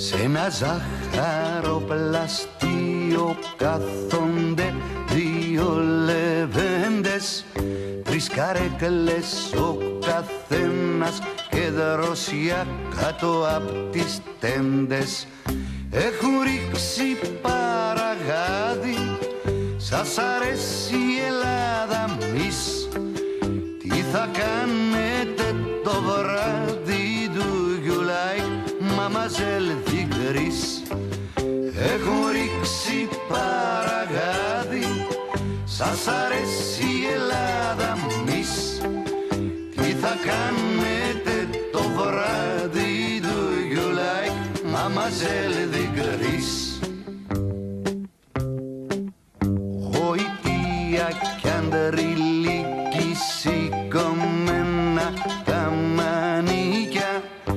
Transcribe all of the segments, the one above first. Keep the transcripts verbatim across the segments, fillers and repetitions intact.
Σε ένα ζάχαροπλαστείο κάθονται δύο λεβέντες, τρεις καρέκλες ο καθένας και δροσιά κάτω απ' τις τέντες. Έχουν ρίξει παραγάδι, σας αρέσει η Ελλάδα μης. Τι θα κάνετε το βράδυ, do you like Mademoiselle de Gris? Έχουν ρίξει παραγάδι, σας αρέσει η Ελλάδα μης. Τι θα κάνετε το βράδυ, do you like Mademoiselle de Gris? Γοητεία κι αντριλίκη σηκωμένα τα μανίκια,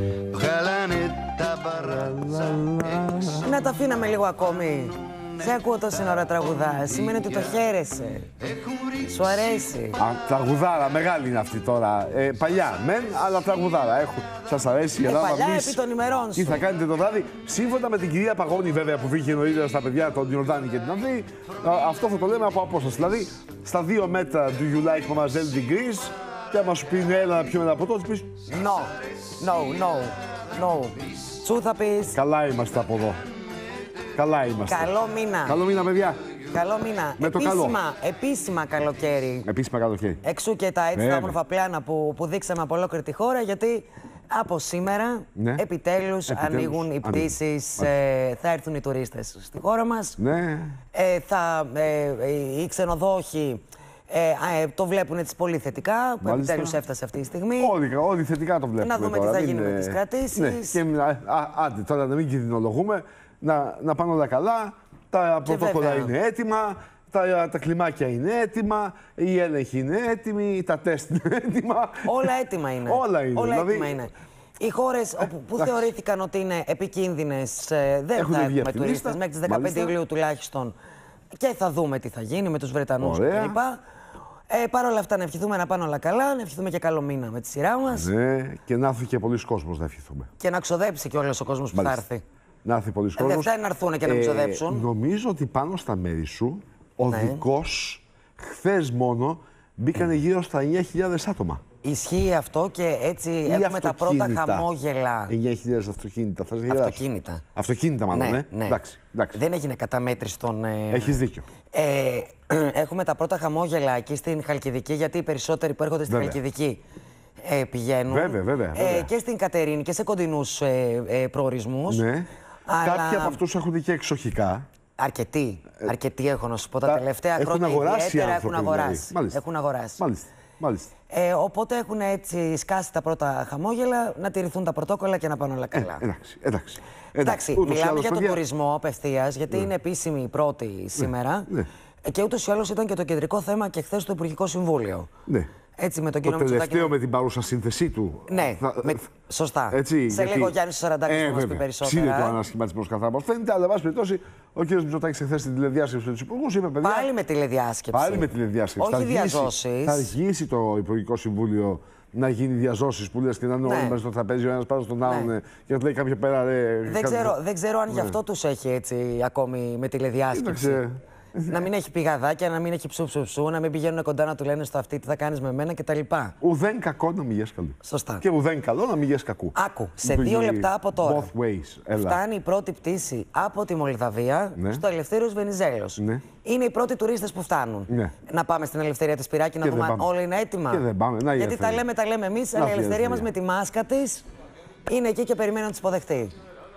βγάλανε τα μπαράτσα έξω. Να τα αφήναμε λίγο ακόμη. Σε ακούω τόση ώρα τραγουδά. Σημαίνει ότι το χαίρεσαι. Σου αρέσει. Α, τραγουδάρα, μεγάλη είναι αυτή τώρα. Ε, παλιά, μεν, αλλά τραγουδάρα. Έχω. Σας αρέσει η Ε, Ελλάδα. παλιά μης. επί των ημερών Τι σου. θα κάνετε το βράδυ. Σύμφωνα με την κυρία Παγώνη, βέβαια, που βγήκε νωρίτερα στα παιδιά, τον Ιορδάνη και την Ανδρή, αυτό θα το λέμε από απόσταση. Δηλαδή, στα δύο μέτρα do you like Mademoiselle de Gris, και άμα σου πει ναι, έλα να πιούμε ένα ποτό, του πει No, no, no, no. Σου θα πεις καλά είμαστε από εδώ. Καλά είμαστε. καλό μήνα. Καλό μήνα, παιδιά. Καλό μήνα. Με το επίσημα, καλό. επίσημα καλοκαίρι. Επίσημα καλοκαίρι. Εξού και τα έτσι τα Βέβαια. όμορφα πλάνα που, που δείξαμε από ολόκληρη τη χώρα, γιατί από σήμερα Ναι. επιτέλους, Επιτέλους ανοίγουν οι ανοίγουν. πτήσεις, ε, θα έρθουν οι τουρίστες στη χώρα μας. Ναι. Ε, θα, ε, οι ξενοδόχοι ε, ε, το βλέπουν έτσι πολύ θετικά, που Μάλιστα. επιτέλους έφτασε αυτή τη στιγμή. Όλοι, όλοι θετικά το βλέπουμε. Να δούμε τώρα. τι θα Δεν γίνει με είναι- τις κρατήσεις. Ναι. Και, α, α, άντε, τώρα να μην κινδυνολογούμε, να, να πάνε όλα καλά. Τα πρωτόκολλα βέβαια. είναι έτοιμα, τα, τα κλιμάκια είναι έτοιμα, η έλεγχη είναι έτοιμη, τα τεστ είναι έτοιμα. Όλα έτοιμα είναι. Όλα είναι, Όλα δηλαδή- έτοιμα είναι. Οι χώρες όπου, που εντάξει. θεωρήθηκαν ότι είναι επικίνδυνες, ε, δεν Έχουν θα βγει έχουμε από τη τουρίστες λίστα, μέχρι τις δεκαπέντε μάλιστα. Ιουλίου τουλάχιστον. Και θα δούμε τι θα γίνει με τους Βρετανούς Ωραία. κλπ. Ε, Παρ' όλα αυτά, να ευχηθούμε να πάνε όλα καλά, να ευχηθούμε και καλό μήνα με τη σειρά μας Ναι, και να έρθει και πολλοί κόσμος να ευχηθούμε. και να ξοδέψει και όλος ο κόσμος που θα Μάλιστα. έρθει. Να έρθει πολλοί Ε, δεν κόσμος. φτάνει να έρθουν και να μην ξοδέψουν. Νομίζω ότι πάνω στα μέρη σου, οδικός, Ναι. χθες μόνο, μπήκανε γύρω στα εννιά χιλιάδες άτομα. Ισχύει αυτό και έτσι Ή έχουμε τα πρώτα αυτοκίνητα. χαμόγελα. εννιά χιλιάδες αυτοκίνητα. Θα σε γελάσω. Αυτοκίνητα. Αυτοκίνητα, μάλλον, Ναι, ναι. ναι. Εντάξει, εντάξει. Δεν έγινε καταμέτρηση των. ε, Έχεις δίκιο. Ε, έχουμε τα πρώτα χαμόγελα εκεί στην Χαλκιδική, γιατί οι περισσότεροι που έρχονται στην Βέβαια. Χαλκιδική ε, πηγαίνουν. Βέβαια, βέβαια, βέβαια. Ε, και στην Κατερίνη και σε κοντινούς ε, ε, προορισμούς. Ναι. Αλλά Κάποιοι από αυτούς έχουν και εξοχικά. αρκετοί, αρκετοί έχω να σου πω. Τα, Τα- τελευταία έχουν χρόνια αγοράσει ιδιαίτερα άνθρωποι, έχουν αγοράσει. δηλαδή. Μάλιστα. Έχουν αγοράσει. Μάλιστα. Μάλιστα. Ε, οπότε έχουν έτσι σκάσει τα πρώτα χαμόγελα, να τηρηθούν τα πρωτόκολλα και να πάνε όλα καλά. Ε, εντάξει, εντάξει. Εντάξει, Ούτως ή μιλάμε άλλως, για τον παιδιά, τουρισμό απευθείας, γιατί είναι επίσημη η πρώτη σήμερα. ναι. Και ούτως ή άλλως ήταν και το κεντρικό θέμα και χθες στο Υπουργικό Συμβούλιο. Ναι. Έτσι με τον Το κύριο Μητσοτάκη. τελευταίο με την παρούσα σύνθεσή του. Ναι, θα- με... σωστά. Έτσι, Σε λίγο ο Γιάννης Σαραντάκης θα μας πει περισσότερα. Είναι το ανασχηματισμός καθαρά όπως φαίνεται, αλλά εν πάση περιπτώσει ο κ. Μητσοτάκης χθες στην τηλεδιάσκεψη του Υπουργού είπε: παιδιά, Πάλι με τηλεδιάσκεψη. πάλι με τηλεδιάσκεψη. Όχι Θα αργήσει- διαζώσεις. Θα αργήσει το Υπουργικό Συμβούλιο να γίνει διαζώσεις που λες και να είναι Ναι. όλοι μαζί στο τραπέζι, ο ένας πάνω στον άλλον Ναι. ε, και να του λέει κάποιο πέρα. Ρε, Δεν κάποιο- ξέρω, δεν ξέρω αν γι' Ναι. αυτό τους έχει έτσι ακόμη με τηλεδιάσκεψη. Κοίταξε. Να μην έχει πηγαδάκια, να μην έχει ψου ψου ψου, να μην πηγαίνουν κοντά να του λένε στο αυτή τι θα κάνεις με μένα κτλ. Ουδέν κακό να μην γες καλού. Σωστά. Και ουδέν καλό να μην γες κακού. Άκου, σε Του δύο γίνει λεπτά από τώρα Both ways. Έλα. φτάνει η πρώτη πτήση από τη Μολδαβία Ναι. στο Ελευθέριος Βενιζέλος. Ναι. Είναι οι πρώτοι τουρίστες που φτάνουν. Ναι. Να πάμε στην Ελευθερία της Πυράκη να Και δούμε δεν αν πάμε. όλα είναι έτοιμα. Και δεν πάμε. Να η Γιατί τα Ελευθερία. λέμε, τα λέμε εμείς, Να αλλά η έρθει η Ελευθερία μας με Ελευθερία. τη μάσκα της είναι εκεί και περιμένει να τις υποδεχτεί.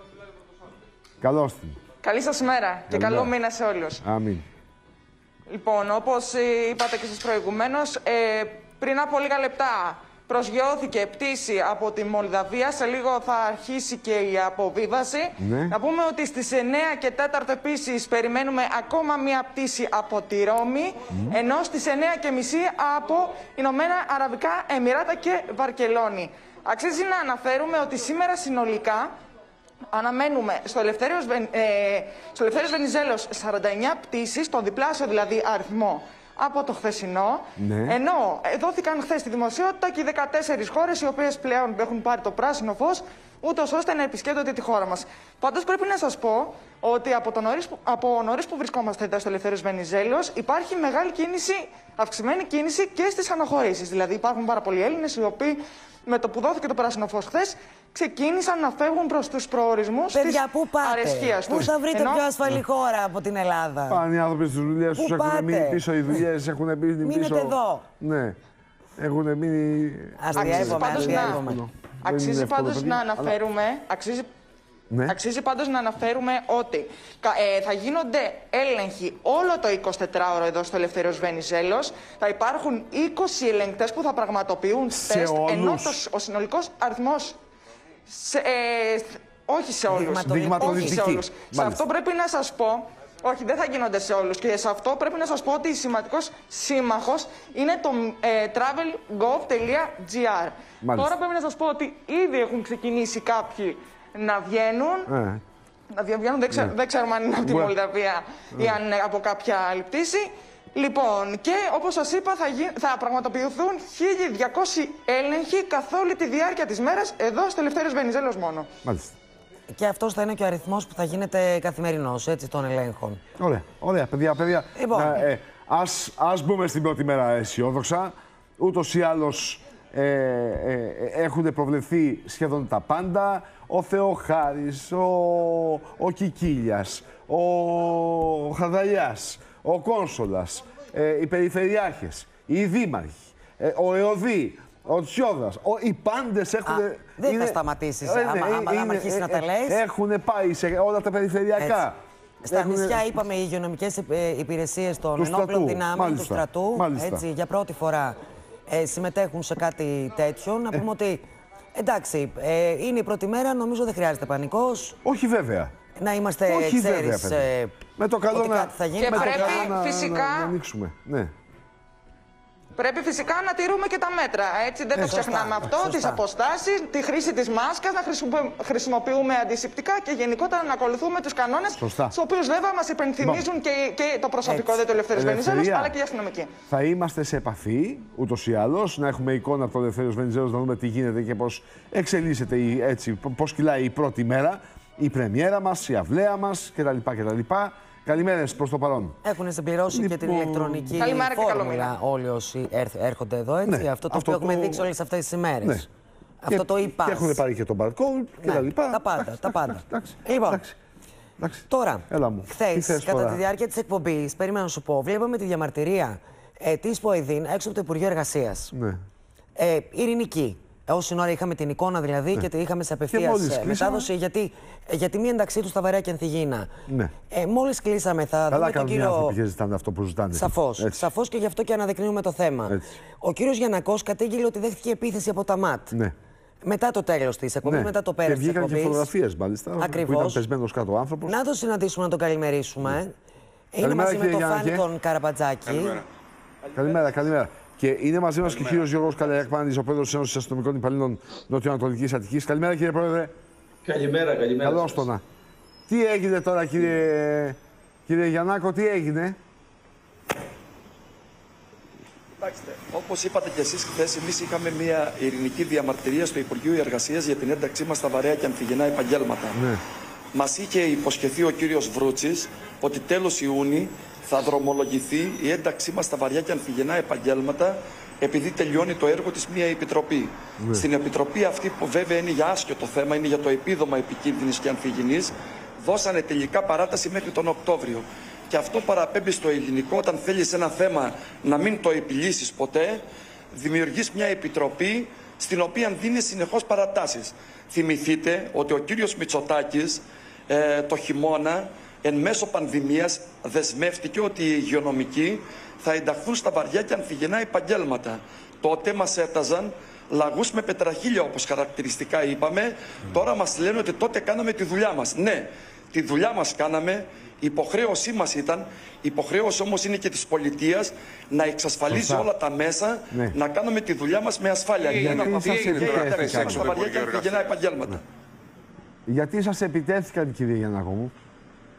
Καλώς την. Καλή σας ημέρα και Καλημέρα. καλό μήνα σε όλους. Αμήν. Λοιπόν, όπως ε, είπατε και εσείς προηγουμένως, ε, πριν από λίγα λεπτά προσγειώθηκε πτήση από τη Μολδαβία. Σε λίγο θα αρχίσει και η αποβίβαση. Ναι. Να πούμε ότι στις εννιά και τέσσερα επίσης περιμένουμε ακόμα μία πτήση από τη Ρώμη, ενώ στις εννιά και μισή από Ηνωμένα Αραβικά Εμιράτα και Βαρκελόνη. Αξίζει να αναφέρουμε ότι σήμερα συνολικά αναμένουμε στο Ελευθέριος, Βεν, ε, στο Ελευθέριος Βενιζέλος σαράντα εννιά πτήσεις, τον διπλάσιο δηλαδή αριθμό από το χθεσινό. Ναι. Ενώ ε, δόθηκαν χθες στη δημοσιότητα και οι δεκατέσσερις χώρες οι οποίες πλέον έχουν πάρει το πράσινο φως ούτως ώστε να επισκέπτονται τη χώρα μας. Πάντως πρέπει να σας πω ότι από, το νωρίς, από νωρίς που βρισκόμαστε εδώ στο Ελευθέριος Βενιζέλος υπάρχει μεγάλη κίνηση, αυξημένη κίνηση και στις αναχωρήσεις. Δηλαδή υπάρχουν πάρα πολλοί Έλληνες οι οποίοι με το που δόθηκε το πράσινο φως χθες ξεκίνησαν να φεύγουν προς τους προορισμούς της αρεσκίας τους. Πού θα βρείτε Ενώ... πιο ασφαλή χώρα από την Ελλάδα? Πάνε οι άνθρωποι στις δουλειές τους, έχουν μείνει πίσω οι δουλειές, έχουν μείνει πίσω. Μείνετε εδώ. Ναι, έχουν μείνει... Αστιεύομαι, αστιεύομαι. Αξίζει πάντως να αναφέρουμε, αξίζει, ναι. αξίζει πάντως να αναφέρουμε ότι ε, θα γίνονται έλεγχοι όλο το εικοσιτετράωρο εδώ στο Ελευθέριος Βενιζέλος. Θα υπάρχουν είκοσι ελεγκτές που θα πραγματοποιούν τεστ, ενώ το, ο συνολικός αριθμός... Σε, ε, όχι σε όλους. Όχι σε όλους. Σε αυτό πρέπει να σας πω... Όχι, δεν θα γίνονται σε όλους. Και σε αυτό πρέπει να σας πω ότι σημαντικός σύμμαχος είναι το ε, travel gov τελεία gr. Τώρα πρέπει να σας πω ότι ήδη έχουν ξεκινήσει κάποιοι να βγαίνουν. Ε. Να βγαίνουν, δεν, ξε, ναι. δεν ξέρουμε αν είναι από τη Μολδαβία ε. ή αν είναι από κάποια άλλη πτήση. Λοιπόν, και όπως σας είπα θα, γι... θα πραγματοποιηθούν χίλια διακόσιοι έλεγχοι καθ' όλη τη διάρκεια της μέρας εδώ στο Ελευθέριος Βενιζέλος μόνο. Μάλιστα. Και αυτός θα είναι και ο αριθμός που θα γίνεται καθημερινός, έτσι, των ελέγχων. Ωραία, ωραία, παιδιά, παιδιά. Λοιπόν. Ε, ε, ας, ας μπούμε στην πρώτη μέρα αισιόδοξα. Ούτως ή άλλως ε, ε, έχουν προβλεφθεί σχεδόν τα πάντα. Ο Θεοχάρης, ο, ο Κικίλιας, ο, ο Χαρδαλιάς, ο Κόνσολας, ε, οι Περιφερειάρχες, οι Δήμαρχοι, ε, ο ΕΟΔΗ, ο Τσιόδρας, οι πάντες έχουν... Α, δεν είναι... θα σταματήσεις, ε, άμα, είναι, άμα, άμα αρχίσει ε, να τα λες. Έχουν πάει σε όλα τα περιφερειακά. Στα έχουν... νησιά, είπαμε, οι υγειονομικές υπηρεσίες των ενόπλων δυνάμεων του στρατού, έτσι, για πρώτη φορά ε, συμμετέχουν σε κάτι τέτοιο. Να πούμε ε. ότι, εντάξει, ε, είναι η πρώτη μέρα, νομίζω δεν χρειάζεται πανικός. Όχι βέβαια. Να είμαστε, Όχι ξέρεις, βέβαια, ε, με το καλό να... θα γίνει. Και με πρέπει το καλό να, φυσικά... να, να ανοίξουμε. Ναι. Πρέπει φυσικά να τηρούμε και τα μέτρα, έτσι, δεν ε, το σωστά, ξεχνάμε αυτό, σωστά. τις αποστάσεις, τη χρήση της μάσκας, να χρησιμοποιούμε αντισηπτικά και γενικότερα να ακολουθούμε τους κανόνες, στους οποίους βέβαια μας υπενθυμίζουν και, και το προσωπικό του Ελευθέριος Βενιζέλος, αλλά και οι αστυνομικοί. Θα είμαστε σε επαφή, ούτως ή άλλως, να έχουμε εικόνα από το Ελευθέριος Βενιζέλος, να δούμε τι γίνεται και πώς εξελίσσεται, έτσι, πώς κυλάει η πρώτη μέρα, η πρεμιέρα μας, η αυλαία μας κτλ. Καλημέρες προς το παρόν. Έχουν συμπληρώσει λοιπόν... και την ηλεκτρονική φόρμουλα όλοι όσοι έρχονται εδώ, έτσι. Ναι, αυτό το αυτό οποίο το... έχουμε δείξει όλες αυτές τις ημέρες. Ναι. Αυτό και, το e-pass. Και έχουν πάρει και τον barcode και ναι, τα λοιπά. Τα πάντα, εντάξει, τα πάντα. Εντάξει, εντάξει, λοιπόν, εντάξει, εντάξει. Τώρα, χθες, κατά τώρα. τη διάρκεια της εκπομπής, περίμενα να σου πω, βλέπαμε τη διαμαρτυρία ε, της ΠΟΕΔΗΝ έξω από το Υπουργείο Εργασίας. Ναι. Ε, ειρηνική. Όση ώρα είχαμε την εικόνα δηλαδή ναι. και τη είχαμε σε απευθείας μετάδοση γιατί, για τη μη ένταξή του στα Βαρέα και Ανθιγίνα. Ναι. Ε, μόλις κλείσαμε θα Καλά δούμε τον κύριο... Καλά κάνουν οι ζητάνε αυτό που ζητάνε. Σαφώς. Σαφώς και γι' αυτό και αναδεικνύουμε το θέμα. Έτσι. Ο κύριος Γιαννακός κατήγγειλε ότι δέχτηκε επίθεση από τα ΜΑΤ. Ναι. Μετά το τέλος της εκπομπής, ναι. μετά το πέρας της εκπομπής. Και βγήκαν και φωτογραφίες μάλιστα. Ακριβώς. Που ήταν πεσμένος κάτω ο άνθρωπος. Να τον συναντήσουμε, να τον καλημερίσουμε. Ναι. Είναι καλημέρα, μαζί με τον Φάνη τον Καραμπατζάκη. Καλημέρα. Καλημέρα, καλημέρα. Και είναι μαζί μας και ο κύριος Γιώργος Καλιακμάνης, ο πρόεδρος της Ένωσης Αστυνομικών Υπαλλήλων Νοτιοανατολικής Αττικής. Καλημέρα, κύριε Πρόεδρε. Καλημέρα, καλημέρα. Καλώς το να. Τι έγινε τώρα, κύριε, κύριε Γιαννάκο, τι έγινε? Κοιτάξτε, όπως είπατε και εσείς χθες, εμείς είχαμε μια ειρηνική διαμαρτυρία στο Υπουργείο Εργασίας για την ένταξή μας στα βαρέα και ανθιγενά επαγγέλματα. Ναι. Μας είχε υποσχεθεί ο κύριος Βρούτσης ότι τέλος Ιούνιου θα δρομολογηθεί η ένταξή μας στα βαριά και ανθιγενά επαγγέλματα, επειδή τελειώνει το έργο της μια επιτροπή. Ναι. Στην επιτροπή αυτή, που βέβαια είναι για άσχετο θέμα, είναι για το επίδομα επικίνδυνης και ανθιγενής, δώσανε τελικά παράταση μέχρι τον Οκτώβριο. Και αυτό παραπέμπει στο ελληνικό, όταν θέλεις ένα θέμα να μην το επιλύσεις ποτέ, δημιουργείς μια επιτροπή στην οποία δίνει συνεχώς παρατάσεις. Θυμηθείτε ότι ο κύριος Μητσοτάκης ε, το χειμώνα, εν μέσω πανδημίας, δεσμεύτηκε ότι οι υγειονομικοί θα ενταχθούν στα βαριά και ανθιγενά επαγγέλματα. Τότε μας έταζαν λαγούς με πετραχίλια, όπως χαρακτηριστικά είπαμε. Mm. Τώρα μας λένε ότι τότε κάναμε τη δουλειά μας. Ναι, τη δουλειά μας κάναμε. Η υποχρέωσή μας ήταν, η υποχρέωση όμως είναι και της πολιτείας, να εξασφαλίζει Φωστά. όλα τα μέσα, ναι. να κάνουμε τη δουλειά μας με ασφάλεια. Γιατί σας στα βαριά και ανθιγενά επαγγέλματα. Γιατί σας επιτέθηκαν, κύριε Γιαννάκο μου?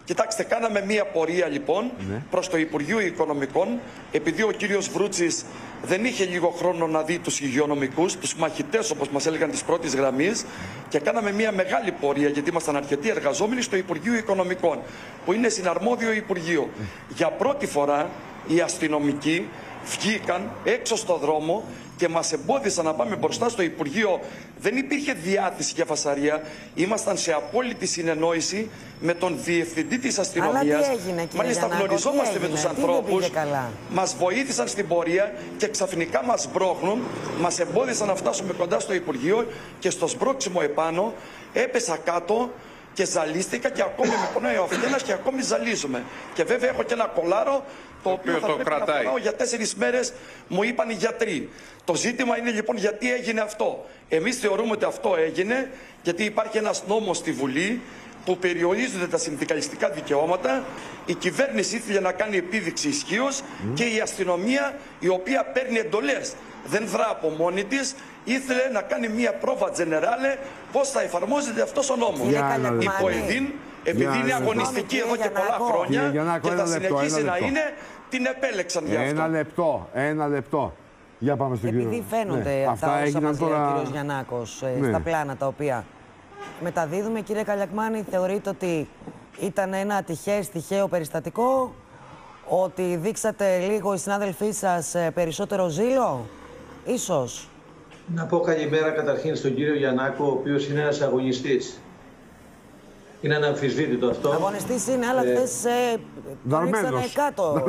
Κοιτάξτε, κάναμε μία πορεία λοιπόν ναι. προς το Υπουργείο Οικονομικών, επειδή ο κύριος Βρούτσης δεν είχε λίγο χρόνο να δει τους υγειονομικούς, τους μαχητές όπως μας έλεγαν της πρώτης γραμμής, και κάναμε μία μεγάλη πορεία, γιατί ήμασταν αρκετοί εργαζόμενοι στο Υπουργείο Οικονομικών, που είναι συναρμόδιο Υπουργείο. Για πρώτη φορά οι αστυνομικοί βγήκαν έξω στο δρόμο και μας εμπόδισαν να πάμε μπροστά στο Υπουργείο. Δεν υπήρχε διάθεση για φασαρία. Ήμασταν σε απόλυτη συνεννόηση με τον Διευθυντή της Αστυνομίας. Μάλιστα γνωριζόμαστε με τους ανθρώπους. Μας βοήθησαν στην πορεία και ξαφνικά μας μπρώχνουν. Μας εμπόδισαν να φτάσουμε κοντά στο Υπουργείο και στο σπρώξιμο επάνω έπεσα κάτω και ζαλίστηκα και ακόμη με πονάει ο αυτένας και ακόμη ζαλίζομαι. Και βέβαια έχω και ένα κολάρο το οποίο θα πρέπει να φοράω για τέσσερις μέρες, μου είπαν οι γιατροί. Το ζήτημα είναι λοιπόν γιατί έγινε αυτό. Εμείς θεωρούμε ότι αυτό έγινε γιατί υπάρχει ένας νόμος στη Βουλή που περιορίζονται τα συνδικαλιστικά δικαιώματα. Η κυβέρνηση ήθελε να κάνει επίδειξη ισχύως mm. και η αστυνομία, η οποία παίρνει εντολές, δεν δρά από μόνη της, ήθελε να κάνει μια πρόβα τζενεράλε πώς θα εφαρμόζεται αυτός ο νόμος. Η ΠΟΕΔΗΝ, επειδή είναι αγωνιστική εδώ και πολλά χρόνια και θα συνεχίσει να είναι, την επέλεξαν για αυτό. Ένα λεπτό, ένα λεπτό. Για πάμε στον κύριο. Επειδή φαίνονται ναι. αυτά όσα μας τώρα... λέει ο κύριος Γιαννάκος ναι. στα πλάνα τα οποία μεταδίδουμε, κύριε Καλιακμάνη, θεωρείτε ότι ήταν ένα ατυχές, τυχαίο περιστατικό, ότι δείξατε λίγο οι συνάδελφοί σας περισσότερο ζήλο, ίσως? Να πω καλημέρα καταρχήν στον κύριο Γιαννάκο, ο οποίος είναι ένας αγωνιστής. Είναι αναμφισβήτητο αυτό. Αγωνιστής είναι, αλλά χθες ε, ρίξανε κάτω.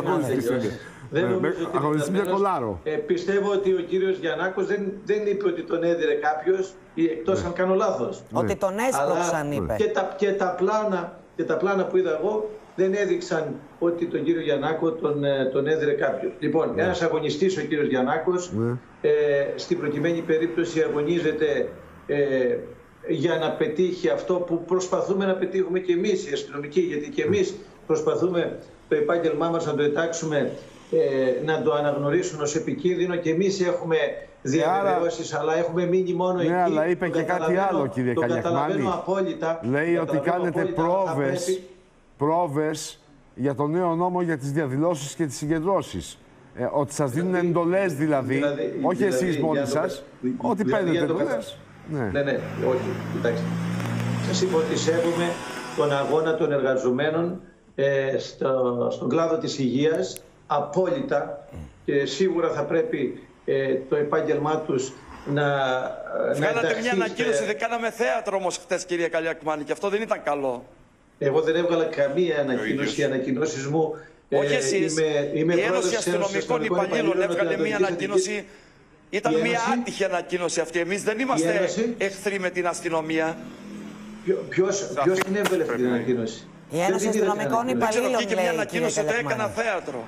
Αγωνιστής μια κολάρο. Ε, πιστεύω ότι ο κύριος Γιαννάκος δεν, δεν είπε ότι τον έδιρε κάποιος, ή εκτός ναι. αν κάνω λάθος. Ότι τον έσπρωξαν, είπε. Και τα, και, τα πλάνα, και τα πλάνα που είδα εγώ δεν έδειξαν ότι τον κύριο Γιαννάκο τον, τον έδιρε κάποιος. Λοιπόν, ναι. ένας αγωνιστής ο κύριος Γιαννάκος, ναι. ε, στην προκειμένη περίπτωση αγωνίζεται ε, για να πετύχει αυτό που προσπαθούμε να πετύχουμε και εμείς οι αστυνομικοί, γιατί και εμείς προσπαθούμε το επάγγελμά μας να το εντάξουμε, ε, να το αναγνωρίσουν ως επικίνδυνο, και εμείς έχουμε διαβεβαιώσεις, αλλά έχουμε μείνει μόνο ναι, εκεί. Ναι, αλλά είπε και κάτι άλλο, κύριε Καλιακμάνη. Απόλυτα. Λέει ότι κάνετε απόλυτα, πρόβες, πρέπει... πρόβες για το νέο νόμο για τις διαδηλώσεις και τις συγκεντρώσεις. Ε, ότι σας δίνουν δηλαδή, εντολές δηλαδή, δηλαδή όχι δηλαδή, εσείς μόνοι σας, το... ότι δηλαδή, παίρνετε εντολές. Ναι. ναι, ναι, όχι, κοιτάξτε. Σας είπα ότι σέβομαι τον αγώνα των εργαζομένων ε, στο, στον κλάδο της υγείας απόλυτα, και σίγουρα θα πρέπει ε, το επάγγελμά τους να Βγάλατε μια ανακοίνωση, σε... δεν κάναμε θέατρο όμως χτες, κύριε Καλιακμάνη, και αυτό δεν ήταν καλό. Εγώ δεν έβγαλα καμία ανακοίνωση. Οι ανακοινώσεις μου... Όχι εσείς, είμαι, είμαι η Ένωση Αστυνομικών Υπαλλήλων έβγαλε μια ανακοίνωση. Ήταν μια άτυχη ανακοίνωση αυτή. Εμείς δεν είμαστε εχθροί με την αστυνομία. Ποιος την έβγαλε αυτή την ανακοίνωση? Η Ένωση Αστυνομικών Υπαλλήλων λέει, και μια ανακοίνωση ότι έκανα θέατρο.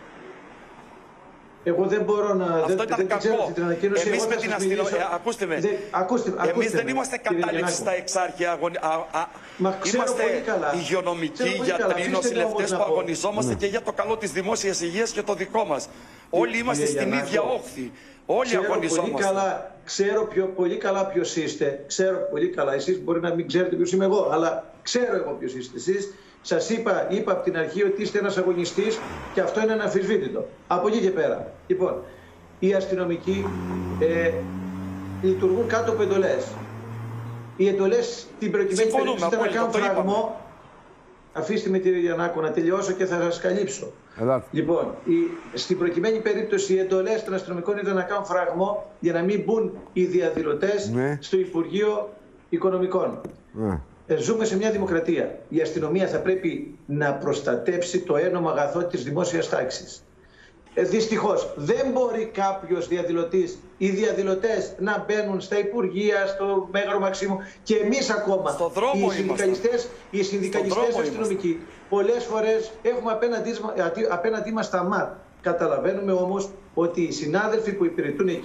Εγώ δεν μπορώ να... Αυτό δεν, ήταν δεν κακό. Την ανακοίνωση. Εμείς με την αστυνομία... Ακούστε με. Δεν, ακούστε, ακούστε Εμείς με, δεν είμαστε κατάληψη στα εξάρχεια. Αγωνι... Α, α, είμαστε υγειονομικοί, γιατροί, νοσηλευτές που αγωνιζόμαστε ναι. και για το καλό της δημόσιας υγείας και το δικό μας. Όλοι είμαστε στην ίδια όχθη. Όλοι ξέρω αγωνιζόμαστε. Πολύ καλά, ξέρω πιο, πολύ καλά ποιος είστε. Ξέρω πολύ καλά. Εσείς μπορεί να μην ξέρετε ποιος είμαι εγώ, αλλά ξέρω εγώ ποιος είστε εσείς. Σας είπα, είπα από την αρχή ότι είστε ένας αγωνιστής και αυτό είναι αναμφισβήτητο. Από εκεί και πέρα. Λοιπόν, οι αστυνομικοί ε, λειτουργούν κάτω από εντολές. Οι εντολές την προκειμένη περίπτωση ήταν να κάνουν φραγμό. Αφήστε με, κύριε Γιαννάκο, να τελειώσω και θα σας καλύψω. Ελάτε. Λοιπόν, η, στην προκειμένη περίπτωση οι εντολές των αστυνομικών ήταν να κάνουν φραγμό για να μην μπουν οι διαδηλωτές ναι. στο Υπουργείο Οικονομικών. Ναι. Ε, ζούμε σε μια δημοκρατία. Η αστυνομία θα πρέπει να προστατέψει το ένομο αγαθό της δημόσιας τάξης. Ε, δυστυχώς δεν μπορεί κάποιος διαδηλωτής ή διαδηλωτές να μπαίνουν στα Υπουργεία, στο Μέγαρο Μαξίμου, και εμείς ακόμα οι συνδικαλιστές, οι συνδικαλιστές αστυνομικοί πολλές φορές έχουμε απέναντί, απέναντί μας τα ΜΑΤ. Καταλαβαίνουμε όμως ότι οι συνάδελφοι που υπηρετούν εκεί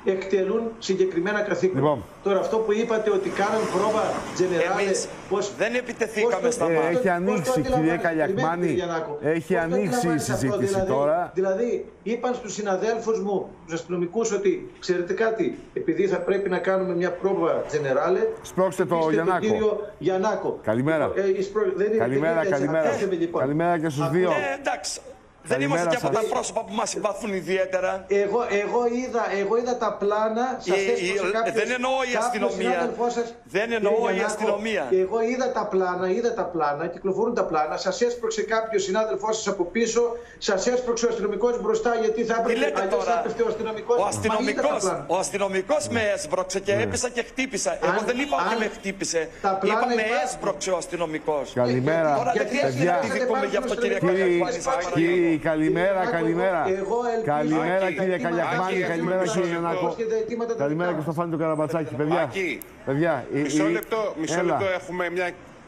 εκτελούν συγκεκριμένα καθήκοντα. Λοιπόν. Τώρα αυτό που είπατε ότι κάναν πρόβα τζενεράλε. Πώς... Δεν επιτεθήκαμε στα ε, μάτια. Έχει ανοίξει, κύριε Καλιακμάνη, έχει ανοίξει η συζήτηση δηλαδή, τώρα. Δηλαδή, είπαν στους συναδέλφους μου, τους αστυνομικούς, ότι ξέρετε κάτι, επειδή θα πρέπει να κάνουμε μια πρόβα τζενεράλε. Σπρώξτε το Γιαννάκο. Γιαννάκο. Καλημέρα. Ε, δεν είναι, καλημέρα, δεν καλημέρα. λοιπόν. Καλημέρα και στους δύο. Ε, εντάξει. Δεν είμαστε και από τα πρόσωπα που μας συμπαθούν ιδιαίτερα. Εγώ, εγώ, είδα, εγώ είδα τα πλάνα. Σας η, η, κάποιος, δεν εννοώ η αστυνομία. Σας, δεν εννοώ η Γιαννάκο, αστυνομία. Εγώ είδα τα πλάνα, είδα τα πλάνα, κυκλοφορούν τα πλάνα. Σας έσπρωξε κάποιος συνάδελφός σας από πίσω. Σας έσπρωξε ο αστυνομικός μπροστά, γιατί θα έπρεπε αλλιώς να έπεφτε ο αστυνομικός. Ο αστυνομικός, ο αστυνομικός με έσπρωξε και έπεσα και χτύπησα. Εγώ δεν είπα ότι με χτύπησε. Είπα με έσπρωξε ο αστυνομικός. Καλημέρα. Τώρα δεν χρειάζεται να αντιδικούμε γι' αυτό, κύριε Καλιακμάνη. Καλημέρα. Καλημέρα. Καλημέρα κύριε Καλιακμάνη, καλημέρα κύριε Γιαννάκο. Καλημέρα και στο Φάνη του Καραμπατσάκη. Παιδιά, παιδιά, μισό λεπτό, μισό λεπτό έχουμε μια...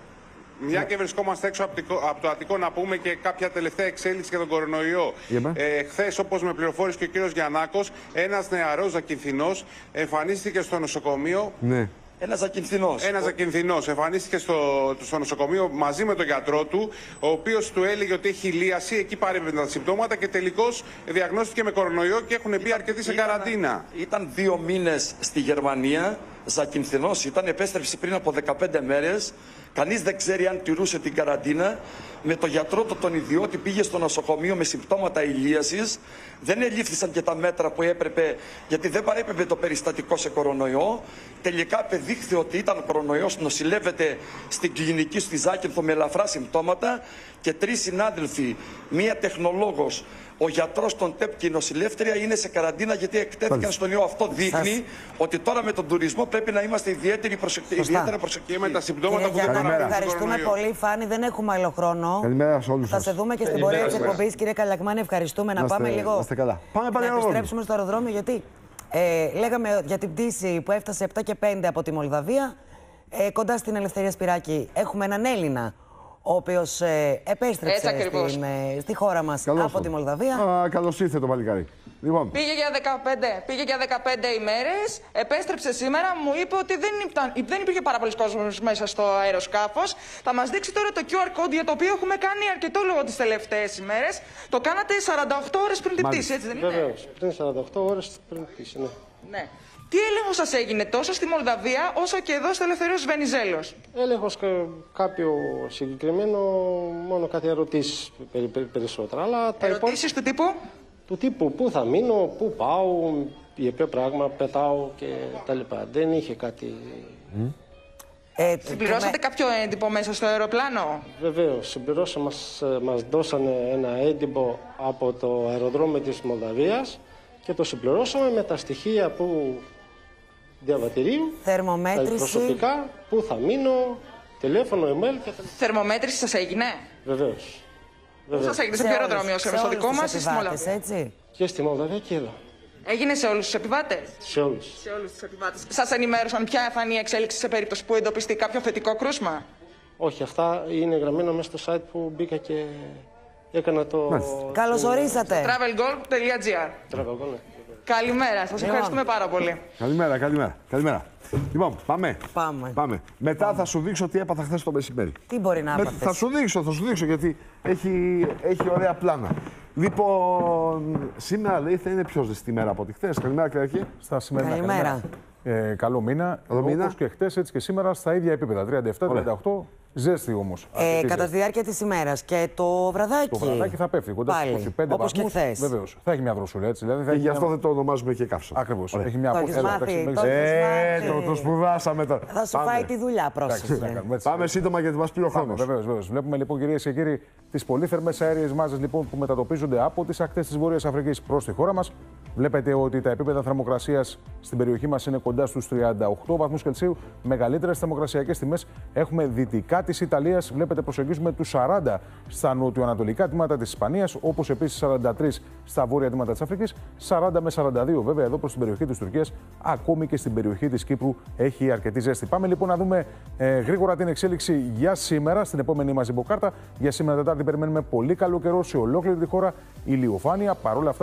Μια και βρισκόμαστε έξω από το Αττικό, να πούμε και κάποια τελευταία εξέλιξη για τον κορονοϊό. Ε, Χθες, όπως με πληροφόρησε και ο κύριος Γιαννάκος, ένας νεαρός Ζακυνθινός εμφανίστηκε στο νοσοκομείο. Ναι. Ένας Ζακυνθινός. Ένας Ζακυνθινός εμφανίστηκε στο, στο νοσοκομείο μαζί με τον γιατρό του, ο οποίος του έλεγε ότι έχει ηλίαση, εκεί παρέμβαιναν τα συμπτώματα και τελικώς διαγνώστηκε με κορονοϊό και έχουν μπει αρκετοί σε καραντίνα. Ήταν δύο μήνες στη Γερμανία, Ζακυνθινός ήταν, επέστρεψε πριν από δεκαπέντε μέρες. Κανείς δεν ξέρει αν τηρούσε την καραντίνα. Με τον γιατρό του τον ιδιώτη πήγε στο νοσοκομείο με συμπτώματα ηλίασης. Δεν ελήφθησαν και τα μέτρα που έπρεπε, γιατί δεν παρέπεμπε το περιστατικό σε κορονοϊό. Τελικά απεδείχθη ότι ήταν κορονοϊός, νοσηλεύεται στην κλινική στη Ζάκυνθο με ελαφρά συμπτώματα και τρεις συνάδελφοι, μία τεχνολόγος, ο γιατρός των ΤΕΠ και η νοσηλεύτρια είναι σε καραντίνα γιατί εκτέθηκαν στον ιό. Αυτό δείχνει Σας... ότι τώρα με τον τουρισμό πρέπει να είμαστε ιδιαίτερα προσεκτικοί με τα συμπτώματα που δεν παραπέμπουν. Ευχαριστούμε πολύ, Φάνη. Δεν έχουμε άλλο χρόνο. Καλημέρα σε όλους. Θα σε δούμε και στην πορεία της εκπομπής, κύριε Καλιακμάνη. Ευχαριστούμε. Να πάμε λίγο. Πάμε πάλι να επιστρέψουμε στο αεροδρόμιο, γιατί ε, λέγαμε για την πτήση που έφτασε επτά και πέντε από τη Μολδαβία. Ε, κοντά στην Ελευθερία Σπυράκη έχουμε έναν Έλληνα, ο οποίος ε, επέστρεψε στην, ε, στη χώρα μας καλώς από το. τη Μολδαβία. Α, καλώς ήρθε το παλικάρι. Λοιπόν. Πήγε, για δεκαπέντε, πήγε για δεκαπέντε ημέρες, επέστρεψε σήμερα, μου είπε ότι δεν, ήταν, δεν υπήρχε πάρα πολλοί κόσμος μέσα στο αεροσκάφος. Θα μας δείξει τώρα το κιου αρ code, για το οποίο έχουμε κάνει αρκετό λόγο τις τελευταίες ημέρες. Το κάνατε σαράντα οκτώ ώρες πριν την πτήση, έτσι δεν είναι? Βεβαίως, πριν σαράντα οκτώ ώρες πριν την πτήση, ναι. ναι. Τι έλεγχος σας έγινε τόσο στη Μολδαβία όσο και εδώ στο Ελευθερός Βενιζέλος? Έλεγχος κάποιο συγκεκριμένο, μόνο κάτι ερωτήσεις περι, περι, περισσότερα. Αλλά τα ερωτήσεις υπό... του τύπου? Του τύπου πού θα μείνω, πού πάω, για ποιο πράγμα πετάω και τα λοιπά. Δεν είχε κάτι... Mm. Ε, Συμπληρώσατε με... κάποιο έντυπο μέσα στο αεροπλάνο? Βεβαίως, συμπληρώσαμε, μας, μας δώσανε ένα έντυπο από το αεροδρόμιο της Μολδαβίας και το συμπληρώσαμε με τα στοιχεία που διαβατηρίου, θερμομέτρηση, τα προσωπικά, πού θα μείνω, τηλέφωνο, email και τα... Θερμομέτρηση σας έγινε? Βεβαίως. Πού σας έγινε, σε ποιο αεροδρόμιο, σε στο δικό μας ή στη Μολδαβία? Έτσι. Και στη Μολδαβία και εδώ. Έγινε σε όλους τους επιβάτες? Σε όλους. Σε όλους τους επιβάτες. Σας ενημέρωσαν ποια θα είναι η εξέλιξη σε περίπτωση που εντοπιστεί κάποιο θετικό κρούσμα? Όχι, αυτά είναι γραμμένα μέσα στο site που μπήκα και έκανα το... Καλώς ορίσατε. travelgol τελεία gr. Travelgol, ναι. Καλημέρα, σας ευχαριστούμε πάρα πολύ. Καλημέρα, καλημέρα, καλημέρα. Λοιπόν, πάμε. Πάμε. πάμε. Μετά πάμε. Θα σου δείξω τι έπαθα χθες το μεσημέρι. Τι μπορεί να έπαθες? Θα σου δείξω, θα σου δείξω γιατί έχει, έχει ωραία πλάνα. Λοιπόν, σήμερα λέει θα είναι πιο ζεστή μέρα από ό,τι χθες. Καλημέρα, Κυριακή. Στα σημερινά. Καλημέρα. Ε, καλό μήνα. Όπως και χτες, έτσι και σήμερα στα ίδια επίπεδα. τριάντα επτά τριάντα οκτώ. Ζέστη όμως. Ε, κατά τη διάρκεια της ημέρας και το βραδάκι. Το βραδάκι θα πέφτει κοντά στους είκοσι πέντε όπως βαθμούς. Και χθες. Βεβαίως. Θα έχει μια βροσούλα έτσι. Δηλαδή θα και έχει γι' αυτό μια... δεν το ονομάζουμε και καύσωνα. Ακριβώς. Ωραία. Έχει μια απόφαση. Ε, το, το σπουδάσαμε τώρα. Θα σου φάει τη δουλειά, πρόσεχε. Πάμε σύντομα γιατί μας πήρε ο χρόνος. Βεβαίως, βεβαίως. Βλέπουμε λοιπόν, κυρίες και κύριοι, τις πολύ θερμές αέριες μάζες λοιπόν, που μετατοπίζονται από τις ακτές της Βόρειας Αφρικής προς τη χώρα μας. Βλέπετε ότι τα επίπεδα θερμοκρασίας στην περιοχή μας είναι κοντά στους τριάντα οκτώ βαθμούς Κελσίου. Μεγαλύτερες θερμοκρασιακές τιμές έχουμε δυτικά της Ιταλίας. Βλέπετε, προσεγγίζουμε τους σαράντα στα νοτιοανατολικά τμήματα της Ισπανίας, όπως επίσης σαράντα τρία στα βόρεια τμήματα της Αφρικής, σαράντα με σαράντα δύο βέβαια εδώ προς την περιοχή της Τουρκίας, ακόμη και στην περιοχή της Κύπρου έχει αρκετή ζέστη. Πάμε λοιπόν να δούμε ε, γρήγορα την εξέλιξη για σήμερα, στην επόμενη μας υποκάρτα. Για σήμερα Τετάρτη περιμένουμε πολύ καλό καιρό σε ολόκληρη τη χώρα, ηλιοφάνεια. Παρ' όλα αυτά,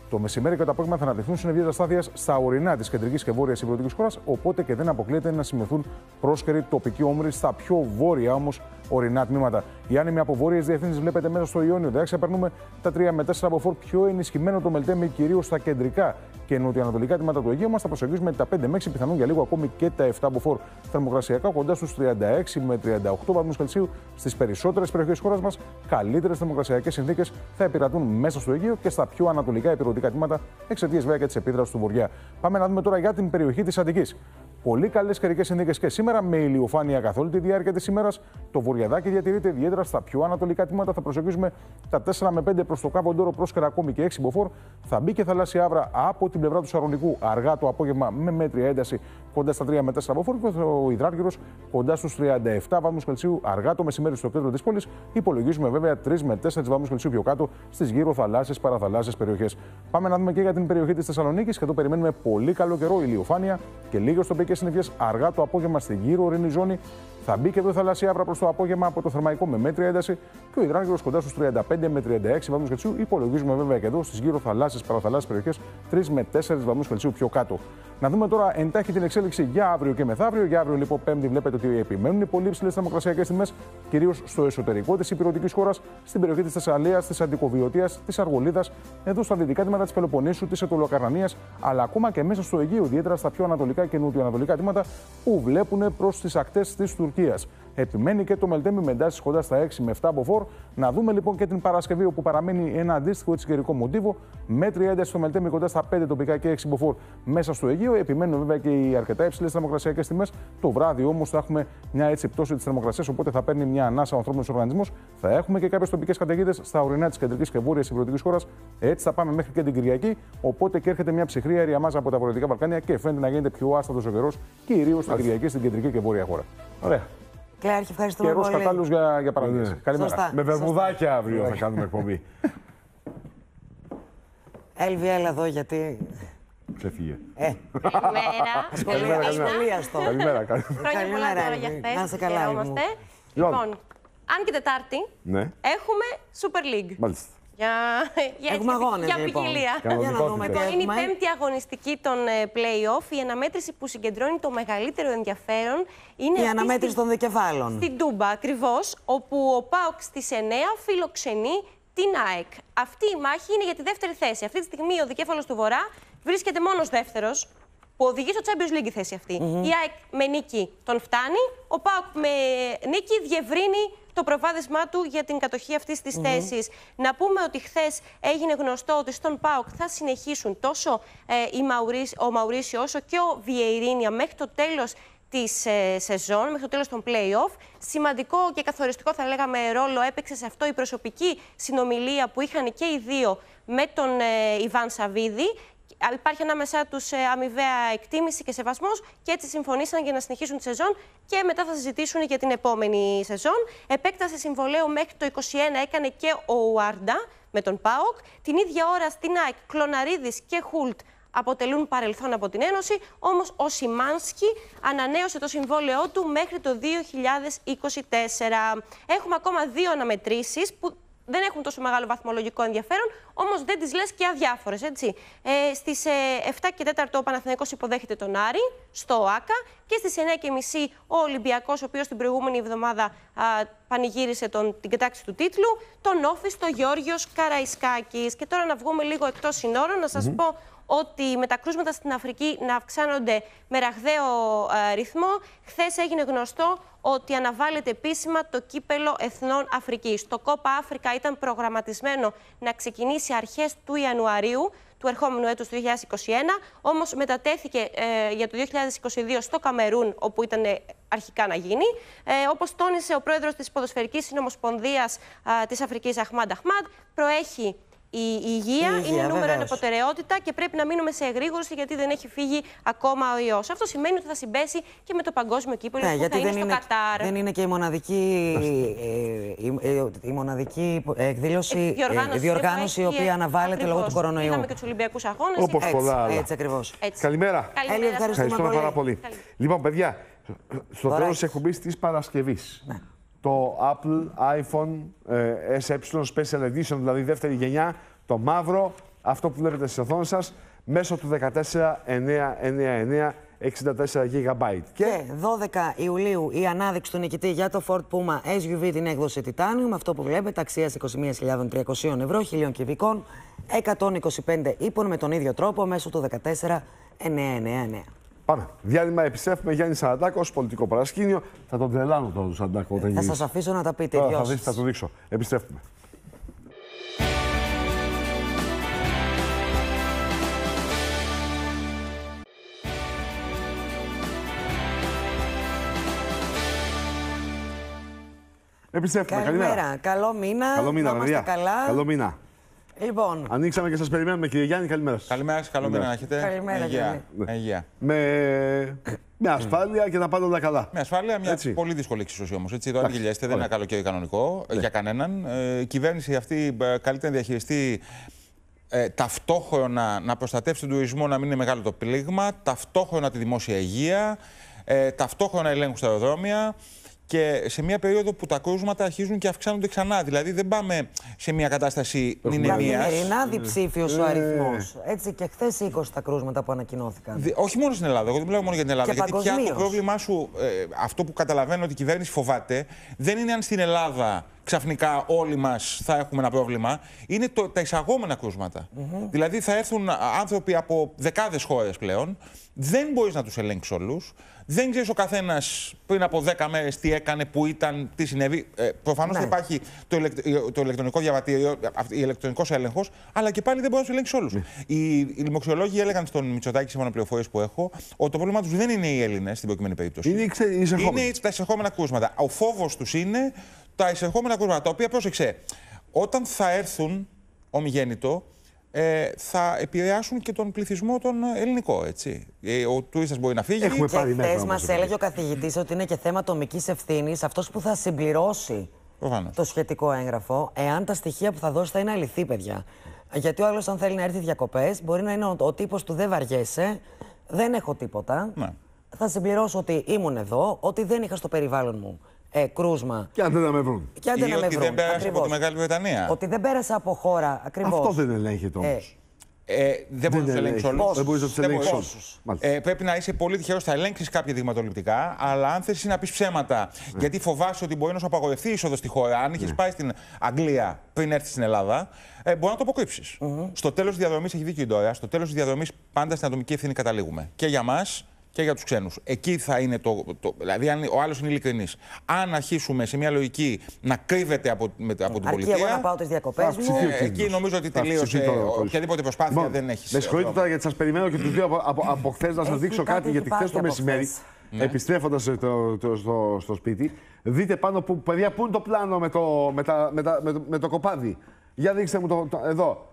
Το μεσημέρι και το απόγευμα θα αναπτυχθούν συννεφιές αστάθειας στα ορεινά της κεντρικής και βόρειας υπηρετικής χώρας, οπότε και δεν αποκλείεται να σημειωθούν πρόσκαιροι τοπικοί όμοιροι στα πιο βόρεια όμως ορεινά τμήματα. Οι άνεμοι από βόρειες διευθύνσεις βλέπετε μέσα στο Ιόνιο. Εντάξει, περνούμε τα τρία με τέσσερα μποφόρ, πιο ενισχυμένο το μελτέμι κυρίως στα κεντρικά και νοτιοανατολικά τμήματα του Αιγαίου μας. Θα προσεγγίσουμε τα πέντε με έξι, πιθανόν για λίγο ακόμη και τα επτά μποφόρ. Θερμοκρασιακά κοντά στους τριάντα έξι με τριάντα οκτώ βαθμούς Κελσίου στις περισσότερες περιοχές της χώρας μας. Καλύτερες θερμοκρασιακές συνθήκες θα επικρατούν μέσα στο Αιγαίο και στα πιο ανατολικά υπηρετικά τμήματα εξαιτίας βέβαια και της επίδρασης του βορειά. Πάμε να δούμε τώρα για την περιοχή της Αττικής. Πολύ καλές καιρικές συνθήκες και σήμερα με ηλιοφάνεια καθ' όλη τη διάρκεια της ημέρας. Το βορειαδάκι διατηρείται ιδιαίτερα στα πιο ανατολικά τμήματα. Θα προσεγγίσουμε τα τέσσερα με πέντε προς το Κάβο Ντόρο, πρόσκαιρα ακόμη και έξι μποφόρ. Θα μπει και θαλάσσια άβρα από την πλευρά του Σαρονικού αργά το απόγευμα με μέτρια ένταση κοντά στα τρία με τέσσερα μποφόρ. Και ο υδράργυρος κοντά στους τριάντα επτά βαθμούς Κελσίου αργά το μεσημέρι στο κέντρο της πόλης. Υπολογίζουμε βέβαια τρία με τέσσερα βαθμούς Κελσίου πιο κάτω στις γύρω θαλάσσιες παραθαλάσσιες περιοχές. Πάμε να δούμε και για την περιοχή της Θεσσαλονίκης και εδώ περιμένουμε πολύ καλό καιρό, ηλιοφάνεια και λίγες τοπικές συννεφιές αργά το απόγευμα στην γύρω ορεινή ζώνη. Θα μπει και εδώ η θαλάσσια άβρα προς το απόγευμα από το θερμαϊκό με μέτρια ένταση και ο υδράργυρος κοντά στους τριάντα πέντε με τριάντα έξι βαθμούς Κελσίου. Υπολογίζουμε βέβαια και εδώ στις γύρω θαλάσσιες παραθαλάσσιες περιοχές τρία με τέσσερα βαθμούς Κελσίου πιο κάτω. Να δούμε τώρα εντάχει την εξέλιξη για αύριο και μεθαύριο. Για αύριο, λοιπόν, Πέμπτη, βλέπετε ότι επιμένουν οι πολύ υψηλές θερμοκρασιακές τιμές, κυρίως στο εσωτερικό της υπηρετικής χώρας, στην περιοχή της Θεσσαλίας, της Αντικοβιωτίας, της Αργολίδας, εδώ στα δυτικά τμήματα της Πελοποννήσου, της Αιτωλοκαρνανίας, αλλά ακόμα και μέσα στο Αιγαίο, ιδιαίτερα στα πιο ανατολικά και νοτιοανατολικά τμήματα που βλέπουν προς τις ακτές της Τουρκίας. Επιμένει και το μελτέμι με εντάσεις κοντά στα έξι με επτά μποφόρ. Να δούμε λοιπόν και την Παρασκευή, όπου παραμένει ένα αντίστοιχο έτσι καιρικό μοτίβο. Μέτρια ένταση στο μελτέμι κοντά στα πέντε τοπικά και έξι μποφόρ μέσα στο Αιγαίο. Επιμένουν βέβαια και οι αρκετά υψηλές θερμοκρασιακές τιμές. Το βράδυ όμως θα έχουμε μια έτσι πτώση της θερμοκρασίας, οπότε θα παίρνει μια ανάσα ο ανθρώπινος οργανισμός. Θα έχουμε και κάποιες τοπικές καταιγίδες στα ορεινά της κεντρικής και βόρειας υπηρετικής χώρας. Έτσι θα πάμε μέχρι και την Κυριακή. Οπότε και έρχεται μια ψυχρή αέρια μάζα από τα βορειοδυτικά Βαλκάνια και φαίνεται να γίνεται πιο άστατος ο καιρός, κυρίως την Κυριακή στην κεντρική και βόρεια χώρα. Ωραία. Κλέαρχη, ευχαριστούμε πολύ. Καιρός κατάλληλος για, για παραγωγές. Ναι. Καλημέρα. Σωστά. Με βερμουδάκια αύριο θα κάνουμε εκπομπή. Έλβη, έλα εδώ γιατί... Ξεφύγε. Ε. Καλημέρα. Ασχολίαστο. Καλημέρα. Χρόνια πολλά τώρα για χθες. Να είσαι καλά, χαιρόμαστε. Λοιπόν, αν και Τετάρτη, ναι, έχουμε Super League. Μάλιστα. Για, για, έχουμε αγώνες, για λοιπόν. ποικιλία. Για να δούμε τι είναι η έχουμε. πέμπτη αγωνιστική των play-off. Η αναμέτρηση που συγκεντρώνει το μεγαλύτερο ενδιαφέρον είναι η αναμέτρηση των δικεφάλων. Στην Τούμπα, ακριβώς, όπου ο ΠΑΟΚ στις εννιά φιλοξενεί την ΑΕΚ. Αυτή η μάχη είναι για τη δεύτερη θέση. Αυτή τη στιγμή ο δικέφαλος του Βορρά βρίσκεται μόνος δεύτερος, που οδηγεί στο Champions League η θέση αυτή. Mm-hmm. Η ΑΕΚ με νίκη τον φτάνει, ο ΠΑΟΚ με νίκη διευρύνει το προβάδισμά του για την κατοχή αυτής της mm-hmm. θέσης. Να πούμε ότι χθες έγινε γνωστό ότι στον ΠΑΟΚ θα συνεχίσουν τόσο ε, η Μαουρίς, ο Μαουρίσιο όσο και ο Βιεϊρίνια μέχρι το τέλος της ε, σεζόν, μέχρι το τέλος των play-off. Σημαντικό και καθοριστικό, θα λέγαμε, ρόλο έπαιξε σε αυτό η προσωπική συνομιλία που είχαν και οι δύο με τον ε, Ιβάν Σαββίδη. Υπάρχει ανάμεσά τους αμοιβαία εκτίμηση και σεβασμός και έτσι συμφωνήσαν για να συνεχίσουν τη σεζόν και μετά θα συζητήσουν για την επόμενη σεζόν. Επέκταση συμβολαίου μέχρι το είκοσι ένα έκανε και ο Ουάρντα με τον ΠΑΟΚ. Την ίδια ώρα στην ΑΕΚ, Κλωναρίδης και Χουλτ αποτελούν παρελθόν από την Ένωση, όμως ο Σιμάνσκι ανανέωσε το συμβόλαιό του μέχρι το δύο χιλιάδες είκοσι τέσσερα. Έχουμε ακόμα δύο αναμετρήσεις που δεν έχουν τόσο μεγάλο βαθμολογικό ενδιαφέρον, όμως δεν τις λες και αδιάφορες, έτσι. Ε, στις ε, επτά και τέσσερα ο Παναθηναϊκός υποδέχεται τον Άρη στο ΆΚΑ και στις εννιά και μισή ο Ολυμπιακός, ο οποίος την προηγούμενη εβδομάδα α, πανηγύρισε τον, την κατάκτηση του τίτλου, τον Όφη στο Γεώργιος Καραϊσκάκης. Και τώρα να βγούμε λίγο εκτός συνόρων, να σας mm-hmm. πω ότι με τα κρούσματα στην Αφρική να αυξάνονται με ραγδαίο ε, ρυθμό. Χθες έγινε γνωστό ότι αναβάλλεται επίσημα το κύπελο Εθνών Αφρικής. Το Κόπα Αφρικα ήταν προγραμματισμένο να ξεκινήσει αρχές του Ιανουαρίου του ερχόμενου έτους του δύο χιλιάδες είκοσι ένα, όμως μετατέθηκε ε, για το δύο χιλιάδες είκοσι δύο στο Καμερούν, όπου ήταν ε, αρχικά να γίνει. Ε, όπως τόνισε ο πρόεδρος της Ποδοσφαιρικής Συνομοσπονδίας ε, της Αφρικής, Αχμάντ Αχμάντ, προέχει η υγεία, η υγεία είναι νούμερο ένα προτεραιότητα και πρέπει να μείνουμε σε εγρήγορση γιατί δεν έχει φύγει ακόμα ο ιός. Αυτό σημαίνει ότι θα συμπέσει και με το παγκόσμιο κύπελλο ναι, που θα είναι στο είναι, Κατάρ. Δεν είναι και η μοναδική, ε, η, η μοναδική εκδήλωση, ε, διοργάνωση, διοργάνωση η οποία αναβάλλεται ακριβώς, λόγω του κορονοϊού. Είδαμε και τους Ολυμπιακούς Αγώνες. Όπως πολλά άλλα. Έτσι ακριβώς. Έτσι. Καλημέρα. Καλημέρα. Έλλη, ευχαριστούμε, ευχαριστούμε πάρα πολύ. πολύ. Λοιπόν, παιδιά, στο τέλος της εκπομπής της Παρασκευής. Ναι. Το Apple iPhone ε, ες ι Special Edition, δηλαδή δεύτερη γενιά, το μαύρο, αυτό που βλέπετε στις οθόνες σας μέσω του δεκατέσσερα εννιακόσια ενενήντα εννέα εξήντα τέσσερα τζι μπι. Και... και δώδεκα Ιουλίου η ανάδειξη του νικητή για το Ford Puma ες γιου βι την έκδοση Titanium, αυτό που βλέπετε, αξίας είκοσι μία χιλιάδες τριακόσια ευρώ, χίλια κυβικών, εκατόν είκοσι πέντε ύπων με τον ίδιο τρόπο μέσω του δεκατέσσερα εννιακόσια ενενήντα εννέα. Πάμε. Διάλειμμα, επιστρέφουμε. Γιάννη Σαραντάκος, πολιτικό παρασκήνιο. Θα τον τρελάνω τον Σαραντάκο όταν Θα γίνει. σας αφήσω να τα πείτε. Τώρα, θα δεις, θα το δείξω. Επιστρέφουμε. Επιστρέφουμε. Καλημέρα. Καλημέρα. Καλό μήνα. Καλό μήνα, να είστε καλά. Καλό μήνα. Λοιπόν. Ανοίξαμε και σας περιμένουμε, κύριε Γιάννη. Καλημέρα σας. Καλημέρα σας. Καλό μήνα να έχετε. Καλημέρα. Υγεία. Υγεία. Με... με ασφάλεια και να πάνε όλα καλά. Με ασφάλεια, μια έτσι. Πολύ δύσκολη εξισωσία όμως. Τώρα γελιέστε, δεν είναι ένα καλοκαίρι κανονικό ναι. για κανέναν. Ε, η κυβέρνηση αυτή καλείται να διαχειριστεί ε, ταυτόχρονα να προστατεύσει τον τουρισμό, να μην είναι μεγάλο το πλήγμα, ταυτόχρονα τη δημόσια υγεία, ε, ταυτόχρονα ελέγχου στα αεροδρόμια. Και σε μια περίοδο που τα κρούσματα αρχίζουν και αυξάνονται ξανά. Δηλαδή δεν πάμε σε μια κατάσταση μηνεμίας. Καθημερινά διψήφιος ο αριθμός. Έτσι και χθες είκοσι τα κρούσματα που ανακοινώθηκαν. Δη, όχι μόνο στην Ελλάδα. Εγώ δεν μιλάω μόνο για την Ελλάδα. Και γιατί πια το πρόβλημά σου, ε, αυτό που καταλαβαίνω ότι η κυβέρνηση φοβάται, δεν είναι αν στην Ελλάδα ξαφνικά όλοι μας θα έχουμε ένα πρόβλημα. Είναι το, τα εισαγόμενα κρούσματα. Mm-hmm. Δηλαδή θα έρθουν άνθρωποι από δεκάδες χώρες πλέον. Δεν μπορείς να τους ελέγξεις όλους. Δεν ξέρεις ο καθένας πριν από δέκα μέρες τι έκανε, που ήταν, τι συνέβη. Ε, προφανώς ναι. υπάρχει το, ηλεκ, το ηλεκτρονικό διαβατήριο, ηλεκτρονικός έλεγχος, αλλά και πάλι δεν μπορεί να τους ελέγξεις όλους. Mm. Οι, οι λοιμοξιολόγοι έλεγαν στον Μητσοτάκη, σύμφωνα με πληροφορίες που έχω, ότι το πρόβλημα τους δεν είναι οι Έλληνες στην προκειμένη περίπτωση. Είναι, είναι τα εισερχόμενα κρούσματα. Ο φόβος τους είναι τα εισερχόμενα κρούσματα, τα οποία, πρόσεξε, όταν θα έρθουν ομιγέννητο, Ε, θα επηρεάσουν και τον πληθυσμό τον ελληνικό, έτσι. Ε, ο τουρίστας μπορεί να φύγει. Έχουμε πάρει και χθες μας έλεγε ο καθηγητής ότι είναι και θέμα ατομικής ευθύνης αυτός που θα συμπληρώσει Προφανώς. το σχετικό έγγραφο, εάν τα στοιχεία που θα δώσει θα είναι αληθή, παιδιά. Γιατί ο άλλος, αν θέλει να έρθει διακοπές, μπορεί να είναι ο, ο τύπος του δεν βαριέσαι, δεν έχω τίποτα. Ναι. Θα συμπληρώσω ότι ήμουν εδώ, ότι δεν είχα στο περιβάλλον μου Ε, κρούσμα. Και άντε να με βρουν. Και άντε ή να ότι με βρουν. δεν πέρασε Ακριβώς. από τη Μεγάλη Βρετανία. Ότι δεν πέρασε από χώρα. Ακριβώς. Αυτό δεν ελέγχεται όμως. Ε, ε, δεν μπορεί να του ελέγξει όλου. Δεν μπορεί να του ελέγξει όλου. Ε, πρέπει να είσαι πολύ τυχερός, θα ελέγξει κάποια δειγματοληπτικά, αλλά αν θες να πει ψέματα, mm. γιατί φοβάσαι ότι μπορεί να σου απαγορευτεί η είσοδο στη χώρα, αν είχε mm. πάει στην Αγγλία πριν έρθει στην Ελλάδα, ε, μπορεί να το αποκρύψει. Mm-hmm. Στο τέλος της διαδρομής, έχει δίκιο η Ντόρα, στο τέλος της διαδρομής πάντα στην ατομική ευθύνη καταλήγουμε. Και για μας και για τους ξένους. Εκεί θα είναι το, το. Δηλαδή, αν ο άλλος είναι ειλικρινής. Αν αρχίσουμε σε μια λογική να κρύβεται από, με, από την Αρκεί πολιτεία. Εγώ να πάω τις διακοπές μου. Ε, εκεί νομίζω ότι τελείωσε. Οποιαδήποτε προσπάθεια λοιπόν, δεν έχει. Με συγχωρείτε τώρα γιατί σας περιμένω και τους δύο από, από, από χθες να σας δείξω κάτι. Γιατί χθες το μεσημέρι, ναι. επιστρέφοντας το, το, το, στο, στο σπίτι, δείτε πάνω που. Παιδιά, πού είναι το πλάνο με το, με τα, με τα, με το, με το κοπάδι. Για δείξτε μου το, το εδώ.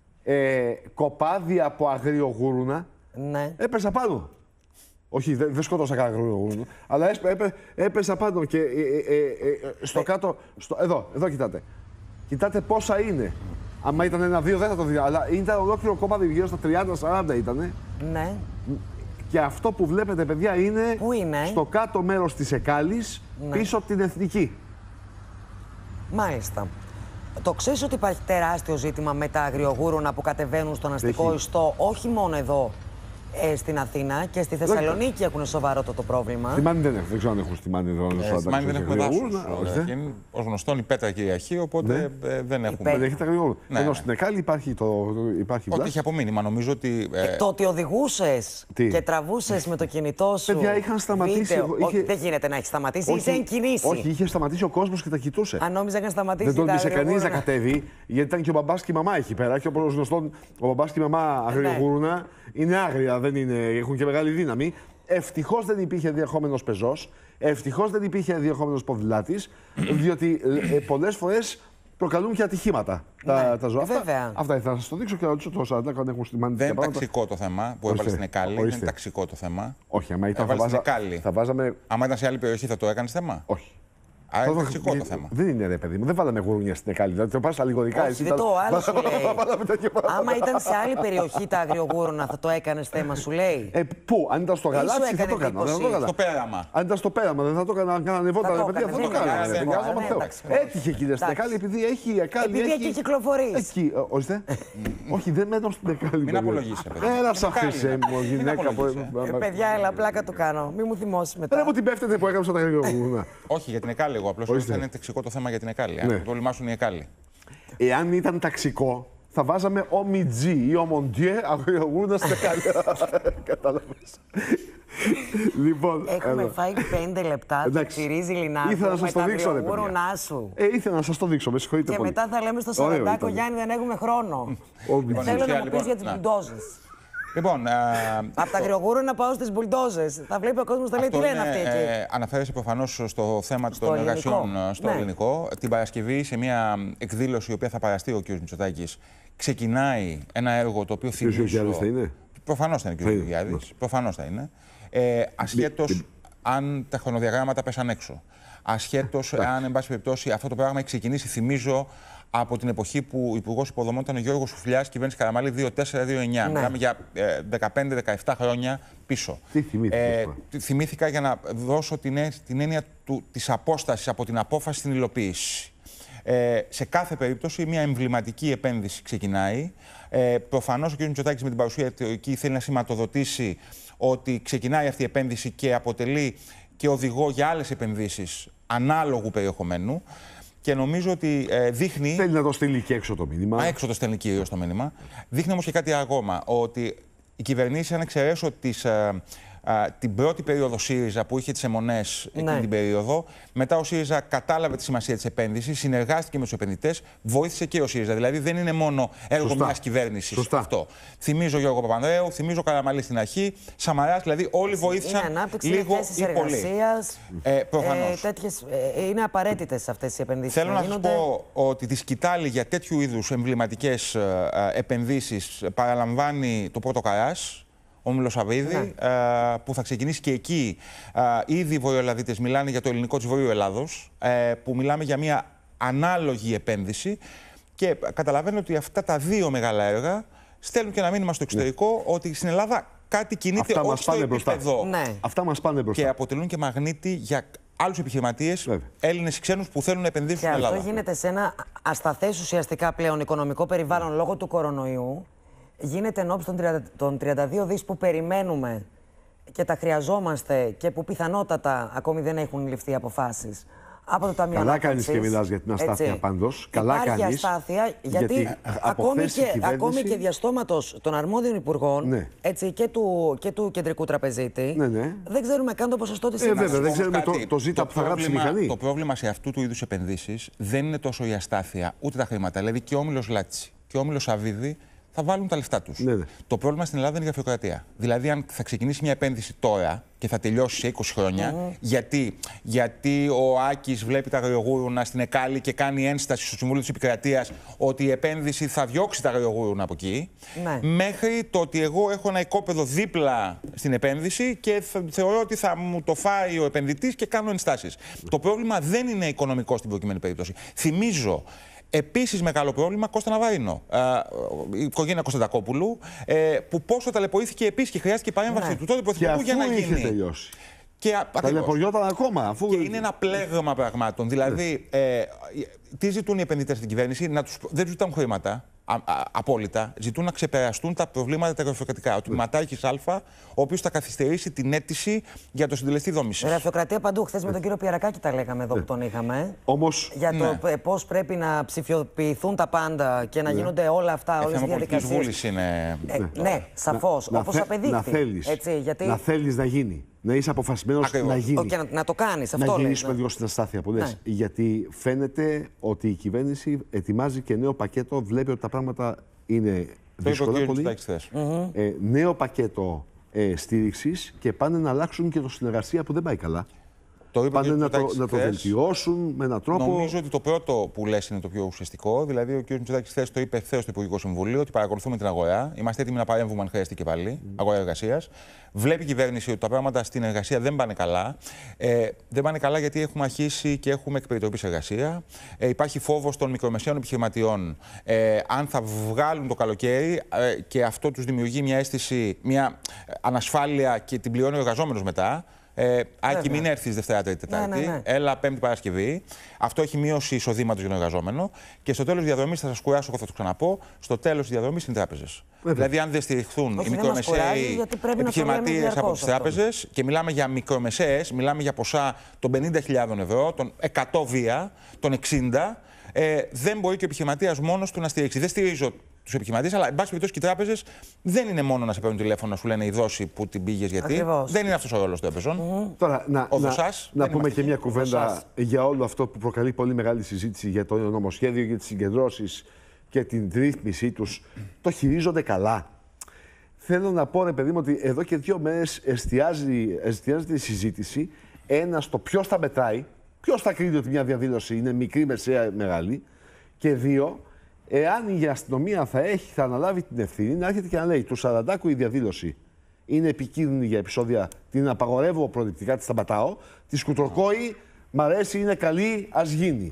Ε, κοπάδι από αγριογούρουνα. Ναι. Έπεσα πάνω. Όχι, δεν δε σκότωσα κανένα γρήγορο, αλλά έπε, έπεσα πάνω και ε, ε, ε, ε, στο κάτω, στο, εδώ, εδώ κοιτάτε. Κοιτάτε πόσα είναι. Αν ήταν ένα-δύο δεν θα το δει, αλλά ήταν ολόκληρο κομμάτι, γύρω στα τριάντα σαράντα ήτανε. Ναι. Και αυτό που βλέπετε, παιδιά, είναι, Πού είναι? στο κάτω μέρος της Εκάλης, ναι. πίσω από την Εθνική. Μάλιστα. Το ξέρεις ότι υπάρχει τεράστιο ζήτημα με τα αγριογούρουνα που κατεβαίνουν στον αστικό ιστό, όχι μόνο εδώ. Ε, στην Αθήνα και στη Θεσσαλονίκη έχουν σοβαρό το, το πρόβλημα. Στη Μάνη δεν έχουν, δεν ξέρω αν έχουν στη Μάνη εδώ. Ε, στη Μάνη δεν έχουμε δάσος. Ως γνωστόν η πέτρα κυριαρχεί, οπότε ναι. ε, δεν έχουμε. Δεν έχετε αγριογούρουνα. Ναι, Ενώ ναι. στην Εκάλη υπάρχει το. Υπάρχει ότι έχει απομείνει, μα νομίζω ότι. Ε... Το ότι οδηγούσες και τραβούσες με το κινητό σου. Παιδιά, είχαν σταματήσει. Βίντεο, είχε... Δεν γίνεται να έχει σταματήσει, είχε εγκινήσει. Όχι, είχε σταματήσει ο κόσμος και τα κοιτούσε. Αν νόμιζα είχαν σταματήσει. Δεν τον πείσε κανείς να κατέβει, γιατί ήταν και ο μπαμπάς και η μαμά εκεί πέρα. Και όπως γνωστόν, ο μπαμπάς και η μαμά αγριογούρουνα είναι άγρια, δεν είναι, έχουν και μεγάλη δύναμη. Ευτυχώς δεν υπήρχε διερχόμενος πεζός, ευτυχώς δεν υπήρχε διερχόμενος ποδηλάτης, διότι ε, πολλές φορές προκαλούν και ατυχήματα ναι, τα, τα ζώα. Αυτά, αυτά ήθελα να σας το δείξω και να ρωτήσω το Σαραντάκο αν έχουν στη Μάνη. Δεν είναι ταξικό το θέμα που έβαλε στην Εκάλη. Δεν είναι ταξικό το θέμα. Όχι, άμα ήταν θα, βάζα, θα βάζαμε. Άμα ήταν σε άλλη περιοχή θα το έκανες θέμα. Όχι. Άρα είναι ταξικό το θέμα. Δεν είναι, ρε παιδί μου, δεν βάλαμε γουρούνια στην Εκάλη. Δηλαδή το πα αλληγορικά. Όχι, δεν το άλλο σου λέει. Άμα ήταν σε άλλη περιοχή τα αγριογούρουνα, θα το έκανε θέμα, σου λέει. Ε, πού, αν ήταν στο Γαλάτσι, θα το έκανα. Στο πέραμα. Αν ήταν στο πέραμα, δεν θα το έκανα. Αν ανεβόταν, παιδιά, θα το έκανα. Έτυχε κύριε στην Εκάλη, επειδή έχει η Εκάλη. Επειδή εκεί κυκλοφορεί. Ορίστε. Όχι, δεν μένω στην Εκάλη. Μην απολογίσαι, παιδιά. Έλα, αφήσε μου, γυναίκα. Παιδιά, έλα, πλάκα του κάνω. Μην μου θυμώσει μετά. Δεν μου την πέφτετε που έκανα στα αγριογούρουνα. Όχι, για την Εκάλη εγώ. Απλώς δεν είναι ταξικό το θέμα για την Εκάλη. Αν το πρόβλημά σου είναι η Εκάλη. Εάν ήταν ταξικό, θα βάζαμε ομιτζή ή ομοντιέ αγριογούρουνα στην Εκάλη. Κατάλαβες. Λοιπόν, έχουμε εδώ φάει πέντε λεπτά, το τσιρίζει Λινάκο. Ήθελα να σας το δείξω, ρε παιδιά. Σου. Ε, ήθελα να σας το δείξω, με συγχωρείτε και πολύ. Και μετά θα λέμε στο Σαραντάκο, Γιάννη, δεν έχουμε χρόνο. Θέλω να μου πεις για τις μπουλντόζες. Λοιπόν, από τα αγριογούρουνα να πάω στις μπουλντόζες. Θα βλέπει ο κόσμος, θα λέει τι λένε αυτοί εκεί. Ε, αναφέρεσαι προφανώς στο θέμα στο των εργασιών στο ναι. ελληνικό. Την Παρασκευή, σε μια εκδήλωση η οποία θα παραστεί ο κ. Μητσοτάκης, ξεκινάει ένα έργο το οποίο θυμίζει. Ο κ. θα είναι. Προφανώς θα είναι ο κ. Γεωργιάδης. Προφανώς θα είναι. Ε, ασχέτως αν τα χρονοδιαγράμματα πέσαν έξω. Ασχέτως αν, εν πάση περιπτώσει, αυτό το πράγμα έχει ξεκινήσει, θυμίζω, από την εποχή που Υπουργός Υποδομών ήταν ο Γιώργος Σουφλιάς, κυβέρνηση Καραμαλή δύο τέσσερα δύο εννιά. Ναι. Μιλάμε για ε, δεκαπέντε δεκαεπτά χρόνια πίσω. Τι θυμήθηκες, ε, θυμήθηκα για να δώσω την, την έννοια του, της απόστασης από την απόφαση στην υλοποίηση. Ε, σε κάθε περίπτωση, μια εμβληματική επένδυση ξεκινάει. Ε, προφανώς ο κ. Μητσοτάκης με την παρουσία του εκεί θέλει να σηματοδοτήσει ότι ξεκινάει αυτή η επένδυση και αποτελεί και οδηγό για άλλες επενδύσεις ανάλογου περιεχομένου. Και νομίζω ότι ε, δείχνει. Θέλει να το στείλει και έξω το μήνυμα. Α, έξω το στέλνει κυρίως το μήνυμα. Δείχνει όμως και κάτι ακόμα. Ότι οι κυβερνήσεις, αν εξαιρέσω τις, ε, ε, την πρώτη περίοδο ΣΥΡΙΖΑ που είχε τις αιμονές ναι. εκείνη την περίοδο, μετά ο ΣΥΡΙΖΑ κατάλαβε τη σημασία της επένδυσης, συνεργάστηκε με τους επενδυτές, βοήθησε και ο ΣΥΡΙΖΑ. Δηλαδή δεν είναι μόνο έργο μιας κυβέρνησης αυτό. Θυμίζω Γιώργο Παπανδρέου, θυμίζω Καραμαλή στην αρχή, Σαμαράς, δηλαδή όλοι βοήθησαν λίγο ή πολύ. Ε, προφανώς. Ε, τέτοιες, ε, είναι απαραίτητες αυτές οι επενδύσεις. Θέλω να, να γίνονται... σας πω ότι τη σκητάλη για τέτοιου είδους εμβληματικές ε, ε, επενδύσεις παραλαμβάνει το Πόρτο Καράς, ο Μιλοσαβίδη, ναι. ε, που θα ξεκινήσει και εκεί. Ε, ήδη οι Βορειοελλαδίτες μιλάνε για το ελληνικό της Βορείου Ελλάδος, ε, που μιλάμε για μια ανάλογη επένδυση και καταλαβαίνω ότι αυτά τα δύο μεγάλα έργα στέλνουν και ένα μήνυμα στο εξωτερικό ναι. ότι στην Ελλάδα κάτι κινείται Αυτά όχι στο επίπεδο. Ναι. Αυτά μας πάνε μπροστά. Και αποτελούν και μαγνήτη για άλλους επιχειρηματίες, Έλληνες ή ξένους, που θέλουν να επενδύσουν και στην Ελλάδα. Αυτό γίνεται σε ένα ασταθές ουσιαστικά πλέον οικονομικό περιβάλλον λόγω του κορονοϊού. Γίνεται ενώπιση των τριάντα δύο δις που περιμένουμε και τα χρειαζόμαστε και που πιθανότατα ακόμη δεν έχουν ληφθεί αποφάσεις από το Ταμείο Καλά κάνεις και μιλάς για την αστάθεια πάντως. Καλά Υπάρχει κάνεις, αστάθεια γιατί, γιατί ακόμη, και, κυβέρνηση... ακόμη και διαστόματος των αρμόδιων υπουργών ναι. έτσι, και, του, και του κεντρικού τραπεζίτη ναι, ναι. δεν ξέρουμε καν το ποσοστό της ε, σύμβασης. Βέβαια, δεν ξέρουμε το, το ζήτα που θα γράψει η μηχανή. Το πρόβλημα σε αυτού του είδους επενδύσεις δεν είναι τόσο η αστάθεια ούτε τα χρήματα. Δηλαδή και ο Όμιλος Λάτσι και ο Όμιλος Σαββίδη θα βάλουν τα λεφτά τους. Ναι, ναι. Το πρόβλημα στην Ελλάδα είναι η γραφειοκρατία. Δηλαδή, αν θα ξεκινήσει μια επένδυση τώρα και θα τελειώσει σε είκοσι χρόνια, mm-hmm. γιατί, γιατί ο Άκης βλέπει τα αγριογούρουνα στην Εκάλη και κάνει ένσταση στο Συμβούλιο της Επικρατείας ότι η επένδυση θα διώξει τα αγριογούρουνα από εκεί, ναι. μέχρι το ότι εγώ έχω ένα οικόπεδο δίπλα στην επένδυση και θα, θεωρώ ότι θα μου το φάει ο επενδυτής και κάνω ενστάσεις. Mm-hmm. Το πρόβλημα δεν είναι οικονομικό στην προκειμένη περίπτωση. Θυμίζω. Επίσης μεγάλο πρόβλημα Κώστα Ναβαρίνο, ε, η οικογένεια Κωνσταντακόπουλου, ε, που πόσο ταλαιπωρήθηκε επίσης και χρειάστηκε παρέμβαση ναι. του τότε πρωθυπουργού για να γίνει. Είχε τελειώσει. Και ταλαιπωριόταν ακόμα. Αφού... Και είναι ένα πλέγμα πραγμάτων. Δηλαδή, ε, τι ζητούν οι επενδυτές στην κυβέρνηση, να τους, δεν τους ζητάνε χρήματα. Α, α, απόλυτα, ζητούν να ξεπεραστούν τα προβλήματα τα γραφειοκρατικά. Ο τμήματάρχης Α, ο οποίος θα καθυστερήσει την αίτηση για το συντελεστή δόμησης. Γραφειοκρατία παντού. Χθες με τον κύριο Πιερακάκη τα λέγαμε εδώ που τον είχαμε. Όμως, για το ναι. πώς πρέπει να ψηφιοποιηθούν τα πάντα και να ναι. γίνονται όλα αυτά, όλες οι διαδικασίες. Βούληση είναι. Ε, ναι, ναι, σαφώς. Όπως θε, απεδείχθη. Να θέλεις, έτσι, γιατί... να θέλεις να γίνει. Να είσαι αποφασισμένος να γίνει. Και να, να το κάνεις. Αυτό να γυρίσουμε λίγο στην αστάθεια που λες. Ναι. Γιατί φαίνεται ότι η κυβέρνηση ετοιμάζει και νέο πακέτο. Βλέπει ότι τα πράγματα είναι δύσκολα πολύ. Mm-hmm. Ε, νέο πακέτο ε, στήριξης και πάνε να αλλάξουν και το συνεργασία που δεν πάει καλά. Το είπε Πάνε και να, το, Μητσοτάκης να το βελτιώσουν με έναν τρόπο. Νομίζω ότι το πρώτο που λες είναι το πιο ουσιαστικό. Δηλαδή, ο κ. Μητσοτάκης χθες το είπε ευθέως στο Υπουργικό Συμβούλιο ότι παρακολουθούμε την αγορά. Είμαστε έτοιμοι να παρέμβουμε αν χρειαστεί και πάλι. Mm. Αγορά εργασίας. Βλέπει η κυβέρνηση ότι τα πράγματα στην εργασία δεν πάνε καλά. Ε, δεν πάνε καλά γιατί έχουμε αρχίσει και έχουμε εκπεριτροπής εργασία. Ε, υπάρχει φόβος των μικρομεσαίων επιχειρηματιών. Ε, αν θα βγάλουν το καλοκαίρι ε, και αυτό τους δημιουργεί μια αίσθηση, μια ανασφάλεια και την πληρώνει ο εργαζόμενος μετά. Ε, Άκη, μην έρθει Δευτέρα, Τρίτη, Τετάρτη. Ναι, ναι, ναι. Έλα Πέμπτη, Παρασκευή. Αυτό έχει μείωση εισοδήματος για τον εργαζόμενο. Και στο τέλος της διαδρομής, θα σας κουράσω, εγώ θα το ξαναπώ, στο τέλος της διαδρομής είναι οι τράπεζες. Δηλαδή, αν δεν στηριχθούν οι μικρομεσαίοι επιχειρηματίες από τις τράπεζες, και μιλάμε για μικρομεσαίες, μιλάμε για ποσά των πενήντα χιλιάδων ευρώ, των εκατό βία, των εξήντα, ε, δεν μπορεί και ο επιχειρηματίας μόνος του να στηρίξει. Δεν στηρίζω τους επιχειρηματίες, αλλά εν πάση περιπτώσει και οι τράπεζες δεν είναι μόνο να σε παίρνουν τηλέφωνο να σου λένε η δόση που την πήγες γιατί. Ακριβώς. Δεν είναι αυτός ο ρόλος των τραπεζών. Mm-hmm. Τώρα, να, ο να, δωσάς, να πούμε και μια κουβέντα δωσάς. για όλο αυτό που προκαλεί πολύ μεγάλη συζήτηση για το νομοσχέδιο, για τις συγκεντρώσεις και την ρύθμισή τους. Το χειρίζονται καλά. Θέλω να πω, ρε παιδί μου, ότι εδώ και δύο μέρες εστιάζει, εστιάζεται η συζήτηση ένα στο ποιος θα μετράει, ποιος θα κρίνει ότι μια διαδήλωση είναι μικρή, μεσαία, μεγάλη, και δύο, εάν η αστυνομία θα, έχει, θα αναλάβει την ευθύνη να έρχεται και να λέει του Σαραντάκου η διαδήλωση είναι επικίνδυνη για επεισόδια, την απαγορεύω προληπτικά, τη σταματάω, τη Σκουτροκόη, μ' αρέσει, είναι καλή, ας γίνει.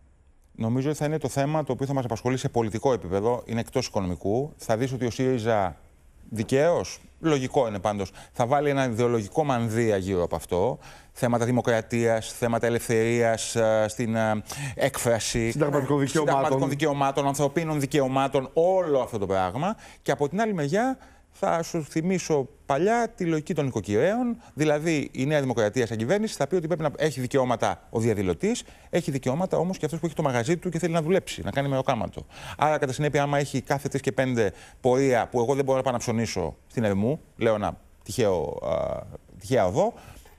Νομίζω ότι θα είναι το θέμα το οποίο θα μας απασχολεί σε πολιτικό επίπεδο, είναι εκτός οικονομικού. Θα δεις ότι ο ΣΥΡΙΖΑ δικαίως, λογικό είναι πάντως, θα βάλει ένα ιδεολογικό μανδύα γύρω από αυτό. Θέματα δημοκρατίας, θέματα ελευθερίας στην έκφραση, συνταγματικών δικαιωμάτων. συνταγματικών δικαιωμάτων, ανθρωπίνων δικαιωμάτων, όλο αυτό το πράγμα. Και από την άλλη μεριά θα σου θυμίσω παλιά τη λογική των νοικοκυρέων. Δηλαδή, η Νέα Δημοκρατία σαν κυβέρνηση θα πει ότι πρέπει να έχει δικαιώματα ο διαδηλωτής, έχει δικαιώματα όμως και αυτός που έχει το μαγαζί του και θέλει να δουλέψει, να κάνει μεροκάματο. Άρα, κατά συνέπεια, άμα έχει κάθε τρεις και πέντε πορεία που εγώ δεν μπορώ να πάω να ψωνίσω στην Ερμού, λέω ένα τυχαίο, α, τυχαία οδό,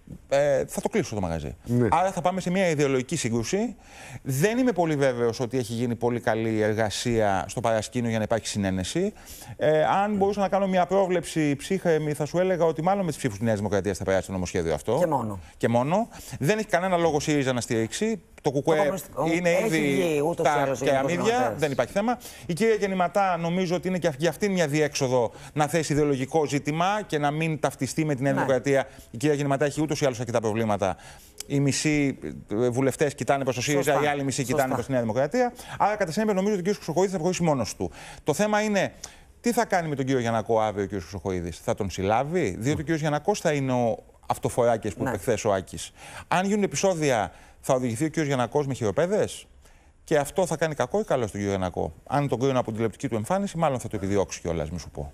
Ε, θα το κλείσω το μαγαζί. Ναι. Άρα θα πάμε σε μια ιδεολογική σύγκρουση. Δεν είμαι πολύ βέβαιος ότι έχει γίνει πολύ καλή εργασία στο παρασκήνιο για να υπάρχει συνένεση. Ε, αν μπορούσα να κάνω μια πρόβλεψη ψύχρεμη, θα σου έλεγα ότι μάλλον με τις ψήφους της Νέας Δημοκρατίας θα περάσει το νομοσχέδιο αυτό. Και μόνο. Και μόνο. Δεν έχει κανένα λόγο ΣΥΡΙΖΑ να στηρίξει. Το ΚΚΕ είναι ήδη τα κεραμίδια, δεν υπάρχει θέμα. Η κυρία Γεννηματά νομίζω ότι είναι και για αυτήν μια διέξοδο να θέσει ιδεολογικό ζήτημα και να μην ταυτιστεί με τη Νέα ναι. Δημοκρατία. Η κυρία Γεννηματά έχει ούτως ή άλλως αρκετά προβλήματα. Οι μισοί βουλευτές κοιτάνε προς το ΣΥΡΙΖΑ, οι άλλοι μισοί Σωστά. κοιτάνε προς τη Νέα Δημοκρατία. Άρα, κατά συνέπεια, νομίζω ότι ο κ. Χρυσοχοΐδης θα προχωρήσει μόνος του. Το θέμα είναι τι θα κάνει με τον κύριο Γιαννακό αύριο ο κ. Χρυσοχοΐδης. Θα τον συλλάβει, διότι ο κ. Γιαννακός θα είναι ο αυτοφοράκης που ναι. είπε χθες ο Άκης. Αν γίνουν επεισόδια, θα οδηγηθεί ο κ. Γιαννακός με χειροπέδες και αυτό θα κάνει κακό ή καλό στον κ. Γιαννακό. Αν τον κρίνω από την τηλεοπτική του εμφάνιση, μάλλον θα το επιδιώξει κιόλας, μη σου πω.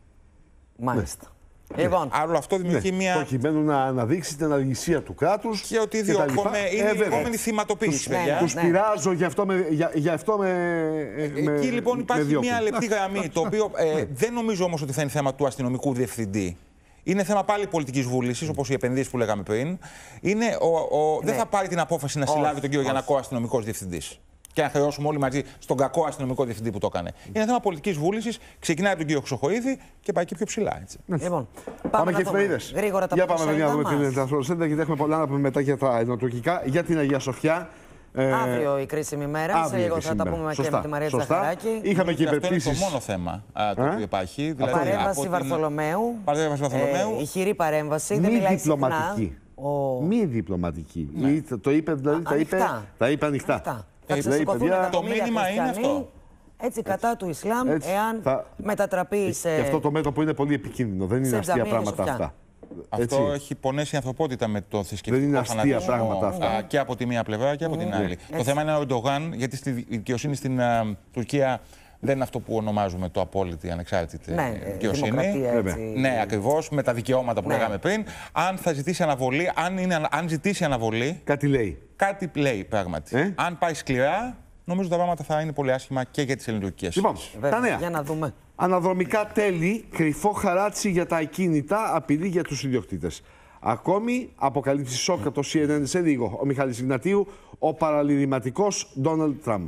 Μάλιστα. Ναι. Λοιπόν, άρα αυτό δημιουργεί ναι, μια. Προκειμένου να αναδείξει την αργησία του κράτους. Και ότι διώκομαι είναι η επόμενη θυματοποίηση. Τους ναι, ναι. πειράζω, γι' αυτό με. Για, γι αυτό με, με Εκεί λοιπόν υπάρχει με μια λεπτή γραμμή. Το οποίο ε, δεν νομίζω όμως ότι θα είναι θέμα του αστυνομικού διευθυντή. Είναι θέμα πάλι πολιτικής βούλησης, όπως οι επενδύσεις που λέγαμε πριν. Είναι ο, ο, ναι. Δεν θα πάρει την απόφαση να συλλάβει τον κύριο Γιαννακό αστυνομικός διευθυντής. Και να χρεώσουμε όλοι μαζί στον κακό αστυνομικό διευθυντή που το έκανε. Είναι θέμα πολιτικής βούλησης. Ξεκινάει από τον κύριο Χρυσοχοΐδη και πάει και πιο ψηλά. Έτσι. Λοιπόν, πάμε, πάμε και εφημερίδες. Γρήγορα τα Για πάμε να δούμε τι είναι τα σέντα, γιατί έχουμε πολλά να πούμε μετά για τα ενωτουρκικά. Για την Αγία Σοφιά. Ε, αύριο η κρίσιμη μέρα. Σε λίγο θα τα πούμε σωστά, και με τη Μαρία Τσαχαράκη. Είχαμε και υπερπτήσεις. Αυτό είναι το μόνο θέμα α, το οποίο υπάρχει. Δηλαδή, παρέμβαση την... Βαρθολομαίου. Παρέμβαση Βαρθολομαίου. Ε, ηχηρή παρέμβαση. Μη διπλωματική. Ο... Μη διπλωματική. Ναι. Το είπε, δηλαδή, τα, είπε, τα είπε ανοιχτά. Θα ξεσηκωθούν το μήνυμα είναι αυτό. Έτσι, κατά του Ισλάμ, έτσι, εάν θα... μετατραπεί σε. Και αυτό το μέτωπο είναι πολύ επικίνδυνο. Δεν είναι αστεία πράγματα αυτά. Αυτό έτσι. Έχει πονέσει η ανθρωπότητα με το θρησκευτικό φανατισμό και από τη μία πλευρά και από την άλλη. Το θέμα είναι ο Ερντογάν, γιατί στη δικαιοσύνη στην Τουρκία δεν είναι αυτό που ονομάζουμε το απόλυτη ανεξάρτητη ναι, δικαιοσύνη. Ναι, ακριβώς, με τα δικαιώματα που ναι. λέγαμε πριν. Αν θα ζητήσει αναβολή, αν, είναι, αν ζητήσει αναβολή. Κάτι λέει. Κάτι λέει πράγματι. Ε? Αν πάει σκληρά, νομίζω τα πράγματα θα είναι πολύ άσχημα και για τις ελληνικές. Λοιπόν, τα νέα. Για να δούμε. Αναδρομικά τέλη, κρυφό χαράτσι για τα ακίνητα, απειλή για τους ιδιοκτήτες. Ακόμη, αποκαλύψει σοκ το σι εν εν σε λίγο. Ο Μιχάλης Ιγνατίου, ο παραλυρηματικός Ντόναλντ Τραμπ.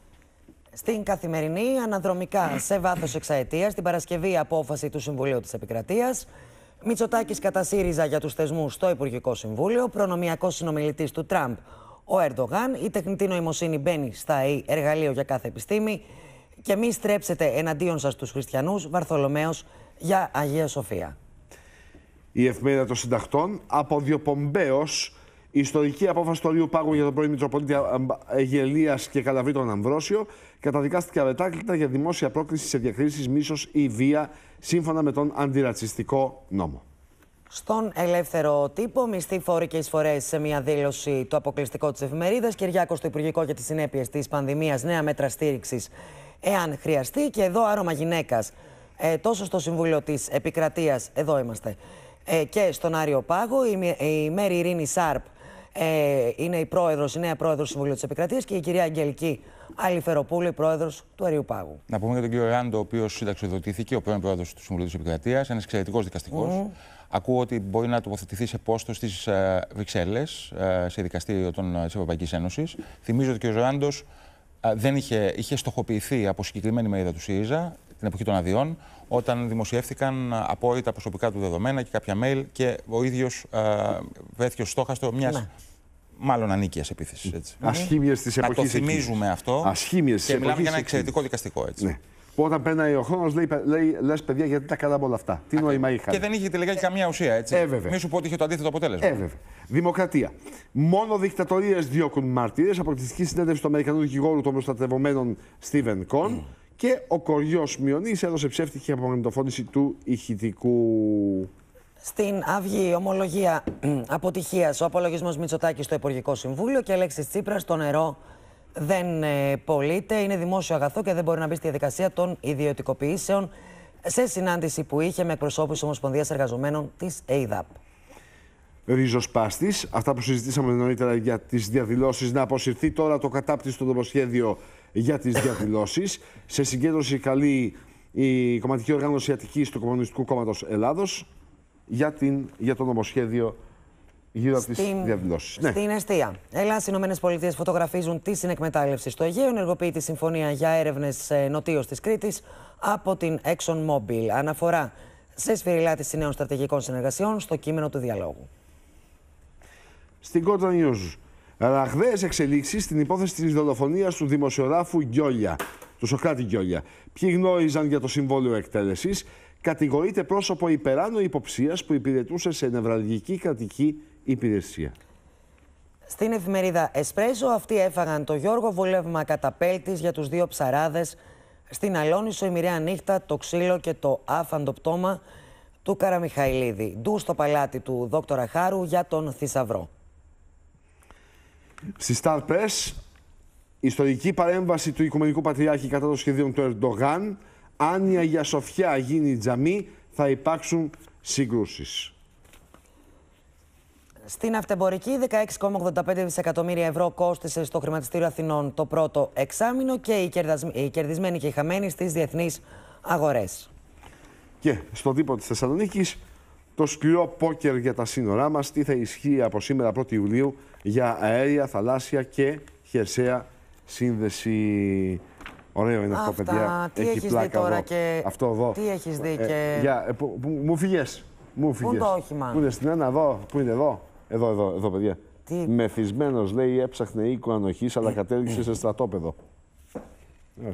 Στην Καθημερινή, αναδρομικά σε βάθος εξαετίας, την Παρασκευή απόφαση του Συμβουλίου της Επικρατείας. Μητσοτάκης κατά ΣΥΡΙΖΑ για τους θεσμούς στο Υπουργικό Συμβούλιο. Προνομιακός συνομιλητής του Τραμπ ο Ερντογάν. Η τεχνητή νοημοσύνη μπαίνει στα ΕΕ, εργαλείο για κάθε επιστήμη. Και μη στρέψετε εναντίον σας τους χριστιανούς. Βαρθολομαίος για Αγία Σοφία. Η Εφημερίδα των Συντακτών. Αποδιοπομπαίως, η ιστορική απόφαση του Ορείου Πάγου για τον πρώην Μητροπολίτη Αιγελίας και Καλαβρίτων Αμβρόσιο καταδικάστηκε αρετάκλητα για δημόσια πρόκληση σε διακρίσεις, μίσος ή βία, σύμφωνα με τον αντιρατσιστικό νόμο. Στον ελεύθερο τύπο, μισθοί, φόροι και εισφορές σε μια δήλωση το αποκλειστικό της εφημερίδας. Κυριάκος στο Υπουργικό για τις συνέπειες της πανδημίας, νέα μέτρα στήριξης εάν χρειαστεί. Και εδώ άρωμα γυναίκας, ε, τόσο στο Συμβούλιο της Επικρατείας, εδώ είμαστε, ε, και στον Άριο Πάγο. Η, η Μέρη Ειρήνη Σάρπ ε, είναι η πρόεδρος, η νέα πρόεδρος του Συμβουλίου της Επικρατείας, και η κυρία Αγγελική Αλιφεροπούλου, η πρόεδρος του Αριού Πάγου. Να πούμε για τον κύριο Ράντο, ο οποίος συνταξιοδοτήθηκε, ο πρώην πρόεδρος του Συμβουλίου της Επικρατείας, ένας εξαιρετικός δικαστικός. Mm. Ακούω ότι μπορεί να τοποθετηθεί σε πόστο στις ε, Βρυξέλλες, ε, σε δικαστήριο της Ευρωπαϊκής Ένωσης. Θυμίζω ότι ο κ. Ράντος ε, δεν είχε, είχε στοχοποιηθεί από συγκεκριμένη μερίδα του ΣΥΡΙΖΑ την εποχή των αδειών, όταν δημοσιεύτηκαν απόρριτα προσωπικά του δεδομένα και κάποια mail, και ο ίδιος ε, βρέθηκε ως στόχαστρο μιας. Ναι. Μάλλον ανίκειας επίθεσης. Ασχήμιες της εποχής. Να το θυμίζουμε αυτό. Ασχήμιες της και μιλάμε για ένα εκείνης. εξαιρετικό δικαστικό. Έτσι. Ναι. Που όταν περνάει ο χρόνος, λέει, λέει, λες παιδιά, γιατί τα κάναμε όλα αυτά. Τι νόημα είχαν. Και δεν είχε τελικά και καμία ουσία, έτσι. Ε, Μην σου πω ότι είχε το αντίθετο αποτέλεσμα. Ε, βέβαια. Δημοκρατία. Μόνο δικτατορίες διώκουν μάρτυρες. Αποκλειστική συνέντευξη του Αμερικανού δικηγόρου των προστατευομένων Στίβεν Κον. Mm. Και ο κοριός Μιονής έδωσε ψεύτικη απομαγνητοφώνηση του ηχητικού. Στην Αυγή, ομολογία αποτυχίας, ο απολογισμός Μητσοτάκη στο Υπουργικό Συμβούλιο και Αλέξης Τσίπρας στο νερό δεν ε, πωλείται. Είναι δημόσιο αγαθό και δεν μπορεί να μπει στη διαδικασία των ιδιωτικοποιήσεων, σε συνάντηση που είχε με εκπροσώπους Ομοσπονδίας Εργαζομένων της ΕΙΔΑΠ. Ριζοσπάστης, αυτά που συζητήσαμε νωρίτερα για τις διαδηλώσεις, να αποσυρθεί τώρα το κατάπτυστο νομοσχέδιο για τις διαδηλώσεις. Σε συγκέντρωση καλεί η κομματική οργάνωση Αττικής του Κομμουνιστικού Κόμματος Ελλάδος για, την, για το νομοσχέδιο γύρω από τις διαδηλώσεις. Στην ναι. Εστία. Ελλάς, Ηνωμένες Πολιτείες φωτογραφίζουν τη συνεκμετάλλευση στο Αιγαίο. Ενεργοποιεί τη συμφωνία για έρευνες νοτίως της Κρήτης από την ExxonMobil. Αναφορά σε σφυριλάτηση νέων στρατηγικών συνεργασιών στο κείμενο του διαλόγου. Στην Κόντρα News. Ραγδαίες εξελίξεις στην υπόθεση της δολοφονίας του δημοσιογράφου Γκιόλια, του Σοκράτη Γκιόλια. Ποιοι γνώριζαν για το συμβόλαιο εκτέλεσης. Κατηγορείται πρόσωπο υπεράνω υποψίας που υπηρετούσε σε νευραλγική κρατική υπηρεσία. Στην εφημερίδα Εσπρέσο, αυτοί έφαγαν το Γιώργο, βολεύμα καταπέλτης για τους δύο ψαράδες. Στην Αλόνισο, η μοιραία νύχτα, το ξύλο και το άφαντο πτώμα του Καραμιχαηλίδη. Ντου στο παλάτι του δόκτωρα Χάρου για τον θησαυρό. Στη Star Press, ιστορική παρέμβαση του Οικουμενικού Πατριάρχη κατά των σχεδίων του Ερντογάν. Αν η Αγία Σοφιά γίνει τζαμί, θα υπάρξουν συγκρούσεις. Στην αυτεμπορική, δεκαέξι κόμμα ογδόντα πέντε δισεκατομμύρια ευρώ κόστισε στο χρηματιστήριο Αθηνών το πρώτο εξάμηνο, και οι κερδισμένοι και οι χαμένοι στις διεθνείς αγορές. Και στον τύπο της Θεσσαλονίκης, το σκληρό πόκερ για τα σύνορά μας, τι θα ισχύει από σήμερα πρώτη Ιουλίου για αέρια, θαλάσσια και χερσαία σύνδεση. Ωραίο είναι αυτό, παιδιά. Τι έχει δει τώρα εδώ. Και... Αυτό εδώ. Τι έχεις δει ε, και... Για, ε, που, που, μου φυγες. Μου φυγες. Πού το όχημα. Πού είναι στην ένα εδώ. Πού είναι εδώ. Εδώ, εδώ, εδώ, παιδιά. Τι... Μεθυσμένος, λέει, έψαχνε οίκο ανοχής, αλλά κατέληξε σε στρατόπεδο. Ε.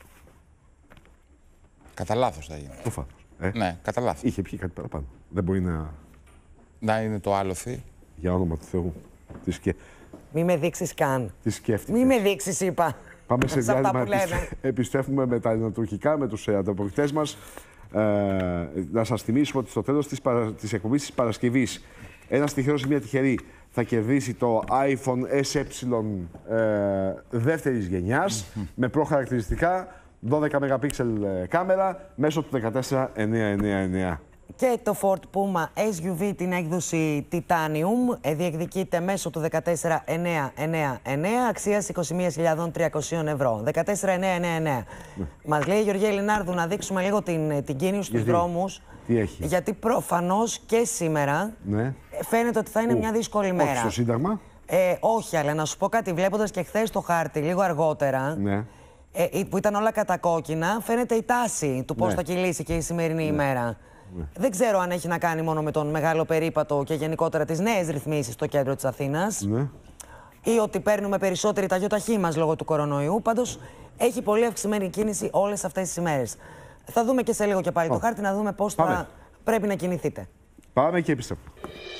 Κατά λάθος θα γίνει. Το φάτος. Ε? Ναι, κατά λάθος. Είχε πιει κάτι παραπάνω. Δεν μπορεί να... Να είναι το άλοθη. Για όνομα του Θεού. Τι σκε... Μη με δείξεις καν. Τι σκέφτηκες. Μη με δείξεις, είπα. Πάμε σε διάλειμμα. Επιστρέφουμε με τα ελληνοτουρκικά, με τους ανταποκριτές μας. Ε, να σας θυμίσουμε ότι στο τέλος της, παρα... της εκπομπής της Παρασκευής, ένας τυχερός ή μια τυχερή θα κερδίσει το iPhone ες ε ε, δεύτερης γενιάς με προχαρακτηριστικά δώδεκα μεγαπίξελ κάμερα μέσω του δεκατέσσερα εννιακόσια ενενήντα εννέα. Και το Ford Puma ες γιου βι την έκδοση Titanium διεκδικείται μέσω του δεκατέσσερα εννιακόσια ενενήντα εννέα αξίας είκοσι μία χιλιάδες τριακόσια ευρώ. δεκατέσσερα εννιακόσια ενενήντα εννέα. Ναι. Μας λέει η Γεωργία Ελληνάρδου να δείξουμε λίγο την, την κίνηση στους δρόμους. Τι έχει. Γιατί προφανώς και σήμερα ναι. φαίνεται ότι θα είναι Ου, μια δύσκολη μέρα. Όχι στο Σύνταγμα. Ε, όχι, αλλά να σου πω κάτι, βλέποντας και χθες το χάρτη λίγο αργότερα. Ναι. Ε, που ήταν όλα κατακόκκινα, φαίνεται η τάση του πώς ναι. θα κυλήσει και η σημερινή ναι. ημέρα. Ναι. Δεν ξέρω αν έχει να κάνει μόνο με τον μεγάλο περίπατο και γενικότερα τις νέες ρυθμίσεις στο κέντρο της Αθήνας. Ναι. Ή ότι παίρνουμε περισσότερη ταχύταχή μας λόγω του κορονοϊού. Πάντως έχει πολύ αυξημένη κίνηση όλες αυτές τις ημέρες. Θα δούμε και σε λίγο και πάλι oh. το χάρτη να δούμε πώς Πάμε. θα πρέπει να κινηθείτε. Πάμε και επιστρέφουμε.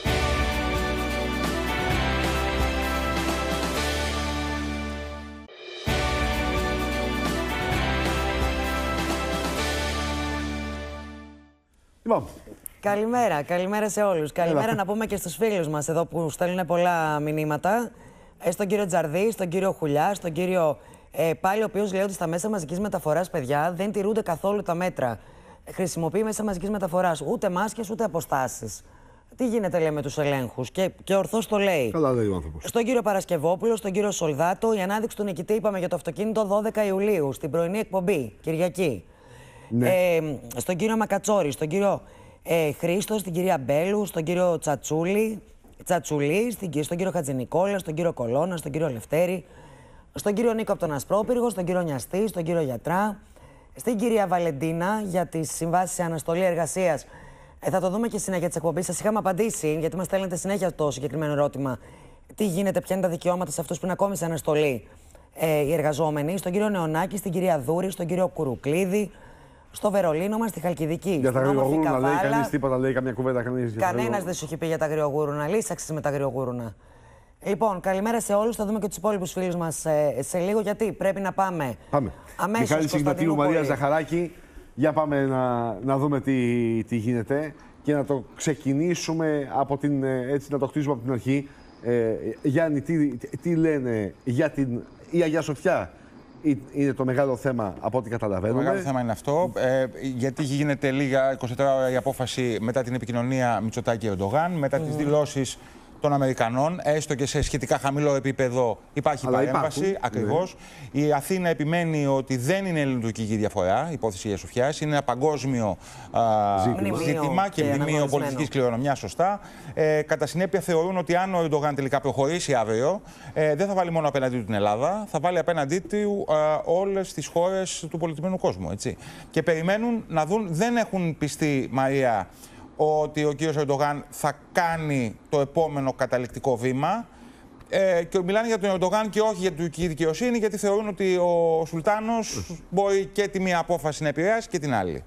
Καλημέρα, καλημέρα σε όλους. Καλημέρα να πούμε και στους φίλους μας εδώ που στέλνουν πολλά μηνύματα. Ε, στον κύριο Τζαρδί, στον κύριο Χουλιά, στον κύριο ε, πάλι ο οποίος λέει ότι στα μέσα μαζικής μεταφοράς, παιδιά, δεν τηρούνται καθόλου τα μέτρα. Χρησιμοποιεί μέσα μαζικής μεταφοράς ούτε μάσκες ούτε αποστάσεις. Τι γίνεται, λέει, με τους ελέγχους και, και ορθώς το λέει. Καλά λέει ο άνθρωπος. Στον κύριο Παρασκευόπουλο, στον κύριο Σολδάτο, η ανάδειξη του νικητή είπαμε για το αυτοκίνητο δώδεκα Ιουλίου, στην πρωινή εκπομπή, Κυριακή. Ναι. Ε, στον κύριο Μακατσόρη, στον κύριο ε, Χρήστο, στην κυρία Μπέλου, στον κύριο Τσατσούλη, Τσατσουλή, στην, στον κύριο Χατζηνικόλα, στον κύριο Κολώνα, στον κύριο Λευτέρη, στον κύριο Νίκο από τον Ασπρόπυργο, στον κύριο Νιαστή, στον κύριο Γιατρά, στην κυρία Βαλεντίνα για τις συμβάσεις σε αναστολή εργασίας. Ε, θα το δούμε και συνέχεια της εκπομπής. Σας είχαμε απαντήσει, γιατί μας στέλνετε συνέχεια το συγκεκριμένο ερώτημα. Τι γίνεται, ποια είναι τα δικαιώματα σε αυτούς που είναι ακόμη σε αναστολή ε, οι εργαζόμενοι. Στον κύριο Νεωνάκη, στην κυρία Δούρη, στον κύριο Κουρουκλίδη, στο Βερολίνο μας, στη Χαλκιδική. Για τα αγριογούρουνα λέει κανείς τίποτα, λέει καμιά κουβέντα. Κανένας δεν σου έχει πει για τα αγριογούρουνα. Λύσαξες με τα αγριογούρουνα. Λοιπόν, καλημέρα σε όλους. Θα δούμε και τους υπόλοιπους φίλους μας ε, σε λίγο, γιατί πρέπει να πάμε. Πάμε. Αμέσως. Μιχάλη Σιγνατίου, Μαρία Ζαχαράκη. Για πάμε να, να δούμε τι, τι γίνεται και να το ξεκινήσουμε από την, έτσι να το χτίσουμε από την αρχή. Ε, Γιάννη, τι, τι λένε για την η Αγία Σοφιά? Είναι το μεγάλο θέμα από ό,τι καταλαβαίνουμε. Το μεγάλο θέμα είναι αυτό. Ε, γιατί γίνεται λίγα είκοσι τέσσερις ώρα η απόφαση μετά την επικοινωνία Μητσοτάκη-Ερντογάν, μετά mm. τις δηλώσεις των Αμερικανών, έστω και σε σχετικά χαμηλό επίπεδο υπάρχει Αλλά παρέμβαση. Ακριβώς. Ναι. Η Αθήνα επιμένει ότι δεν είναι ελληνοτουρκική διαφορά, η υπόθεση Αγίας Σοφιάς. Είναι ένα παγκόσμιο α, ζήτημα. ζήτημα και μνημείο πολιτικής κληρονομιάς, σωστά. Ε, κατά συνέπεια, θεωρούν ότι αν ο Ερντογάν τελικά προχωρήσει αύριο, ε, δεν θα βάλει μόνο απέναντί του την Ελλάδα, θα βάλει απέναντί του όλες τις χώρες του πολιτισμένου κόσμου. Έτσι. Και περιμένουν να δουν, δεν έχουν πιστεί, Μαρία, ότι ο κύριος Ερντογάν θα κάνει το επόμενο καταληκτικό βήμα. Ε, και μιλάνε για τον Ερντογάν και όχι για την τουρκική δικαιοσύνη, γιατί θεωρούν ότι ο Σουλτάνος μπορεί και τη μία απόφαση να επηρεάσει και την άλλη.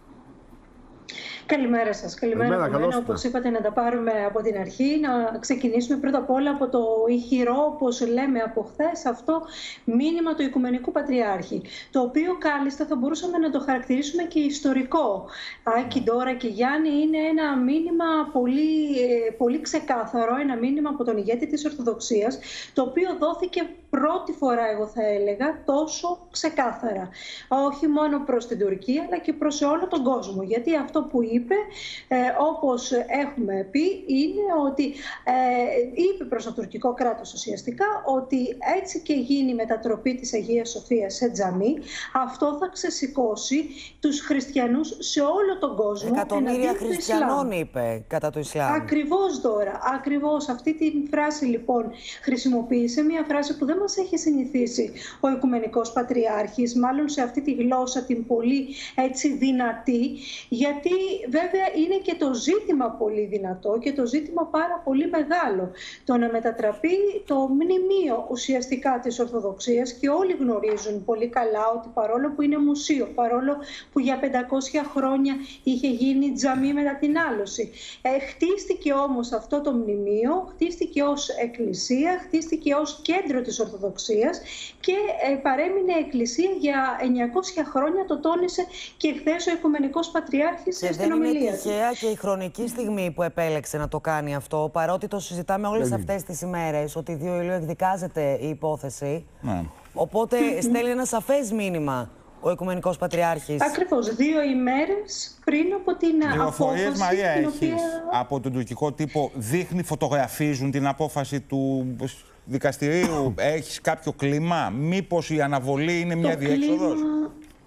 Καλημέρα σας. Καλημέρα από μένα. Όπως είπατε, να τα πάρουμε από την αρχή. Να ξεκινήσουμε πρώτα απ' όλα από το ηχηρό, όπως λέμε από χθες, αυτό μήνυμα του Οικουμενικού Πατριάρχη. Το οποίο κάλλιστα θα μπορούσαμε να το χαρακτηρίσουμε και ιστορικό. Άκη, Ντόρα και Γιάννη, είναι ένα μήνυμα πολύ, πολύ ξεκάθαρο, ένα μήνυμα από τον ηγέτη της Ορθοδοξίας, το οποίο δόθηκε πρώτη φορά, εγώ θα έλεγα, τόσο ξεκάθαρα. Όχι μόνο προς την Τουρκία, αλλά και προς όλο τον κόσμο. Γιατί αυτό που είπε, ε, όπως έχουμε πει, είναι ότι ε, είπε προς το τουρκικό κράτος ουσιαστικά ότι έτσι και γίνει η μετατροπή της Αγίας Σοφίας σε τζαμί, αυτό θα ξεσηκώσει τους χριστιανούς σε όλο τον κόσμο. Εκατομμύρια χριστιανών, είπε, κατά του Ισλάμ. Ακριβώς τώρα, ακριβώς αυτή τη φράση λοιπόν χρησιμοποίησε, μια φράση που δεν μας έχει συνηθίσει ο Οικουμενικός Πατριάρχης, μάλλον σε αυτή τη γλώσσα την πολύ έτσι δυνατή, γιατί βέβαια είναι και το ζήτημα πολύ δυνατό και το ζήτημα πάρα πολύ μεγάλο. Το να μετατραπεί το μνημείο ουσιαστικά της Ορθοδοξίας, και όλοι γνωρίζουν πολύ καλά ότι παρόλο που είναι μουσείο, παρόλο που για πεντακόσια χρόνια είχε γίνει τζαμί μετά την άλωση, ε, χτίστηκε όμως αυτό το μνημείο, χτίστηκε ως εκκλησία, χτίστηκε ως κέντρο της Ορθοδοξίας και ε, παρέμεινε εκκλησία για εννιακόσια χρόνια, το τόνισε και χθες ο Οικουμενικός Πατριάρχης στην ομιλία. Είναι τυχαία και η χρονική στιγμή που επέλεξε να το κάνει αυτό, παρότι το συζητάμε όλες αυτές τις ημέρες, ότι δύο Ιουλίου εκδικάζεται η υπόθεση. Ναι. Οπότε στέλνει ένα σαφές μήνυμα ο Οικουμενικός Πατριάρχης. Ακριβώς, δύο ημέρες πριν από την πληροφορίες, απόφαση. Μαρία, έχεις οποία... από τον τουρκικό τύπο, δείχνει, φωτογραφίζουν την απόφαση του δικαστηρίου, έχεις κάποιο κλίμα, μήπως η αναβολή είναι μια το διέξοδος? Κλίμα...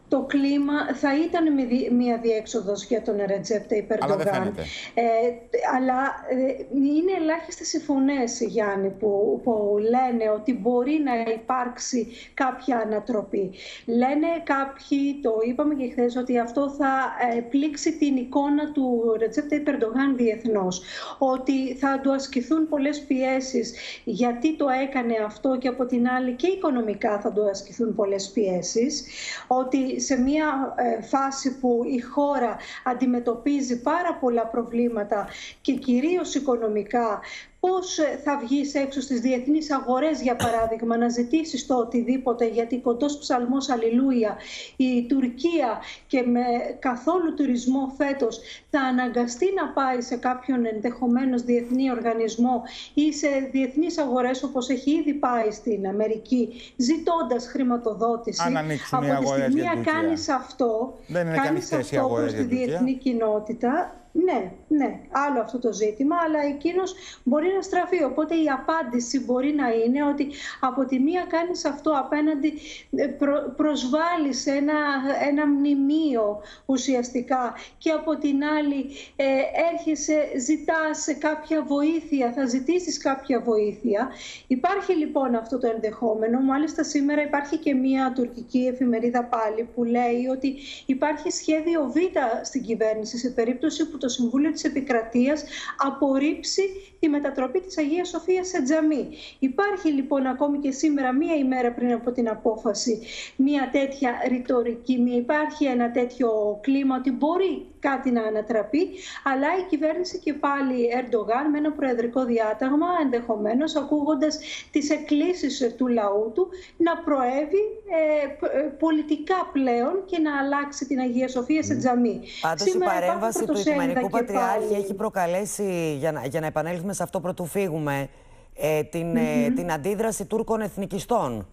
το κλίμα θα ήταν μια διέξοδος για τον Ρετζέπ Ταϊπ Ερντογάν. Ε, αλλά ε, είναι ελάχιστες οι φωνές, Γιάννη, που, που λένε ότι μπορεί να υπάρξει κάποια ανατροπή. Λένε κάποιοι, το είπαμε και χθες, ότι αυτό θα ε, πλήξει την εικόνα του Ρετζέπ Ταϊπ Ερντογάν διεθνώς. Ότι θα του ασκηθούν πολλές πιέσεις γιατί το έκανε αυτό, και από την άλλη και οικονομικά θα του ασκηθούν πολλές πιέσεις. Ότι σε μια φάση που η χώρα αντιμετωπίζει πάρα πολλά προβλήματα και κυρίως οικονομικά, πώς θα βγεις έξω στις διεθνείς αγορές, για παράδειγμα, να ζητήσεις το οτιδήποτε, γιατί κοντός ψαλμός αλληλούια, η Τουρκία και με καθόλου τουρισμό φέτος θα αναγκαστεί να πάει σε κάποιον ενδεχομένως διεθνή οργανισμό ή σε διεθνείς αγορές, όπως έχει ήδη πάει στην Αμερική, ζητώντας χρηματοδότηση. Αν ανοίξουν οι από τη αγορές στιγμή για κάνεις αυτό, δεν είναι κάνεις αυτό προς τη διεθνή κοινότητα. Ναι, ναι, άλλο αυτό το ζήτημα, αλλά εκείνος μπορεί να στραφεί. Οπότε η απάντηση μπορεί να είναι ότι από τη μία κάνεις αυτό απέναντι, προ, προσβάλλεις ένα, ένα μνημείο ουσιαστικά, και από την άλλη ε, έρχεσαι, ζητάς κάποια βοήθεια, θα ζητήσεις κάποια βοήθεια. Υπάρχει λοιπόν αυτό το ενδεχόμενο. Μάλιστα σήμερα υπάρχει και μία τουρκική εφημερίδα πάλι που λέει ότι υπάρχει σχέδιο Β στην κυβέρνηση σε περίπτωση που το Συμβούλιο της Επικρατείας απορρίψει τη μετατροπή της Αγίας Σοφίας σε τζαμί. Υπάρχει λοιπόν ακόμη και σήμερα, μία ημέρα πριν από την απόφαση, μία τέτοια ρητορική, μία, υπάρχει ένα τέτοιο κλίμα ότι μπορεί κάτι να ανατραπεί, αλλά η κυβέρνηση και πάλι Ερντογάν με ένα προεδρικό διάταγμα, ενδεχομένως ακούγοντας τις εκκλήσεις του λαού του, να προέβει ε, πολιτικά πλέον και να αλλάξει την Αγία Σοφία σε τζαμί. Πάντως η παρέμβαση του Οικουμενικού Πατριάρχη έχει προκαλέσει, για να, για να επανέλθουμε σε αυτό πρωτού φύγουμε, ε, την, mm-hmm. ε, την αντίδραση Τούρκων εθνικιστών.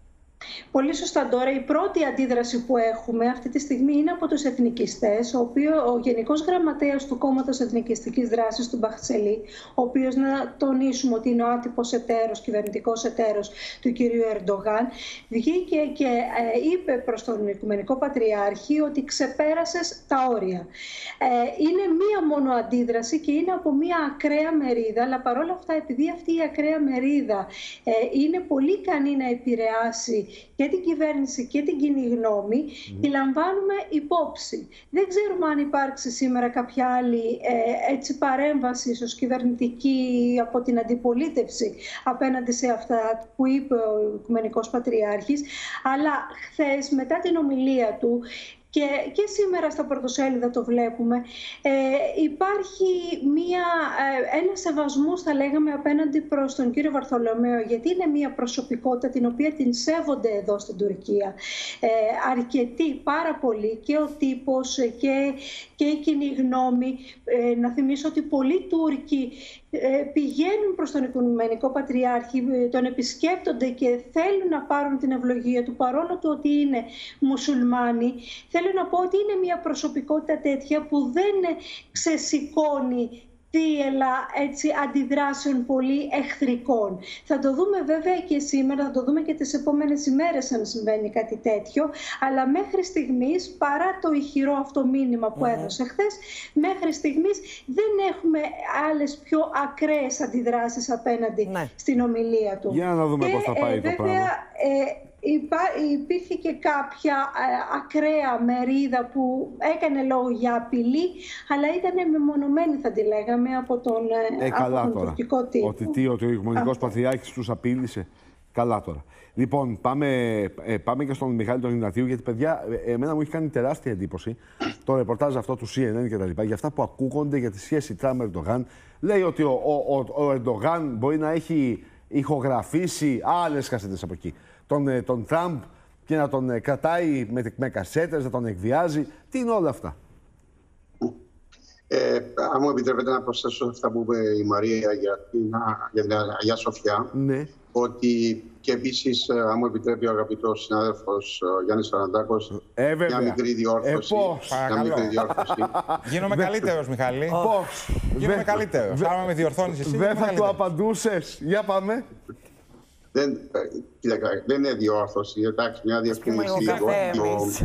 Πολύ σωστά. Τώρα η πρώτη αντίδραση που έχουμε αυτή τη στιγμή είναι από τους εθνικιστές, ο, οποίο, ο Γενικός Γραμματέας του Κόμματος Εθνικιστικής Δράσης του Μπαχτσελή, ο οποίος, να τονίσουμε ότι είναι ο άτυπος εταίρος, κυβερνητικός εταίρος του κυρίου Ερντογάν, βγήκε και ε, είπε προς τον Οικουμενικό Πατριάρχη ότι ξεπέρασες τα όρια. Ε, είναι μία μόνο αντίδραση και είναι από μία ακραία μερίδα, αλλά παρόλα αυτά, επειδή αυτή η ακραία μερίδα ε, είναι πολύ ικανή να επηρεάσει και την κυβέρνηση και την κοινή γνώμη, mm. τη λαμβάνουμε υπόψη. Δεν ξέρουμε αν υπάρξει σήμερα κάποια άλλη ε, έτσι, παρέμβαση, ίσως κυβερνητική, από την αντιπολίτευση απέναντι σε αυτά που είπε ο Οικουμενικός Πατριάρχης. Αλλά χθες, μετά την ομιλία του, Και, και σήμερα στα πρωτοσέλιδα το βλέπουμε, ε, υπάρχει μία, ε, ένα σεβασμός, θα λέγαμε, απέναντι προς τον κύριο Βαρθολομαίο, γιατί είναι μία προσωπικότητα την οποία την σέβονται εδώ στην Τουρκία. Ε, αρκετοί, πάρα πολύ, και ο τύπος και, και η κοινή γνώμη. Ε, να θυμίσω ότι πολλοί Τούρκοι ε, πηγαίνουν προς τον Οικουμενικό Πατριάρχη, τον επισκέπτονται και θέλουν να πάρουν την ευλογία του, παρόλο του ότι είναι μουσουλμάνοι. Θέλω να πω ότι είναι μια προσωπικότητα τέτοια που δεν ξεσηκώνει θύελλα έτσι, αντιδράσεων πολύ εχθρικών. Θα το δούμε βέβαια και σήμερα, θα το δούμε και τις επόμενες ημέρες αν συμβαίνει κάτι τέτοιο, αλλά μέχρι στιγμής, παρά το ηχηρό αυτό μήνυμα που έδωσε χθες, μέχρι στιγμής δεν έχουμε άλλες πιο ακραίες αντιδράσεις απέναντι ναι. στην ομιλία του. Για να δούμε και, πώς θα πάει ε, το βέβαια, πράγμα. Ε, Υπά, υπήρχε και κάποια ε, ακραία μερίδα που έκανε λόγο για απειλή, αλλά ήταν μεμονωμένη, θα τη λέγαμε, από τον, ε, από καλά τον τώρα. τουρκικό τύπο. Ότι τι, ότι ο Οικουμενικός Πατριάρχης τους απείλησε. Καλά τώρα. Λοιπόν, πάμε, ε, πάμε και στον Μιχάλη τον Ιγνατίου, γιατί παιδιά, ε, εμένα μου έχει κάνει τεράστια εντύπωση το ρεπορτάζ αυτό του Σι Εν Εν και τα λοιπά, για αυτά που ακούγονται για τη σχέση Τραμπ-Ερντογάν. Λέει ότι ο, ο, ο, ο Ερντογάν μπορεί να έχει ηχογραφήσει άλλες κασέτες από εκεί. Τον, τον Τραμπ και να τον κρατάει με, με κασέτες, να τον εκβιάζει. Τι είναι όλα αυτά? Ε, αν μου επιτρέπετε να προσθέσω αυτά που είπε η Μαρία για την, για την Αγία Σοφιά, ναι. ότι και επίσης, αν μου επιτρέπει ο αγαπητός συνάδελφος Γιάννης Φαραντάκος, ε, μια μικρή διόρθωση. Ε, μια μικρή διόρθωση. Γίνομαι καλύτερος, Μιχάλη. Πώς? Γίνομαι καλύτερος. Άμα με διορθώνεις εσύ. Δεν θα του απαντούσες. Για πάμε. Δεν, δεν είναι διόρθωση, εντάξει, μια διευκρίνηση.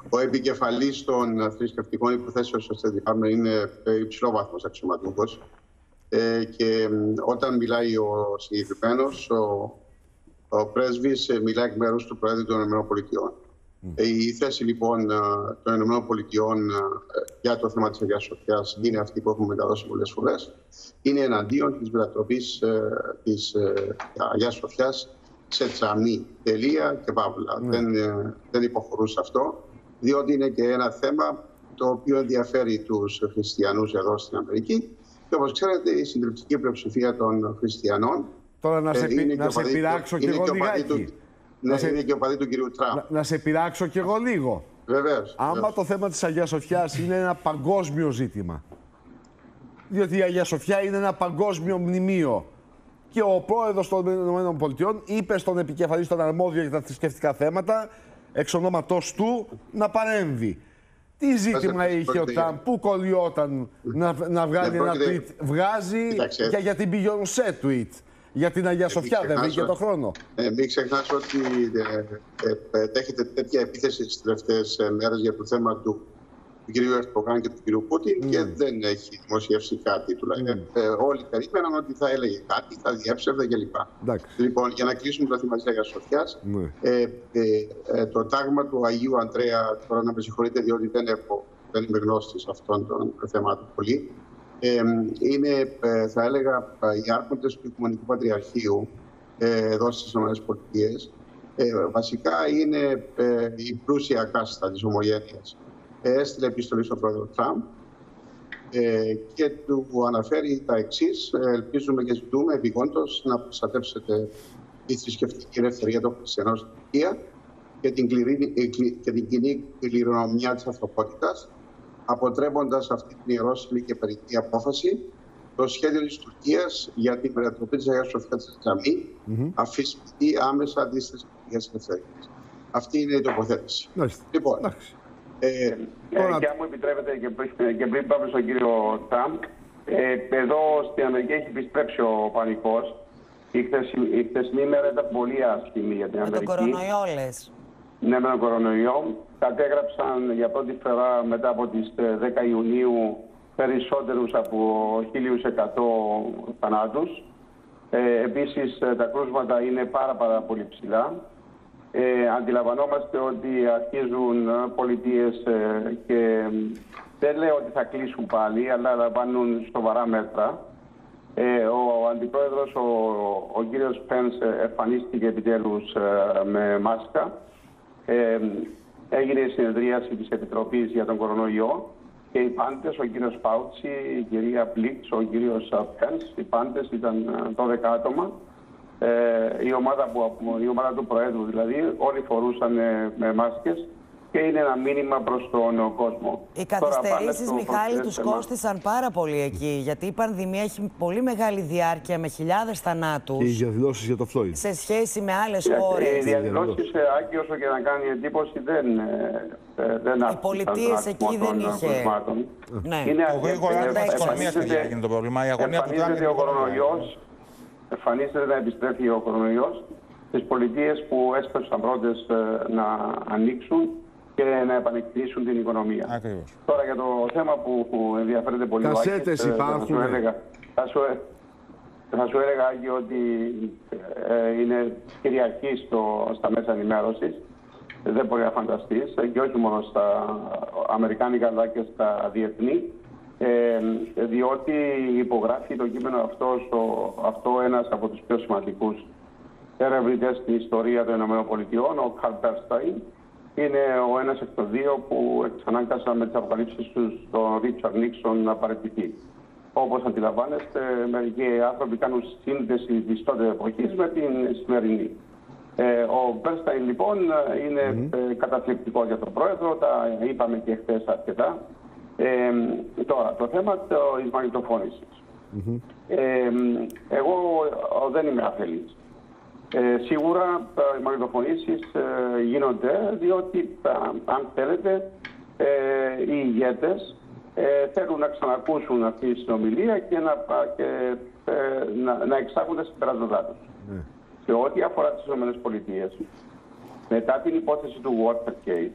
Ο επικεφαλής των θρησκευτικών υποθέσεων στο State Department είναι υψηλόβαθμος αξιωματούχος. Ε, και όταν μιλάει ο συγκεκριμένος, ο, ο πρέσβης μιλάει εκ μέρους του Προέδρου των ΗΠΑ. Mm. Ε, η θέση λοιπόν των ΗΠΑ για το θέμα της Αγίας Σοφιάς είναι αυτή που έχουμε μεταδώσει πολλές φορές. Είναι εναντίον της μετατροπής ε, της ε, Αγίας Σοφιάς σε τζαμί, τελεία και παύλα. Mm. Δεν, ε, δεν υποχωρούσε αυτό, διότι είναι και ένα θέμα το οποίο ενδιαφέρει τους χριστιανούς εδώ στην Αμερική. Και όπως ξέρετε, η συντριπτική πλειοψηφία των χριστιανών. Τώρα να σε, είναι να σε πειράξω και εγώ λιγάκι. Ναι, σε... είναι και ο παδί του κυρίου Τραμπ. Να, να σε πειράξω και εγώ λίγο. Βεβαίως. Άμα βεβαίως. Το θέμα της Αγίας Σοφιάς είναι ένα παγκόσμιο ζήτημα. Διότι η Αγία Σοφιά είναι ένα παγκόσμιο μνημείο. Και ο πρόεδρος των ΗΠΑ είπε στον επικεφαλή, στον αρμόδιο για τα θρησκευτικά θέματα, εξ ονόματός του, να παρέμβει. Τι ζήτημα είχε ο Τραμπ, πού κολλιόταν να, να βγάλει ένα tweet. Βγάζει και για την Beyoncé tweet. Για την Αγία Σοφιά δεν βρήκε το χρόνο. Ε, μην ξεχνάς ότι ε, ε, έχετε τέτοια επίθεση στις τελευταίες ε, μέρες για το θέμα του, του κ. Ερντογάν και του κ. Πούτιν mm. και δεν έχει δημοσιεύσει κάτι τουλάχιστον. Mm. Ε, όλοι περίμεναν ότι θα έλεγε κάτι, θα διέψευδε κλπ. Λοιπόν, για να κλείσουμε το θέμα της Αγίας Σοφιάς, mm. ε, ε, ε, το τάγμα του Αγίου Ανδρέα, τώρα να με συγχωρείτε διότι δεν, έχω, δεν είμαι γνώστης αυτών των θεμάτων πολύ, Ε, είναι, θα έλεγα, οι άρχοντες του Οικουμενικού Πατριαρχείου ε, εδώ στις ΗΠΑ. Ε, βασικά είναι ε, η πλούσια κάστα της ομογένειας. Ε, έστειλε επιστολή στον πρόεδρο Τραμπ ε, και του αναφέρει τα εξής. Ε, ελπίζουμε και ζητούμε επιγόντως να προστατεύσετε τη θρησκευτική ελευθερία των χριστιανών στην Τουρκία και την, και την κοινή κληρονομιά της ανθρωπότητας, αποτρέποντας αυτή την ιερόσιλη και περιττή απόφαση, το σχέδιο της Τουρκίας για την μετατροπή της Αγίας Σοφιάς στη τζαμί mm-hmm. αφισβητεί άμεσα τις θρησκευτικές ελευθερίες. Αυτή είναι η τοποθέτηση. Mm-hmm. Λοιπόν, ε, ε, τώρα... και αν μου επιτρέπετε και πριν, και πριν πάμε στον κύριο Τραμπ, ε, εδώ στην Αμερική έχει επιστρέψει ο πανικός. Η, η χθεσινή μέρα ήταν πολύ άσχημη για την Αμερική. Με τον κορονοϊό λες. Ναι, με τον κορονοϊό. Κατέγραψαν για πρώτη φορά μετά από τις δέκα Ιουνίου περισσότερους από χίλια εκατό θανάτους. Ε, επίσης τα κρούσματα είναι πάρα πάρα πολύ ψηλά. Ε, αντιλαμβανόμαστε ότι αρχίζουν πολιτείες ε, και δεν λέω ότι θα κλείσουν πάλι, αλλά λαμβάνουν σοβαρά μέτρα. Ε, ο αντιπρόεδρος, ο, ο κύριος Πένς, εμφανίστηκε επιτέλους ε, με μάσκα. Ε, έγινε η συνεδρίαση της Επιτροπής για τον κορονοϊό και οι πάντες, ο κύριος Φάουτσι, η κυρία Πλίξ, ο κύριος Πένς, οι πάντες ήταν δώδεκα άτομα. Ε, η, ομάδα που, η ομάδα του Προέδρου δηλαδή, όλοι φορούσαν με μάσκες και είναι ένα μήνυμα προς τον κόσμο. Οι καθυστερήσεις, Μιχάλη, τους κόστησαν πάρα πολύ εκεί, γιατί η πανδημία έχει πολύ μεγάλη διάρκεια με χιλιάδες θανάτους. Και οι διαδηλώσεις για το Φλόιντ. Σε σχέση με άλλες για, χώρες. Οι διαδηλώσεις, Άκη, όσο και να κάνει εντύπωση, δεν, δεν οι πολιτείες εκεί δεν είχε. Ναι. Είναι το γρήγορα άλμα της οικονομίας έγινε το πρόβλημα. Η αγωνία που κάνει ο κορονοϊός. Εμφανίζεται να επιστρέφει ο κορονοϊός στις πολιτείες που έσπευσαν πρώτες να ανοίξουν και να επανεκτήσουν την οικονομία. Ακριβώς. Τώρα για το θέμα που, που ενδιαφέρεται πολύ. Κασέτες υπάρχουν. Θα σου έλεγα, θα σου, θα σου έλεγα Άκη, ότι ε, είναι Κυριακή στο, στα μέσα ενημέρωσης. Δεν μπορεί να φανταστείς, και όχι μόνο στα αμερικάνικα αλλά και στα διεθνή. Ε, διότι υπογράφει το κείμενο αυτό, στο, αυτό ένας από τους πιο σημαντικούς ερευνητές στην ιστορία των ΗΠΑ, ο Καρλ Μπέρνσταϊν. Είναι ο ένας εκ των δύο που εξανάγκασαν με τις αποκαλύψεις του τον Ρίτσαρντ Νίξον να παραιτηθεί. Όπως αντιλαμβάνεστε, μερικοί άνθρωποι κάνουν σύνδεση της τότε εποχής με την σημερινή. Ε, ο Μπέρνσταϊν λοιπόν είναι mm. ε, καταθλιπτικό για τον πρόεδρο, τα είπαμε και χθες αρκετά. Ε, τώρα, το θέμα της μαγνητοφώνησης. Mm-hmm. Ε, εγώ δεν είμαι αφελής. Ε, σίγουρα οι μαγνητοφωνήσεις ε, γίνονται διότι, α, αν θέλετε, ε, οι ηγέτες ε, θέλουν να ξανακούσουν αυτή τη συνομιλία και να, και, ε, να, να εξάγουν τα συμπεράσματά τους. Mm. Σε ό,τι αφορά τις ΗΠΑ, μετά την υπόθεση του Watergate,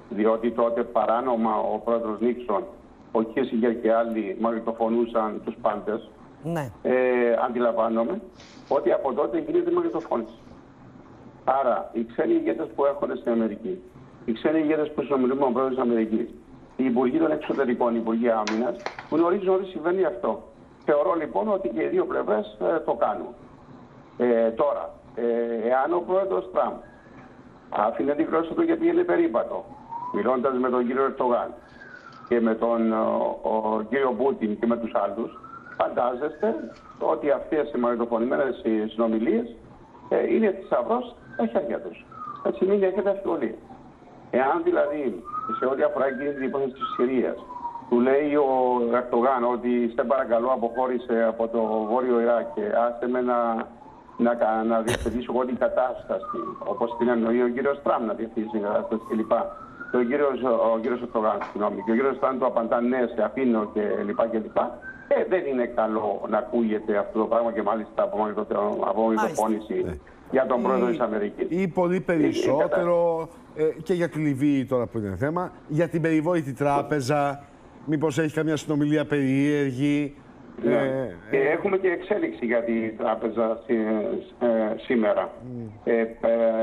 διότι τότε παράνομα ο πρόεδρος Νίξον, ο Κίσιγκερ και άλλοι μαγνητοφωνούσαν τους πάντες. Ναι. Ε, αντιλαμβάνομαι ότι από τότε γίνεται μαγνητοφώνηση. Άρα, οι ξένοι ηγέτες που έρχονται στην Αμερική, οι ξένοι ηγέτες που συνομιλούν με τον πρόεδρο της Αμερικής, οι υπουργοί των εξωτερικών, οι υπουργοί άμυνας, γνωρίζουν ότι συμβαίνει αυτό. Θεωρώ λοιπόν ότι και οι δύο πλευρές ε, το κάνουν. Ε, τώρα, ε, εάν ο πρόεδρος Τραμπ άφηνε την γλώσσα του και πήγαινε περίπατο, μιλώντας με τον κύριο Ερντογάν και με τον ο, ο κύριο Πούτιν και με τους άλλους, φαντάζεστε ότι αυτές οι μαγνητοφωνημένες συνομιλίες ε, είναι θησαυρός στα χέρια τους. Έτσι μην έχετε αμφιβολία. Εάν δηλαδή σε ό,τι αφορά εκείνη την υπόθεση της Συρίας, του λέει ο Ερντογάν ότι σε παρακαλώ αποχώρησε από το Βόρειο Ιράκ και άστε με να, να, να διευθετήσω εγώ την κατάσταση, όπως την εννοεί ο κύριος Τραμπ να διευθετήσει την κατάσταση κλπ. Και ο κύριος, ο κύριος Ερντογάν, συγγνώμη, και ο κύριος Τραμπ του απαντά ναι, σε αφήνω κλπ. κλπ. Ε, δεν είναι καλό να ακούγεται αυτό το πράγμα και μάλιστα από μαγνητοφώνηση για τον πρόεδρο της Αμερικής. Ή πολύ περισσότερο ε, και για τη Λιβύη τώρα που είναι θέμα, για την περιβόητη τράπεζα, μήπως έχει καμιά συνομιλία περίεργη. Ναι. Ε, και ε, έχουμε και εξέλιξη για την τράπεζα ε, σήμερα. Mm. Ε, ε,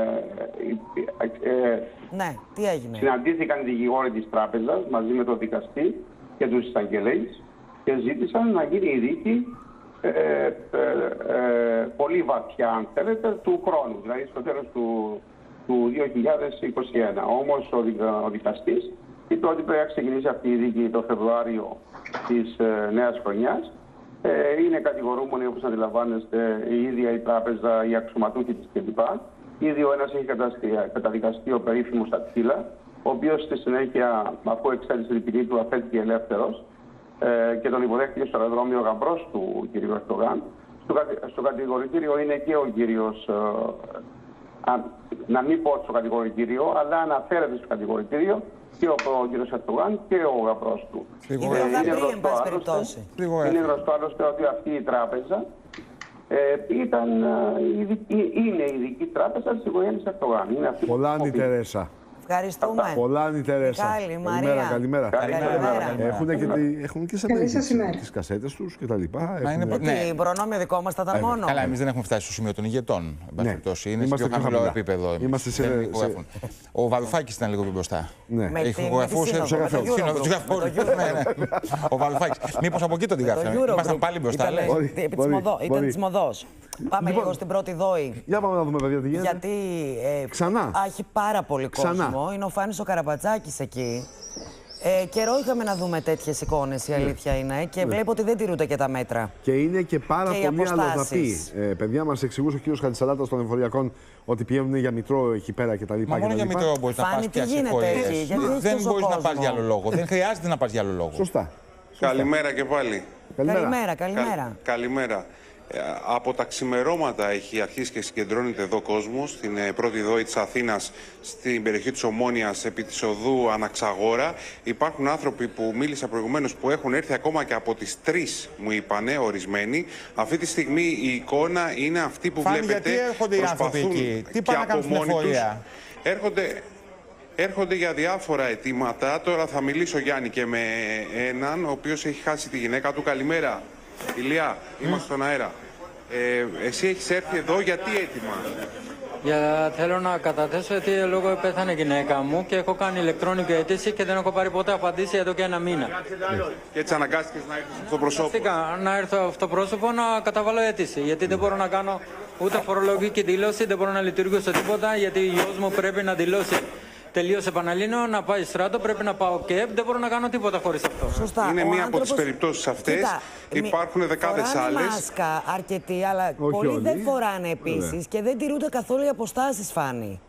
ε, ε, ναι, τι έγινε. Συναντήθηκαν οι δικηγόροι της τράπεζας μαζί με τον δικαστή και τους εισαγγελείς και ζήτησαν να γίνει η δίκη ε, ε, ε, πολύ βαθιά, αν θέλετε, του χρόνου, δηλαδή στο τέλος του, του δύο χιλιάδες είκοσι ένα. Όμως ο, ο δικαστής είπε ότι πρέπει να ξεκινήσει αυτή η δίκη το Φεβρουάριο της ε, νέας χρονιάς. Ε, είναι κατηγορούμενοι, όπως αντιλαμβάνεστε, η ίδια η τράπεζα, οι αξιωματούχοι της κλπ. Ήδη ο ένας έχει καταδικαστεί ο περίφημος Αττίλα, ο οποίος στη συνέχεια, αφού εξέλιξε την ποινή του, αφέθηκε ελεύθερος ε, και τον υποδέχτηκε στο αεροδρόμιο γαμπρός του κ. Ερντογάν. Στο, στο κατηγορητήριο είναι και ο κύριος, ε, α, να μην πω στο κατηγορητήριο, αλλά αναφέρεται στο κατηγορητήριο και ο κ. Ερντογάν και ο γαμπρός του. Είναι, είναι, γνωστό, άλλωστε, είναι γνωστό άλλωστε ότι αυτή η τράπεζα ε, ήταν, είναι η ειδική τράπεζα της οικογένειας Ερντογάν. Πολλά η Τερέσα. Ευχαριστούμε. Πολλά η Τερέσα. Καλή, Μαρία. Καλημέρα. Καλημέρα. Έχουν και, τη, έχουν και σαν τις κασέτες τους και τα λοιπά. Μα είναι έχουν... ναι. προνόμιο δικό μας θα ήταν μόνο. Καλά, εμείς δεν έχουμε φτάσει στο σημείο των ηγετών. Ναι. Είναι σε πιο χαμηλό επίπεδο. Είμαστε σε, σε... Ο Βαρουφάκης ήταν λίγο πιο μπροστά. Ναι. Με την Ο Βαρουφάκης. Μήπως από εκεί τον αντιγράφει. Ήμασταν πάλι μπροστά. Ήταν της Μοδός. Πάμε λίγο στην πρώτη δόη. Για πάμε να δούμε, παιδιά, τι γίνεται. Γιατί ξανά έχει πάρα πολύ κόσμο. Είναι ο Φάνης ο Καραμπατζάκης εκεί. Ε, καιρό είχαμε να δούμε τέτοιες εικόνες, η αλήθεια ναι. είναι. Και ναι. βλέπω ότι δεν τηρούνται και τα μέτρα. Και είναι και πάρα και πολύ αλλοδαπή. Ε, παιδιά, μας εξηγούσε ο κύριος Χατζησαλάτας των εμφοριακών ότι πηγαίνουν για μητρό εκεί πέρα και τα λοιπά. Μα μόνο για μητρό μπορείς να πας και ασυγχωρίες. Δεν μπορείς να πας για άλλο λόγο. Δεν χρειάζεται να πας για άλλο λόγο. Σωστά. Καλημέρα και πάλι. Καλημέρα, καλημέρα. Καλημέρα. Από τα ξημερώματα έχει αρχίσει και συγκεντρώνεται εδώ κόσμος στην πρώτη δόη της Αθήνας, στην περιοχή της Ομόνοιας, επί της οδού Αναξαγόρα. Υπάρχουν άνθρωποι που μίλησα προηγουμένως που έχουν έρθει ακόμα και από τις τρεις, μου είπανε, ορισμένοι. Αυτή τη στιγμή η εικόνα είναι αυτή που Φάνη, βλέπετε. Γιατί έρχονται οι άνθρωποι εκεί, τι πάνε να κάνουν στην εφορία. Έρχονται... Έρχονται για διάφορα αιτήματα. Τώρα θα μιλήσω, Γιάννη, και με έναν ο οποίος έχει χάσει τη γυναίκα του. Καλημέρα. Ηλία, είμαστε στον αέρα. Ε, εσύ έχεις έρθει εδώ γιατί έτοιμα? Για, θέλω να καταθέσω γιατί λόγω πέθανε η γυναίκα μου και έχω κάνει ηλεκτρονική αίτηση και δεν έχω πάρει ποτέ απαντήσει εδώ και ένα μήνα. Και έτσι αναγκάστηκες να έρθεις στο πρόσωπο? Να έρθω στο πρόσωπο να καταβάλω αίτηση, γιατί δεν μπορώ να κάνω ούτε φορολογική δηλώση, δεν μπορώ να λειτουργήσω τίποτα, γιατί ο γιος μου πρέπει να δηλώσει. Τελείωσε Πανελλήνιο, να πάει στράτο, πρέπει να πάω ΚΕΠ, δεν μπορώ να κάνω τίποτα χωρίς αυτό. Σωστά. Είναι ο μία άνθρωπος... από τις περιπτώσεις αυτές. Κοίτα, υπάρχουν δεκάδες άλλες. Μάσκα αρκετοί, αλλά όχι πολλοί όλοι. Δεν φοράνε επίσης και δεν τηρούνται καθόλου οι αποστάσεις, Φάνη.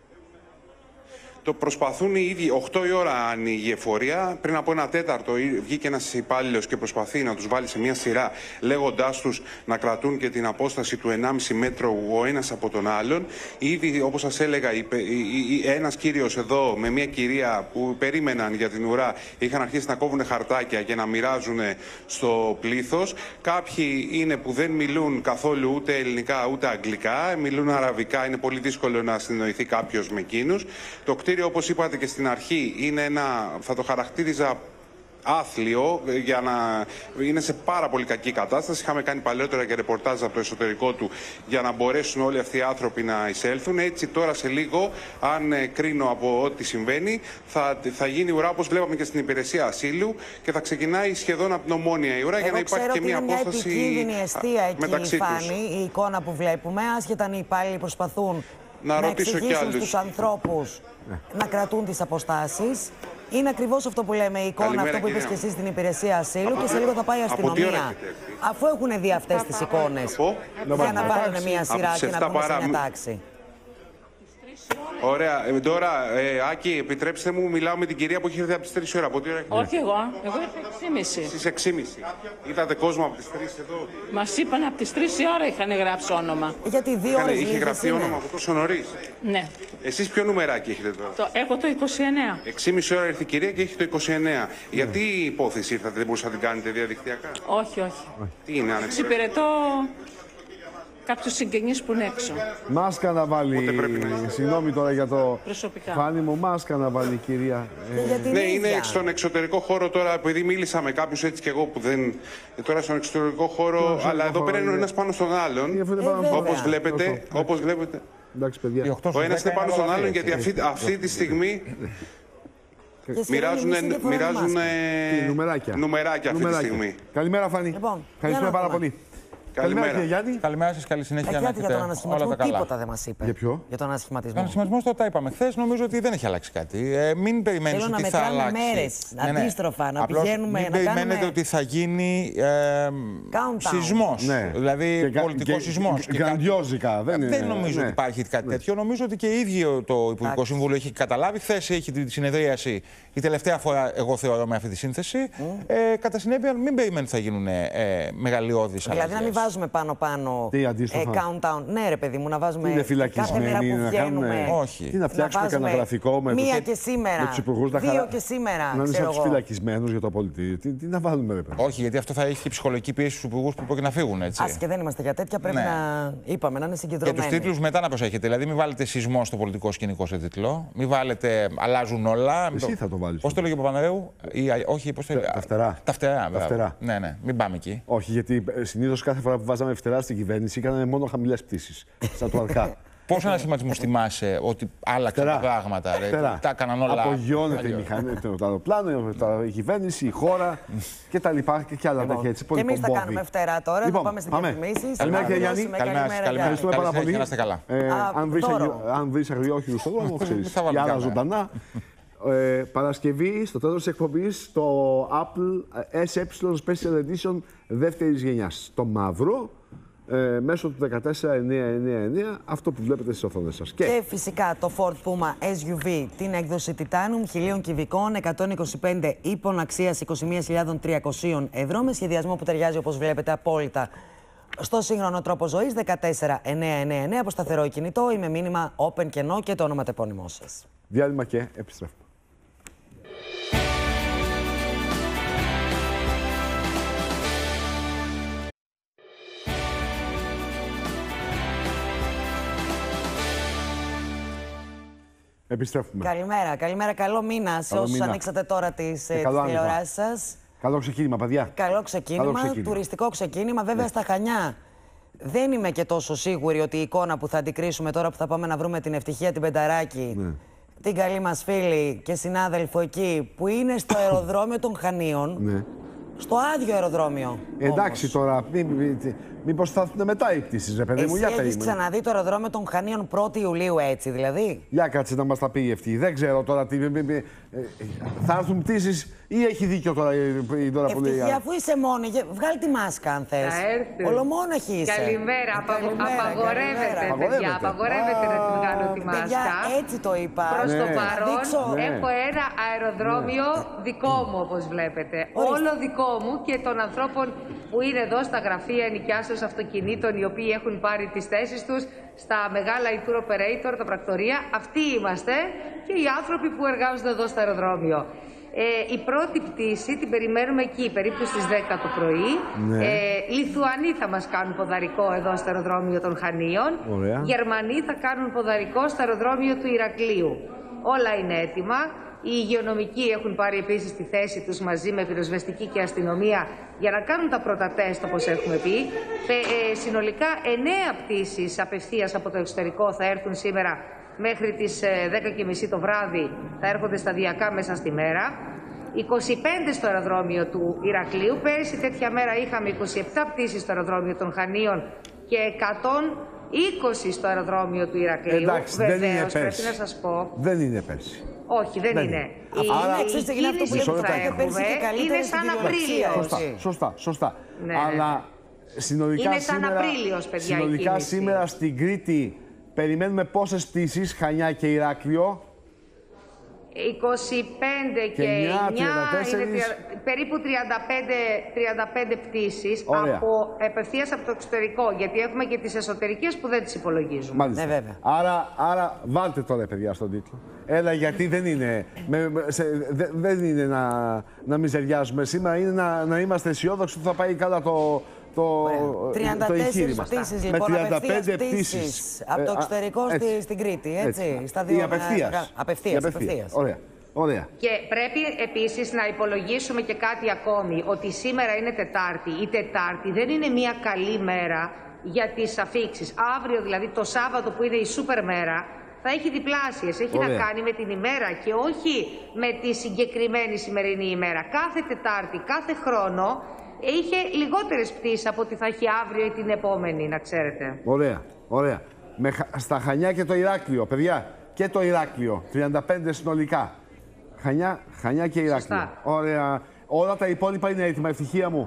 Το προσπαθούν οι ίδιοι. οκτώ η ώρα ανοίγει η εφορία. Πριν από ένα τέταρτο βγήκε ένας υπάλληλος και προσπαθεί να τους βάλει σε μια σειρά, λέγοντάς τους να κρατούν και την απόσταση του ενάμιση μέτρο ο ένας από τον άλλον. Ήδη, όπως σας έλεγα, ένας κύριος εδώ με μια κυρία που περίμεναν για την ουρά είχαν αρχίσει να κόβουν χαρτάκια και να μοιράζουν στο πλήθος. Κάποιοι είναι που δεν μιλούν καθόλου ούτε ελληνικά ούτε αγγλικά, μιλούν αραβικά. Είναι πολύ δύσκολο να συνεννοηθεί κάποιος με εκείνους. Το κτίριο κτίριο, όπως είπατε και στην αρχή, είναι ένα, θα το χαρακτήριζα άθλιο, για να είναι σε πάρα πολύ κακή κατάσταση. Είχαμε κάνει παλαιότερα και ρεπορτάζ από το εσωτερικό του για να μπορέσουν όλοι αυτοί οι άνθρωποι να εισέλθουν. Έτσι τώρα σε λίγο, αν ε, κρίνω από ό,τι συμβαίνει, θα, θα γίνει ουρά όπως βλέπαμε και στην υπηρεσία ασύλου και θα ξεκινάει σχεδόν από την Ομόνια η ουρά. Εγώ για να υπάρχει και μια απόσταση μεταξύ τους. Είναι μια επικίνδυνη αιστεία εκεί, Φάνη, η εικόνα που βλέπουμε, άσχετα αν οι υπάλληλοι προσπαθούν να, να εξηγήσουν στους ανθρώπους να κρατούν τις αποστάσεις. Είναι ακριβώς αυτό που λέμε, η εικόνα, Καλημέρα, αυτό που είπες και εσύ στην υπηρεσία ασύλου από και σε λίγο θα πάει η αστυνομία. Αφού έχουν δει αυτές τις εικόνες, για να βάλουν μια σειρά και να μπουν σε μια τάξη. Ωραία. Ε, τώρα, ε, Άκη, επιτρέψτε μου, μιλάω με την κυρία που έχει έρθει από τις τρεις ώρα. Από τι ώρα έχετε? Όχι εγώ, εγώ ήρθα έξι και μισή. Στις έξι και μισή. Είδατε κόσμο από τις τρεις εδώ? Μας είπαν από τις τρεις η ώρα είχαν γράψει όνομα. Γιατί δύο ώρες είχε γραφτεί όνομα από τόσο νωρίς. Ναι. Εσείς ποιο νουμεράκι έχετε τώρα? Το, έχω το είκοσι εννέα. έξι και μισή ώρα ήρθε η κυρία και έχει το είκοσι εννέα. Mm. Γιατί η υπόθεση ήρθατε, δεν μπορούσατε να την κάνετε διαδικτυακά? Όχι, όχι. Τι είναι, αν εξυπηρετώ κάποιους συγγενείς που είναι έξω. Μάσκα να βάλει. Να... Συγγνώμη τώρα για το. Προσωπικά. Φάνη μου, μάσκα να βάλει, κυρία. Ε... Ναι, είναι στον εξωτερικό χώρο τώρα, επειδή μίλησα με κάποιους έτσι κι εγώ που δεν. Τώρα στον εξωτερικό χώρο, το αλλά εδώ πέρα είναι ο ένας πάνω στον άλλον. Ε, όπως βλέπετε. Όπως βλέπετε. Εντάξει, παιδιά. Ο ένας είναι πάνω στον άλλον, γιατί αυτή, αυτή τη στιγμή. Μοιράζουν νουμεράκια. Νουμεράκια αυτή τη στιγμή. Καλημέρα, Φάνη. Λοιπόν, ευχαριστούμε πάρα πολύ. Καλημέρα, κύριε Γιάννη. Καλημέρα σας, καλή συνέχεια. Γιάννη, για τον ανασχηματισμό τίποτα δεν μας είπε. Για ποιο? Για τον ανασχηματισμό. Ο ανασχηματισμός το τα είπαμε χθες, νομίζω ότι δεν έχει αλλάξει κάτι. Ε, μην περιμένεις ότι θα αλλάξει. Μέρες, ναι, ναι. αντίστροφα, να Απλώς πηγαίνουμε μην να περιμένετε κάνουμε... ότι θα γίνει ε, σεισμός. Ναι. Δηλαδή και, πολιτικός σεισμός. Γκραντιόζικα. Δεν, είναι, δεν νομίζω ναι. ότι υπάρχει κάτι ναι. τέτοιο. Νομίζω ότι και ίδιο το Υπουργικό Άξι. Συμβούλιο έχει καταλάβει. Χθες έχει τη συνεδρίαση. Η τελευταία φορά, εγώ θεωρώ, με αυτή τη σύνθεση. Mm. Ε, κατά συνέπεια, μην περιμένετε ότι θα γίνουν ε, μεγαλειώδεις αλλαγές. Δηλαδή, να μην βάζουμε πάνω-πάνω ε, countdown. Ναι, ρε παιδί μου, να βάζουμε είναι κάθε μέρα που να βγαίνουμε. Κάνουμε... Όχι. Τι να φτιάξουμε κανένα γραφικό με μία το... και σήμερα. Με τους υπουργούς να δύο χαρά... και σήμερα. Να είναι σαν τους φυλακισμένους για το απολυτήριο. Τι, τι να βάλουμε, ρε παιδί. Όχι, γιατί αυτό θα έχει και ψυχολογική πίεση στους υπουργούς που πρόκειται να φύγουν. Α και δεν είμαστε για τέτοια. Πρέπει ναι. να είπαμε να είναι συγκεντρωμένοι. Και τους τίτλους μετά να προσέχετε. Δηλαδή, μην βάλετε σεισμό στο πολιτικό σκηνικό σε τίτλο. Μην βάλετε αλλάζουν όλα. Εσύ θα το βάλεις. Πώς το λέγει ο Παπανδρέου? Ή, όχι, πώς το λέγει. Τα φτερά. Τα φτερά, βέβαια. Ναι, ναι, μην πάμε εκεί. Όχι, γιατί συνήθως κάθε φορά που βάζαμε φτερά στην κυβέρνηση κάναμε μόνο χαμηλές πτήσεις. Σαν του Αρκά. Πόσο ανασχηματισμούς θυμάσαι ότι άλλαξαν τα πράγματα, ρε, τα έκαναν όλα. Απογειώνεται η μηχανή, το αεροπλάνο, η κυβέρνηση, η χώρα και τα λοιπά και άλλα τέτοια έτσι. Και εμείς θα κάνουμε φτερά τώρα, θα πάμε στις διαφημίσεις. Καλημέρα κύριε Γιάννη. Ευχαριστούμε πάρα πολύ. Αν βρεις αγριόχειρους στον δρόμο, ξέρεις, για άλλα ζωντανά. Ε, Παρασκευή, στο τέλος της εκπομπής, το Apple ες ε Special Edition δεύτερης γενιάς. Το μαύρο, ε, μέσω του δεκατέσσερα εννιακόσια ενενήντα εννέα, αυτό που βλέπετε στις οθόνες σας. Και... και φυσικά το Ford Puma ες γιου βι, την έκδοση Titanium, χίλια κυβικών, εκατόν είκοσι πέντε ύπων αξίας είκοσι μία χιλιάδες τριακόσια ευρώ, με σχεδιασμό που ταιριάζει, όπως βλέπετε, απόλυτα στο σύγχρονο τρόπο ζωής. Δεκατέσσερα εννιακόσια ενενήντα εννέα από σταθερό κινητό ή με μήνυμα Open κενό και το όνομα τεπώνυμό σας. Διάλειμμα και επιστρέφουμε. Επιστρέφουμε. Καλημέρα, καλημέρα, καλό μήνα σε όσους ανοίξατε τώρα τις τηλεοράσεις σας. Καλό ξεκίνημα, παιδιά. Καλό ξεκίνημα, Καλό ξεκίνημα. τουριστικό ξεκίνημα. Βέβαια, ναι. στα Χανιά δεν είμαι και τόσο σίγουρη ότι η εικόνα που θα αντικρίσουμε τώρα που θα πάμε να βρούμε την Ευτυχία την Πενταράκη, ναι. την καλή μας φίλη και συνάδελφο εκεί, που είναι στο αεροδρόμιο των Χανίων. Ναι. Στο άδειο αεροδρόμιο. Εντάξει όμως. Τώρα, μη, μη, μη, μήπως θα έρθουν μετά οι πτήσεις, ρε παιδί μου, για περίμενε. Έχεις ξαναδεί το αεροδρόμιο των Χανίων πρώτη Ιουλίου έτσι, δηλαδή? Για κάτσε να μας τα πει αυτή. Δεν ξέρω τώρα τι. Μη, μη, θα έρθουν πτήσεις ή έχει δίκιο τώρα η Δώρα που λέει? Ευτυχία, αφού είσαι μόνη, βγάλει τη μάσκα αν θες. Ολομόναχη είσαι. Καλημέρα. Απαγορεύεται, παιδιά. Απαγορεύεται να τη βγάλω τη μάσκα. Παιδιά, έτσι το είπα. Προς το παρόν έχω ένα αεροδρόμιο δικό μου, όπως βλέπετε. Όλο δικό μου και των ανθρώπων που είναι εδώ στα γραφεία ενοικιάσεως αυτοκινήτων, οι οποίοι έχουν πάρει τις θέσεις τους στα μεγάλα tour operator, τα πρακτορεία. Αυτοί είμαστε και οι άνθρωποι που εργάζονται εδώ στο αεροδρόμιο. Ε, η πρώτη πτήση την περιμένουμε εκεί, περίπου στις δέκα το πρωί. Ναι. Ε, Λιθουανοί θα μας κάνουν ποδαρικό εδώ στο αεροδρόμιο των Χανίων. Ωραία. Γερμανοί θα κάνουν ποδαρικό στο αεροδρόμιο του Ηρακλείου. όλα είναι έτοιμα. Οι υγειονομικοί έχουν πάρει επίσης τη θέση τους μαζί με πυροσβεστική και αστυνομία για να κάνουν τα πρώτα τεστ, όπως έχουμε πει. Ε, συνολικά εννέα πτήσεις απευθείας από το εξωτερικό θα έρθουν σήμερα μέχρι τις δέκα και μισή το βράδυ, θα έρχονται σταδιακά μέσα στη μέρα. είκοσι πέντε στο αεροδρόμιο του Ηρακλείου. Πέρυσι τέτοια μέρα είχαμε είκοσι επτά πτήσεις στο αεροδρόμιο των Χανίων και εκατόν είκοσι στο αεροδρόμιο του Ηρακλείου. Εντάξει, βεβαίως, δεν είναι πρέπει πέρσι. να σας πω. Δεν είναι πέρσι. Όχι, δεν, δεν είναι. είναι. Η, Άρα, η κίνηση που θα έχουμε είναι σαν Απρίλιο. Σωστά, σωστά, σωστά. Ναι. Αλλά συνολικά είναι σαν σήμερα, Απρίλιος, παιδιά, συνολικά η σήμερα στην Κρήτη περιμένουμε πόσες πτήσεις, Χανιά και Ηράκλειο? είκοσι πέντε και, και εννιά, είναι τρία, περίπου τριάντα πέντε πτήσεις από, επευθείας από το εξωτερικό, γιατί έχουμε και τις εσωτερικές που δεν τις υπολογίζουμε. Μάλιστα. Ναι, βέβαια. Άρα, άρα βάλτε τώρα, παιδιά, στον τίτλο. Έλα, γιατί δεν είναι, με, σε, δε, δεν είναι να, να μιζεριάζουμε σήμερα, είναι να, να είμαστε αισιόδοξοι ότι θα πάει καλά το, το, τριάντα τέσσερις πτήσεις, λοιπόν, απευθείας πτήσεις από το εξωτερικό ε, στη, στην Κρήτη, έτσι, έτσι. Στα δύο απευθείας. Απευθείας, απευθείας. Ωραία. Ωραία. Και πρέπει επίσης να υπολογίσουμε και κάτι ακόμη, ότι σήμερα είναι Τετάρτη. Η Τετάρτη δεν είναι μια καλή μέρα για τις αφίξεις. Αύριο, δηλαδή το Σάββατο που είναι η σούπερ μέρα, θα έχει διπλάσιες. Έχει Ωραία. να κάνει με την ημέρα και όχι με τη συγκεκριμένη σημερινή ημέρα. Κάθε Τετάρτη, κάθε χρόνο, είχε λιγότερες πτήσεις από ό,τι θα έχει αύριο ή την επόμενη, να ξέρετε. Ωραία, ωραία. Με, στα Χανιά και το Ηράκλειο, παιδιά, και το Ηράκλειο, τριάντα πέντε συνολικά. Χανιά, Χανιά και Ηράκλειο. Σωστά. Ωραία. Όλα τα υπόλοιπα είναι έτοιμα, ευτυχία μου.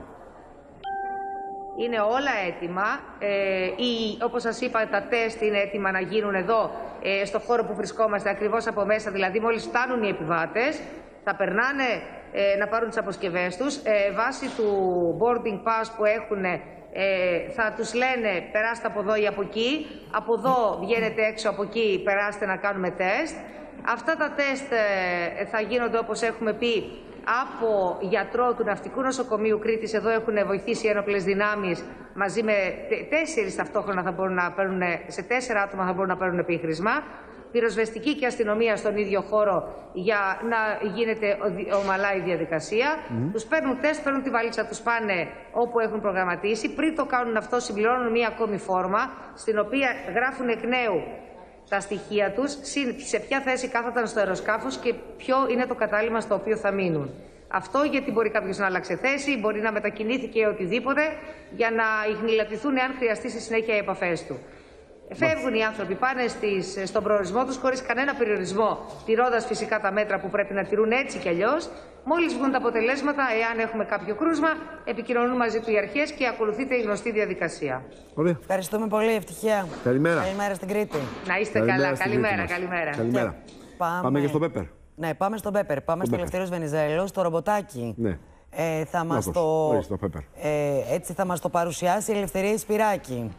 Είναι όλα έτοιμα. Ε, η, όπως σας είπα, τα τεστ είναι έτοιμα να γίνουν εδώ, ε, στο χώρο που βρισκόμαστε, ακριβώς από μέσα. Δηλαδή, μόλις φτάνουν οι επιβάτες, θα περνάνε ε, να πάρουν τις αποσκευές τους. Ε, βάσει του boarding pass που έχουν, ε, θα τους λένε περάστε από εδώ ή από εκεί. Από εδώ βγαίνετε έξω, από εκεί περάστε να κάνουμε τεστ. Αυτά τα τεστ ε, θα γίνονται, όπως έχουμε πει, από γιατρό του Ναυτικού Νοσοκομείου Κρήτης. Εδώ έχουν βοηθήσει οι ένοπλες δυνάμεις μαζί με τέσσερις ταυτόχρονα θα μπορούν να παίρνουν, σε τέσσερα άτομα θα μπορούν να παίρνουν επίχρησμα. Πυροσβεστική και αστυνομία στον ίδιο χώρο για να γίνεται ομαλά η διαδικασία. Mm. Τους παίρνουν τεστ, παίρνουν τη βαλίτσα, τους πάνε όπου έχουν προγραμματίσει. Πριν το κάνουν αυτό, συμπληρώνουν μία ακόμη φόρμα, στην οποία γράφουν εκ νέου τα στοιχεία τους, σε ποια θέση κάθονταν στο αεροσκάφος και ποιο είναι το κατάλημα στο οποίο θα μείνουν. Αυτό γιατί μπορεί κάποιος να άλλαξε θέση, μπορεί να μετακινήθηκε οτιδήποτε, για να ιχνηλατηθούν εάν χρειαστεί στη συνέχεια οι επαφές του. Φεύγουν οι άνθρωποι, πάνε στις, στον προορισμό τους χωρίς κανένα περιορισμό, τηρώντας φυσικά τα μέτρα που πρέπει να τηρούν έτσι κι αλλιώς. Μόλις βγουν τα αποτελέσματα, εάν έχουμε κάποιο κρούσμα, επικοινωνούν μαζί του οι αρχές και ακολουθείται η γνωστή διαδικασία. Ωραία. Ευχαριστούμε πολύ, ευτυχία. Καλημέρα. Καλημέρα στην Κρήτη. Να είστε καλημέρα καλά. Καλημέρα, καλημέρα. Καλημέρα. Πάμε... πάμε και στο Πέπερ. Ναι, πάμε στο Πέπερ. Πάμε στο Ελευθέριος Βενιζέλος, στο ρομποτάκι. Ναι. Ε, θα μας το... ε, έτσι θα μας το παρουσιάσει η Ελευθερία Σπυράκη.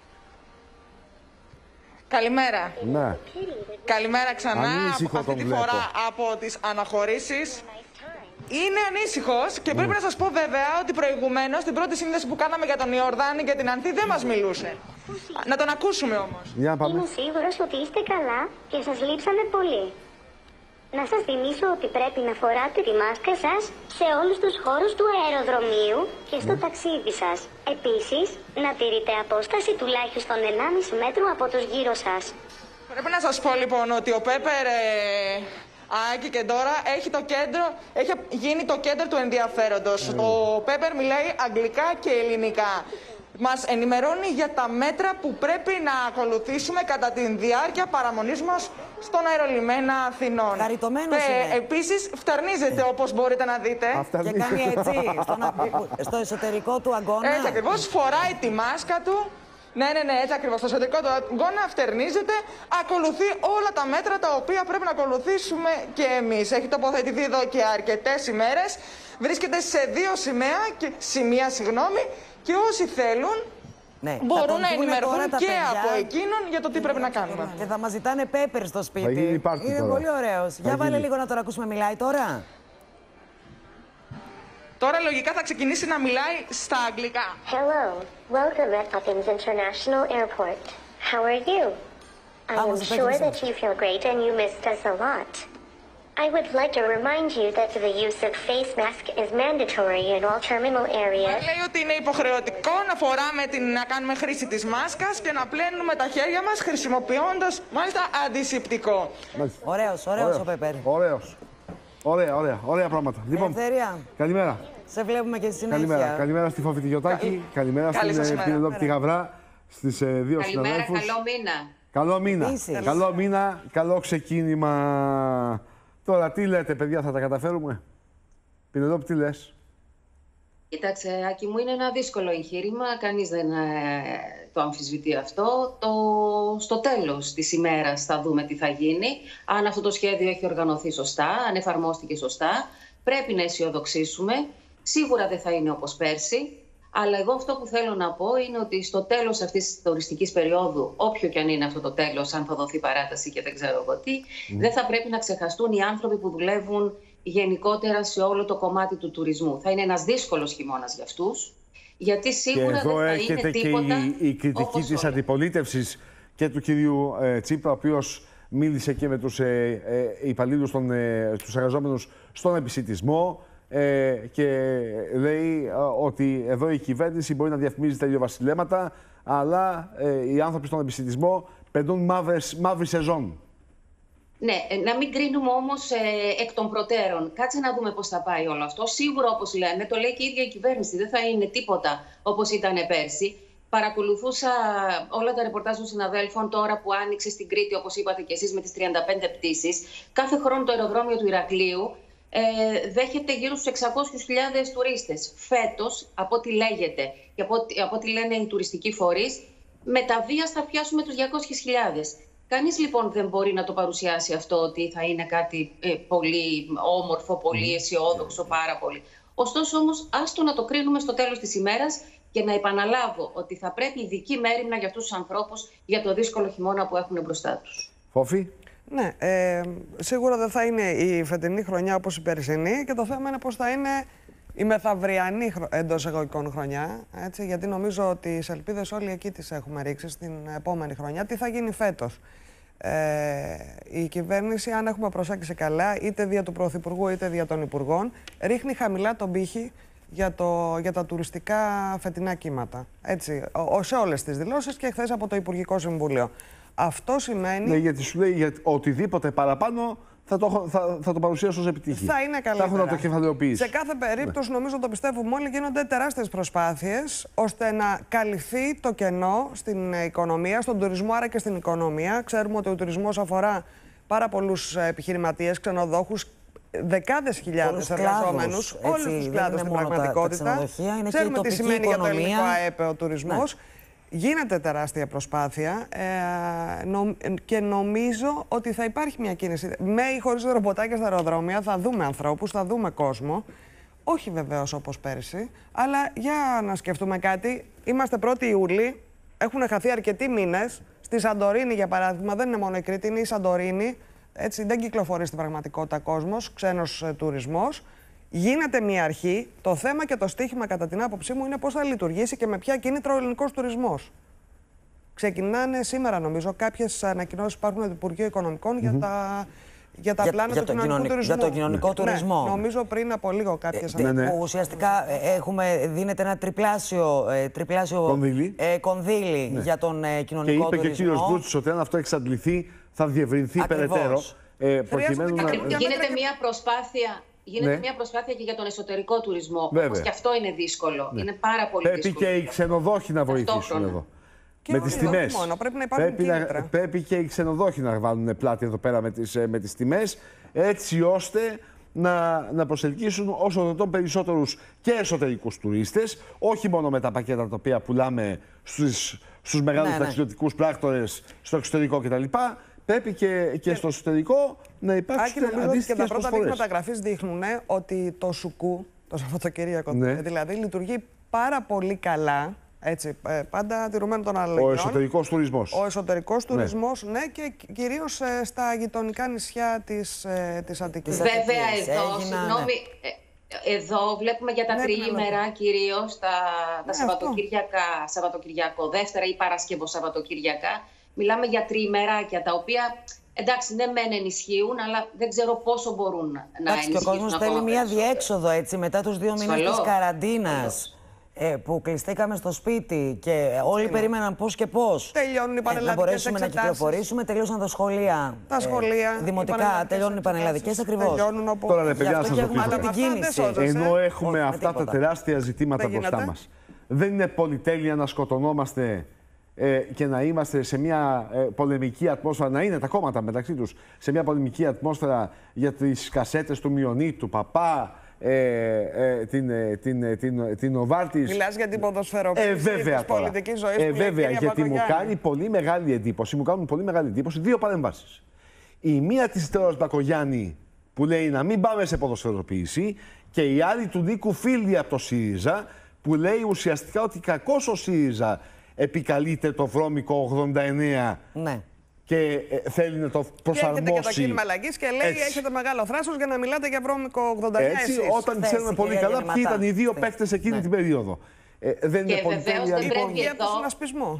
Καλημέρα. Ναι. Καλημέρα ξανά. Ανήσυχο αυτή τη φορά από τις αναχωρήσεις. Είναι ανήσυχος και πρέπει mm. να σας πω βέβαια ότι προηγουμένως την πρώτη σύνδεση που κάναμε για τον Ιορδάνη και την Ανθή δεν μας μιλούσε. Να τον ακούσουμε όμως. Είμαι σίγουρος ότι είστε καλά και σας λείψαμε πολύ. Να σας θυμίσω ότι πρέπει να φοράτε τη μάσκα σας σε όλους τους χώρους του αεροδρομίου και στο mm. ταξίδι σας. Επίσης, να τηρείτε απόσταση τουλάχιστον ενάμιση μέτρου από τους γύρω σας. Πρέπει να σας πω λοιπόν ότι ο Πέπερ ε, Άκη και τώρα έχει, το κέντρο, έχει γίνει το κέντρο του ενδιαφέροντος. Mm. Ο Πέπερ μιλάει αγγλικά και ελληνικά. Μας ενημερώνει για τα μέτρα που πρέπει να ακολουθήσουμε κατά τη διάρκεια παραμονής μας στον αερολιμένα Αθηνών. Χαριτωμένος ε, είναι. Επίσης, φτερνίζεται όπως μπορείτε να δείτε. Και κάνει έτσι, στον, στο εσωτερικό του αγκώνα. Έτσι ακριβώς, φοράει τη μάσκα του. Ναι, ναι, ναι, έτσι ακριβώς. Στο εσωτερικό του αγκώνα φτερνίζεται, ακολουθεί όλα τα μέτρα τα οποία πρέπει να ακολουθήσουμε και εμείς. Έχει τοποθετηθεί εδώ και αρκετές ημέρες. Βρίσκεται σε δύο σημαία και, σημεία, συγγνώμη, και όσοι θέλουν ναι, μπορούν να ενημερωθούν και παιδιά από εκείνον για το τι πρέπει να κάνουμε. Και θα μας ζητάνε Πέπερ στο σπίτι. Είναι τώρα. Πολύ ωραίος. Για βάλε λίγο να τον ακούσουμε. Μιλάει τώρα. Τώρα λογικά θα ξεκινήσει να μιλάει στα αγγλικά. Hello, welcome at Athens International Airport. How are you? I am sure that you feel great and you missed us a lot. I would like to remind you that the use of face mask is mandatory in all terminal areas. Λέει ότι είναι υποχρεωτικό να φοράμε την, να κάνουμε χρήση της μάσκας και να πλένουμε τα χέρια μας χρησιμοποιώντας μάλιστα αντισηπτικό. Ωραίος, ωραίος ο Πεπέρ. Ωραίος. Ωραία, ωραία, ωραία πράγματα. Λοιπόν, Ελευθερία. Καλημέρα. Σε βλέπουμε και στη συνέχεια. Καλημέρα, καλημέρα στη Φόφη τη Γιωτάκη. Καλημέρα στην Πινελόπη τη Γαβρά. Στις ε, δύο συναδέλφους. Καλημέρα, καλό μήνα. Καλό μήνα. Επίσης. Καλό μήνα, καλό ξεκίνημα. Τώρα τι λέτε, παιδιά, θα τα καταφέρουμε? Πινελόπη, τι λες? Κοίταξε, Άκη μου, είναι ένα δύσκολο εγχείρημα. Κανείς δεν ε, το αμφισβητεί αυτό. Το, στο τέλος της ημέρας θα δούμε τι θα γίνει. Αν αυτό το σχέδιο έχει οργανωθεί σωστά, αν εφαρμόστηκε σωστά. Πρέπει να αισιοδοξήσουμε. Σίγουρα δεν θα είναι όπως πέρσι. Αλλά εγώ αυτό που θέλω να πω είναι ότι στο τέλος αυτής της τουριστικής περίοδου, όποιο και αν είναι αυτό το τέλος, αν θα δοθεί παράταση και δεν ξέρω εγώ τι, mm. δεν θα πρέπει να ξεχαστούν οι άνθρωποι που δουλεύουν γενικότερα σε όλο το κομμάτι του τουρισμού. Θα είναι ένας δύσκολος χειμώνας για αυτούς, γιατί σίγουρα δεν θα είναι τίποτα. Και η, η κριτική της αντιπολίτευσης και του κυρίου ε, Τσίπρα, ο οποίος μίλησε και με τους ε, ε, υπαλλήλους, των, ε, τους εργαζόμενους στον επισιτισμό. Ε, και λέει ε, ότι εδώ η κυβέρνηση μπορεί να διαφημίζει τα ηλιοβασιλέματα, αλλά ε, οι άνθρωποι στον επισιτισμό πετούν μαύρη σεζόν. Ναι, να μην κρίνουμε όμως ε, εκ των προτέρων. Κάτσε να δούμε πώς θα πάει όλο αυτό. Σίγουρα, όπως λέμε, το λέει και η ίδια η κυβέρνηση, δεν θα είναι τίποτα όπως ήταν πέρσι. Παρακολουθούσα όλα τα ρεπορτάζ των συναδέλφων τώρα που άνοιξε στην Κρήτη, όπως είπατε και εσείς, με τις τριάντα πέντε πτήσεις. Κάθε χρόνο το αεροδρόμιο του Ηρακλείου Ε, δέχεται γύρω στους εξακόσιες χιλιάδες τουρίστες. Φέτος, από ό,τι λέγεται και από, από ό,τι λένε οι τουριστικοί φορείς, με τα βίας θα πιάσουμε τους διακόσιες χιλιάδες. Κανείς λοιπόν δεν μπορεί να το παρουσιάσει αυτό ότι θα είναι κάτι ε, πολύ όμορφο, πολύ αισιόδοξο, πάρα πολύ. Ωστόσο όμως, άστο να το κρίνουμε στο τέλος της ημέρας και να επαναλάβω ότι θα πρέπει ειδική μέριμνα για αυτούς τους ανθρώπους για το δύσκολο χειμώνα που έχουν μπροστά τους. Φόφη. Ναι, ε, σίγουρα δεν θα είναι η φετινή χρονιά όπως η περσινή και το θέμα είναι πώς θα είναι η μεθαυριανή εντός εγωικών χρονιά. Έτσι, γιατί νομίζω ότι οι ελπίδες όλοι εκεί τις έχουμε ρίξει στην επόμενη χρονιά. Τι θα γίνει φέτος? Ε, η κυβέρνηση, αν έχουμε προσέξει καλά, είτε δια του Πρωθυπουργού είτε δια των Υπουργών, ρίχνει χαμηλά τον πύχη για, το, για τα τουριστικά φετινά κύματα. Έτσι, ο, σε όλες τις δηλώσεις και χθες από το Υπουργικό Συμβούλιο. Αυτό σημαίνει. Ναι, γιατί σου λέει για οτιδήποτε παραπάνω θα το, θα, θα το παρουσιάσω ως επιτυχία. Θα είναι καλύτερα. Θα έχουν να το κεφαλαιοποιήσει. Σε κάθε περίπτωση, ναι. νομίζω το πιστεύουμε όλοι, γίνονται τεράστιες προσπάθειες ώστε να καλυφθεί το κενό στην οικονομία, στον τουρισμό, άρα και στην οικονομία. Ξέρουμε ότι ο τουρισμός αφορά πάρα πολλούς επιχειρηματίες, ξενοδόχους, δεκάδες χιλιάδες εργαζόμενους, όλους τους κλάδους στην πραγματικότητα. Ξέρουμε τι σημαίνει για το ελληνικό ΑΕΠ ο τουρισμός. Ναι. Γίνεται τεράστια προσπάθεια ε, νο, και νομίζω ότι θα υπάρχει μια κίνηση. Με ή χωρίς ρομποτάκια στα αεροδρόμια θα δούμε ανθρώπους, θα δούμε κόσμο. Όχι βεβαίως όπως πέρσι, αλλά για να σκεφτούμε κάτι. Είμαστε πρώτη Ιούλη, έχουν χαθεί αρκετοί μήνες. Στη Σαντορίνη, για παράδειγμα, δεν είναι μόνο η Κρήτη, είναι η Σαντορίνη. Έτσι, δεν κυκλοφορεί στην πραγματικότητα κόσμος, ξένος ε, τουρισμός. Γίνεται μια αρχή. Το θέμα και το στίχημα, κατά την άποψή μου, είναι πώς θα λειτουργήσει και με ποια κίνητρα ο ελληνικός τουρισμός. Ξεκινάνε σήμερα, νομίζω, κάποιες ανακοινώσεις υπάρχουν από το Υπουργείο Οικονομικών mm-hmm. για τα, για τα για, πλάνα για του κοινωνικού κοινωνικ... τουρισμού. Για το κοινωνικό ναι, τουρισμό. Ναι, νομίζω πριν από λίγο κάποιες ε, ανακοινώσεις. Ναι, ναι. Ουσιαστικά έχουμε, δίνεται ένα τριπλάσιο, ε, τριπλάσιο κονδύλι, ε, κονδύλι ναι. για τον ε, κοινωνικό τουρισμό. Και είπε τουρισμό. Και ο κύριος Βούτσης ότι αν αυτό εξαντληθεί θα διευρυνθεί Ακριβώς. περαιτέρω. Ε, προκειμένου να... Γίνεται μια προσπάθεια. Γίνεται ναι. μια προσπάθεια και για τον εσωτερικό τουρισμό. Όμως και αυτό είναι δύσκολο. Ναι. Είναι πάρα πολύ πρέπει δύσκολο. Πρέπει και οι ξενοδόχοι να βοηθήσουν εδώ. Και με τις τιμές. Μόνο, πρέπει να υπάρχουν πρέπει, να, πρέπει και οι ξενοδόχοι να βάλουν πλάτη εδώ πέρα με τις, με τις τιμές, έτσι ώστε να, να προσελκύσουν όσο δυνατόν περισσότερους και εσωτερικούς τουρίστες, όχι μόνο με τα πακέτα τα οποία πουλάμε στους, στους μεγάλους ναι, ταξιδιωτικούς ναι. πράκτορες στο εξωτερικό κτλ. Πρέπει και, και, και στο εσωτερικό να υπάρξουν αντίστοιχες και τα πρώτα δείγματα γραφής δείχνουν ότι το σουκού, το Σαββατοκύριακο, ναι. δηλαδή λειτουργεί πάρα πολύ καλά. Έτσι, πάντα τηρουμένο των αναλογιών. Ο εσωτερικός τουρισμός. Ο εσωτερικός ναι. τουρισμός, ναι, και κυρίως ε, στα γειτονικά νησιά της, ε, της Αττικής. Βέβαια, εδώ, συγγνώμη, ε, εδώ βλέπουμε για τα ναι, τριήμερα κυρίως τα, τα ναι, Σαββατοκύριακα, Σαββατοκυριακό, Δευτέρα ή Παρασκευό Σαββατοκύριακα. μιλάμε για τριημεράκια, τα οποία εντάξει, ναι, μεν ενισχύουν, αλλά δεν ξέρω πόσο μπορούν να εντάξει, ενισχύσουν. Και ο κόσμος θέλει μια διέξοδο, έτσι, μετά τους δύο μήνες της καραντίνας. Ε, που κλειστήκαμε στο σπίτι και όλοι περίμεναν πώς και πώς. Τελειώνουν οι πανελλαδικές ε, να μπορέσουμε εξετάσεις. να κυκλοφορήσουμε, τελείωσαν τα σχολεία. Τα σχολεία. Ε, δημοτικά, τελειώνουν οι πανελλαδικές ακριβώς. Όπου... Τώρα, ρε παιδιά, να σας ρωτήσω. την κίνηση. Ενώ έχουμε Όχι, αυτά τα τεράστια ζητήματα μπροστά μας, δεν είναι πολυτέλεια να σκοτωνόμαστε ε, και να είμαστε σε μια ε, πολεμική ατμόσφαιρα, να είναι τα κόμματα μεταξύ τους, σε μια πολεμική ατμόσφαιρα για τις κασέτες του Μιονί, του Παπά, Ε, ε, την, ε, την, ε, την, την Νοβάρτης. Μιλάς για την ποδοσφαιροποίηση ε, βέβαια, της πολιτικής ζωής. Ε, βέβαια, γιατί μου κάνει πολύ μεγάλη εντύπωση, μου κάνουν πολύ μεγάλη εντύπωση δύο παρεμβάσεις. Η μία της Θεώρας Μπακογιάννη που λέει να μην πάμε σε ποδοσφαιροποίηση και η άλλη του Νίκου Φίλη από το ΣΥΡΙΖΑ που λέει ουσιαστικά ότι κακώς ο ΣΥΡΙΖΑ επικαλείται το βρώμικο ογδόντα εννέα. Ναι. Και ε, θέλει να το προσαρμόσει. Και έρχεται και το κίνημα αλλαγής και λέει: έτσι. Έχετε μεγάλο θράσος για να μιλάτε για βρώμικο ογδόντα εννέα. Έτσι, εσείς. όταν ξέρουμε πολύ καλά ποιοι ήταν οι δύο παίκτες εκείνη ναι. την περίοδο. Ε, δεν και είναι πολυτέλεια. Δεν πρέπει για εδώ... το συνασπισμό.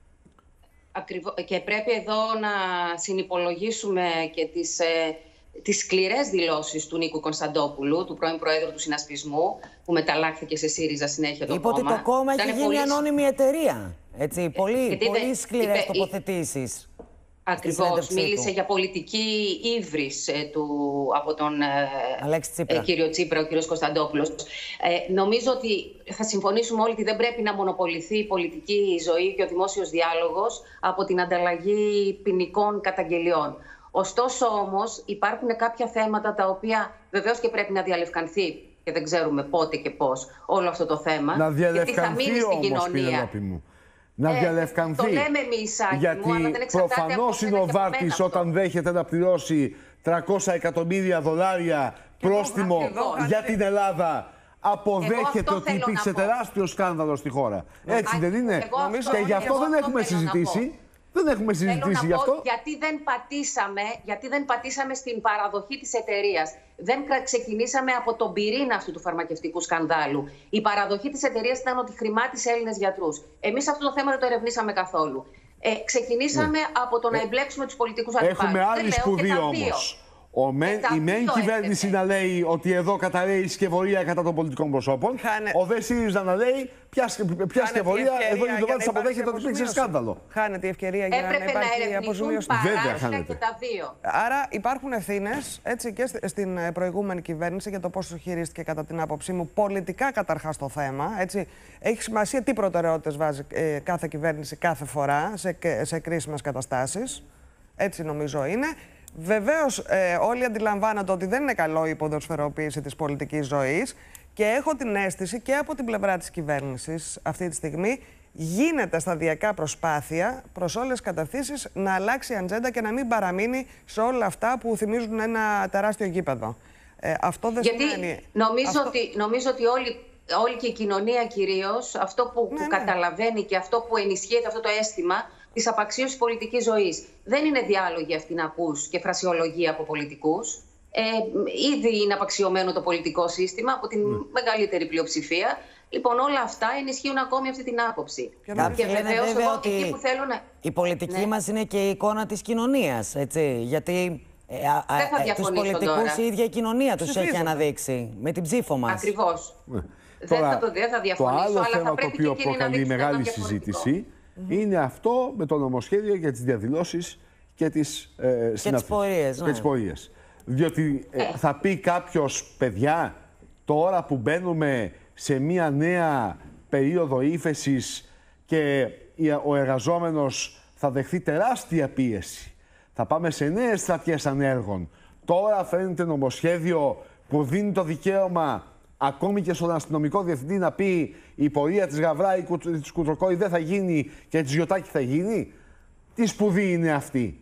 Ακριβώς. Και πρέπει εδώ να συνυπολογίσουμε και τις, ε, τις σκληρές δηλώσεις του Νίκου Κωνσταντόπουλου, του πρώην Προέδρου του Συνασπισμού, που μεταλλάχθηκε σε ΣΥΡΙΖΑ συνέχεια το Είπε κόμμα. Είπε ότι το κόμμα έχει γίνει πολύ... ανώνυμη εταιρεία. Έτσι, πολύ, ε, πολύ είπε, σκληρές είπε, τοποθετήσεις. Ακριβώς. Μίλησε για πολιτική ύβρις ε, του, από τον ε, Τσίπρα. Ε, κύριο Τσίπρα, ο κύριος Κωνσταντόπουλος. Ε, νομίζω ότι θα συμφωνήσουμε όλοι ότι δεν πρέπει να μονοποληθεί η πολιτική ζωή και ο δημόσιος διάλογος από την ανταλλαγή ποινικών καταγγελιών. Ωστόσο όμως υπάρχουν κάποια θέματα τα οποία βεβαίως και πρέπει να διαλευκανθεί και δεν ξέρουμε πότε και πώς όλο αυτό το θέμα. Να διαλευκανθεί γιατί θα μείνει όμως, στην κοινωνία. Μου. Να ε, διαλευκανθεί. Το λέμε εμείς, Άκη γιατί μου, αλλά δεν προφανώς είναι ο Βάρτης όταν δέχεται να πληρώσει τριακόσια εκατομμύρια δολάρια πρόστιμο εγώ, για την Ελλάδα. Αποδέχεται ότι υπήρξε τεράστιο σκάνδαλο στη χώρα. Έτσι δεν είναι? Και γι' αυτό δεν έχουμε συζητήσει. Δεν έχουμε συζητήσει γι' αυτό. Γιατί δεν, πατήσαμε, γιατί δεν πατήσαμε στην παραδοχή της εταιρείας. Δεν ξεκινήσαμε από τον πυρήνα αυτού του φαρμακευτικού σκανδάλου. Η παραδοχή της εταιρείας ήταν ότι χρημάτισε Έλληνες γιατρούς. Εμείς αυτό το θέμα δεν το ερευνήσαμε καθόλου. Ε, ξεκινήσαμε ναι. από το να εμπλέξουμε τους πολιτικούς αντιπάλους. Έχουμε άλλη σπουδή όμως. Ο μεν, η μεν κυβέρνηση να λέει ότι εδώ καταραίει η σκευωρία κατά των πολιτικών προσώπων. Χάνε... Ο δε ΣΥΡΙΖΑ να λέει ποια, ποια σκευωρία εδώ η Νοβάρτης αποδέχεται ότι υπήρξε σκάνδαλο. Χάνεται η ευκαιρία για Έπρεπε να υπάρχει να αποζημίωση. Βέβαια, και τα δύο. Άρα υπάρχουν ευθύνες και στην προηγούμενη κυβέρνηση για το πώς χειρίστηκε κατά την άποψή μου πολιτικά καταρχάς το θέμα. Έτσι. Έχει σημασία τι προτεραιότητες βάζει ε, κάθε κυβέρνηση κάθε φορά σε, σε κρίσιμες καταστάσεις. Έτσι νομίζω είναι. Βεβαίως, ε, όλοι αντιλαμβάνονται ότι δεν είναι καλό η ποδοσφαιροποίηση της πολιτικής ζωής και έχω την αίσθηση και από την πλευρά της κυβέρνησης αυτή τη στιγμή γίνεται σταδιακά προσπάθεια προς όλες τις κατευθύνσεις να αλλάξει η ατζέντα και να μην παραμείνει σε όλα αυτά που θυμίζουν ένα τεράστιο γήπεδο. Ε, αυτό δεν Γιατί σημαίνει... νομίζω, αυτό... ότι, νομίζω ότι όλοι, όλη και η κοινωνία κυρίως αυτό που, ναι, που ναι. καταλαβαίνει και αυτό που ενισχύεται αυτό το αίσθημα της απαξίωσης πολιτικής ζωής. Δεν είναι διάλογοι αυτοί να ακούς και φρασιολογία από πολιτικούς. Ε, ήδη είναι απαξιωμένο το πολιτικό σύστημα από την mm. μεγαλύτερη πλειοψηφία. Λοιπόν, όλα αυτά ενισχύουν ακόμη αυτή την άποψη. Κάποιοι και βεβαίως εγώ ότι εκεί που θέλω να... η πολιτική ναι. μας είναι και η εικόνα της κοινωνίας, έτσι, γιατί ε, ε, ε, τους πολιτικούς η ίδια η κοινωνία τους έχει αναδείξει με την ψήφο μας. Ακριβώς. Ναι. Δεν, Τώρα, θα το, δεν θα διαφωνήσω, το άλλο αλλά θέμα θα πρέπει το οποίο προκαλεί μεγάλη συζήτηση mm-hmm. είναι αυτό με το νομοσχέδιο για τις διαδηλώσεις και τις ε, και τις πορείες. Ναι. πορείες. Διότι ε, θα πει κάποιος, παιδιά, τώρα που μπαίνουμε σε μια νέα περίοδο ύφεσης και ο εργαζόμενος θα δεχθεί τεράστια πίεση, θα πάμε σε νέες στρατιές ανέργων. Τώρα φαίνεται νομοσχέδιο που δίνει το δικαίωμα ακόμη και στον αστυνομικό διευθυντή να πει η πορεία της Γαβρά ή της Κουτροκόη δεν θα γίνει και της Γιωτάκη θα γίνει. Τι σπουδή είναι αυτή?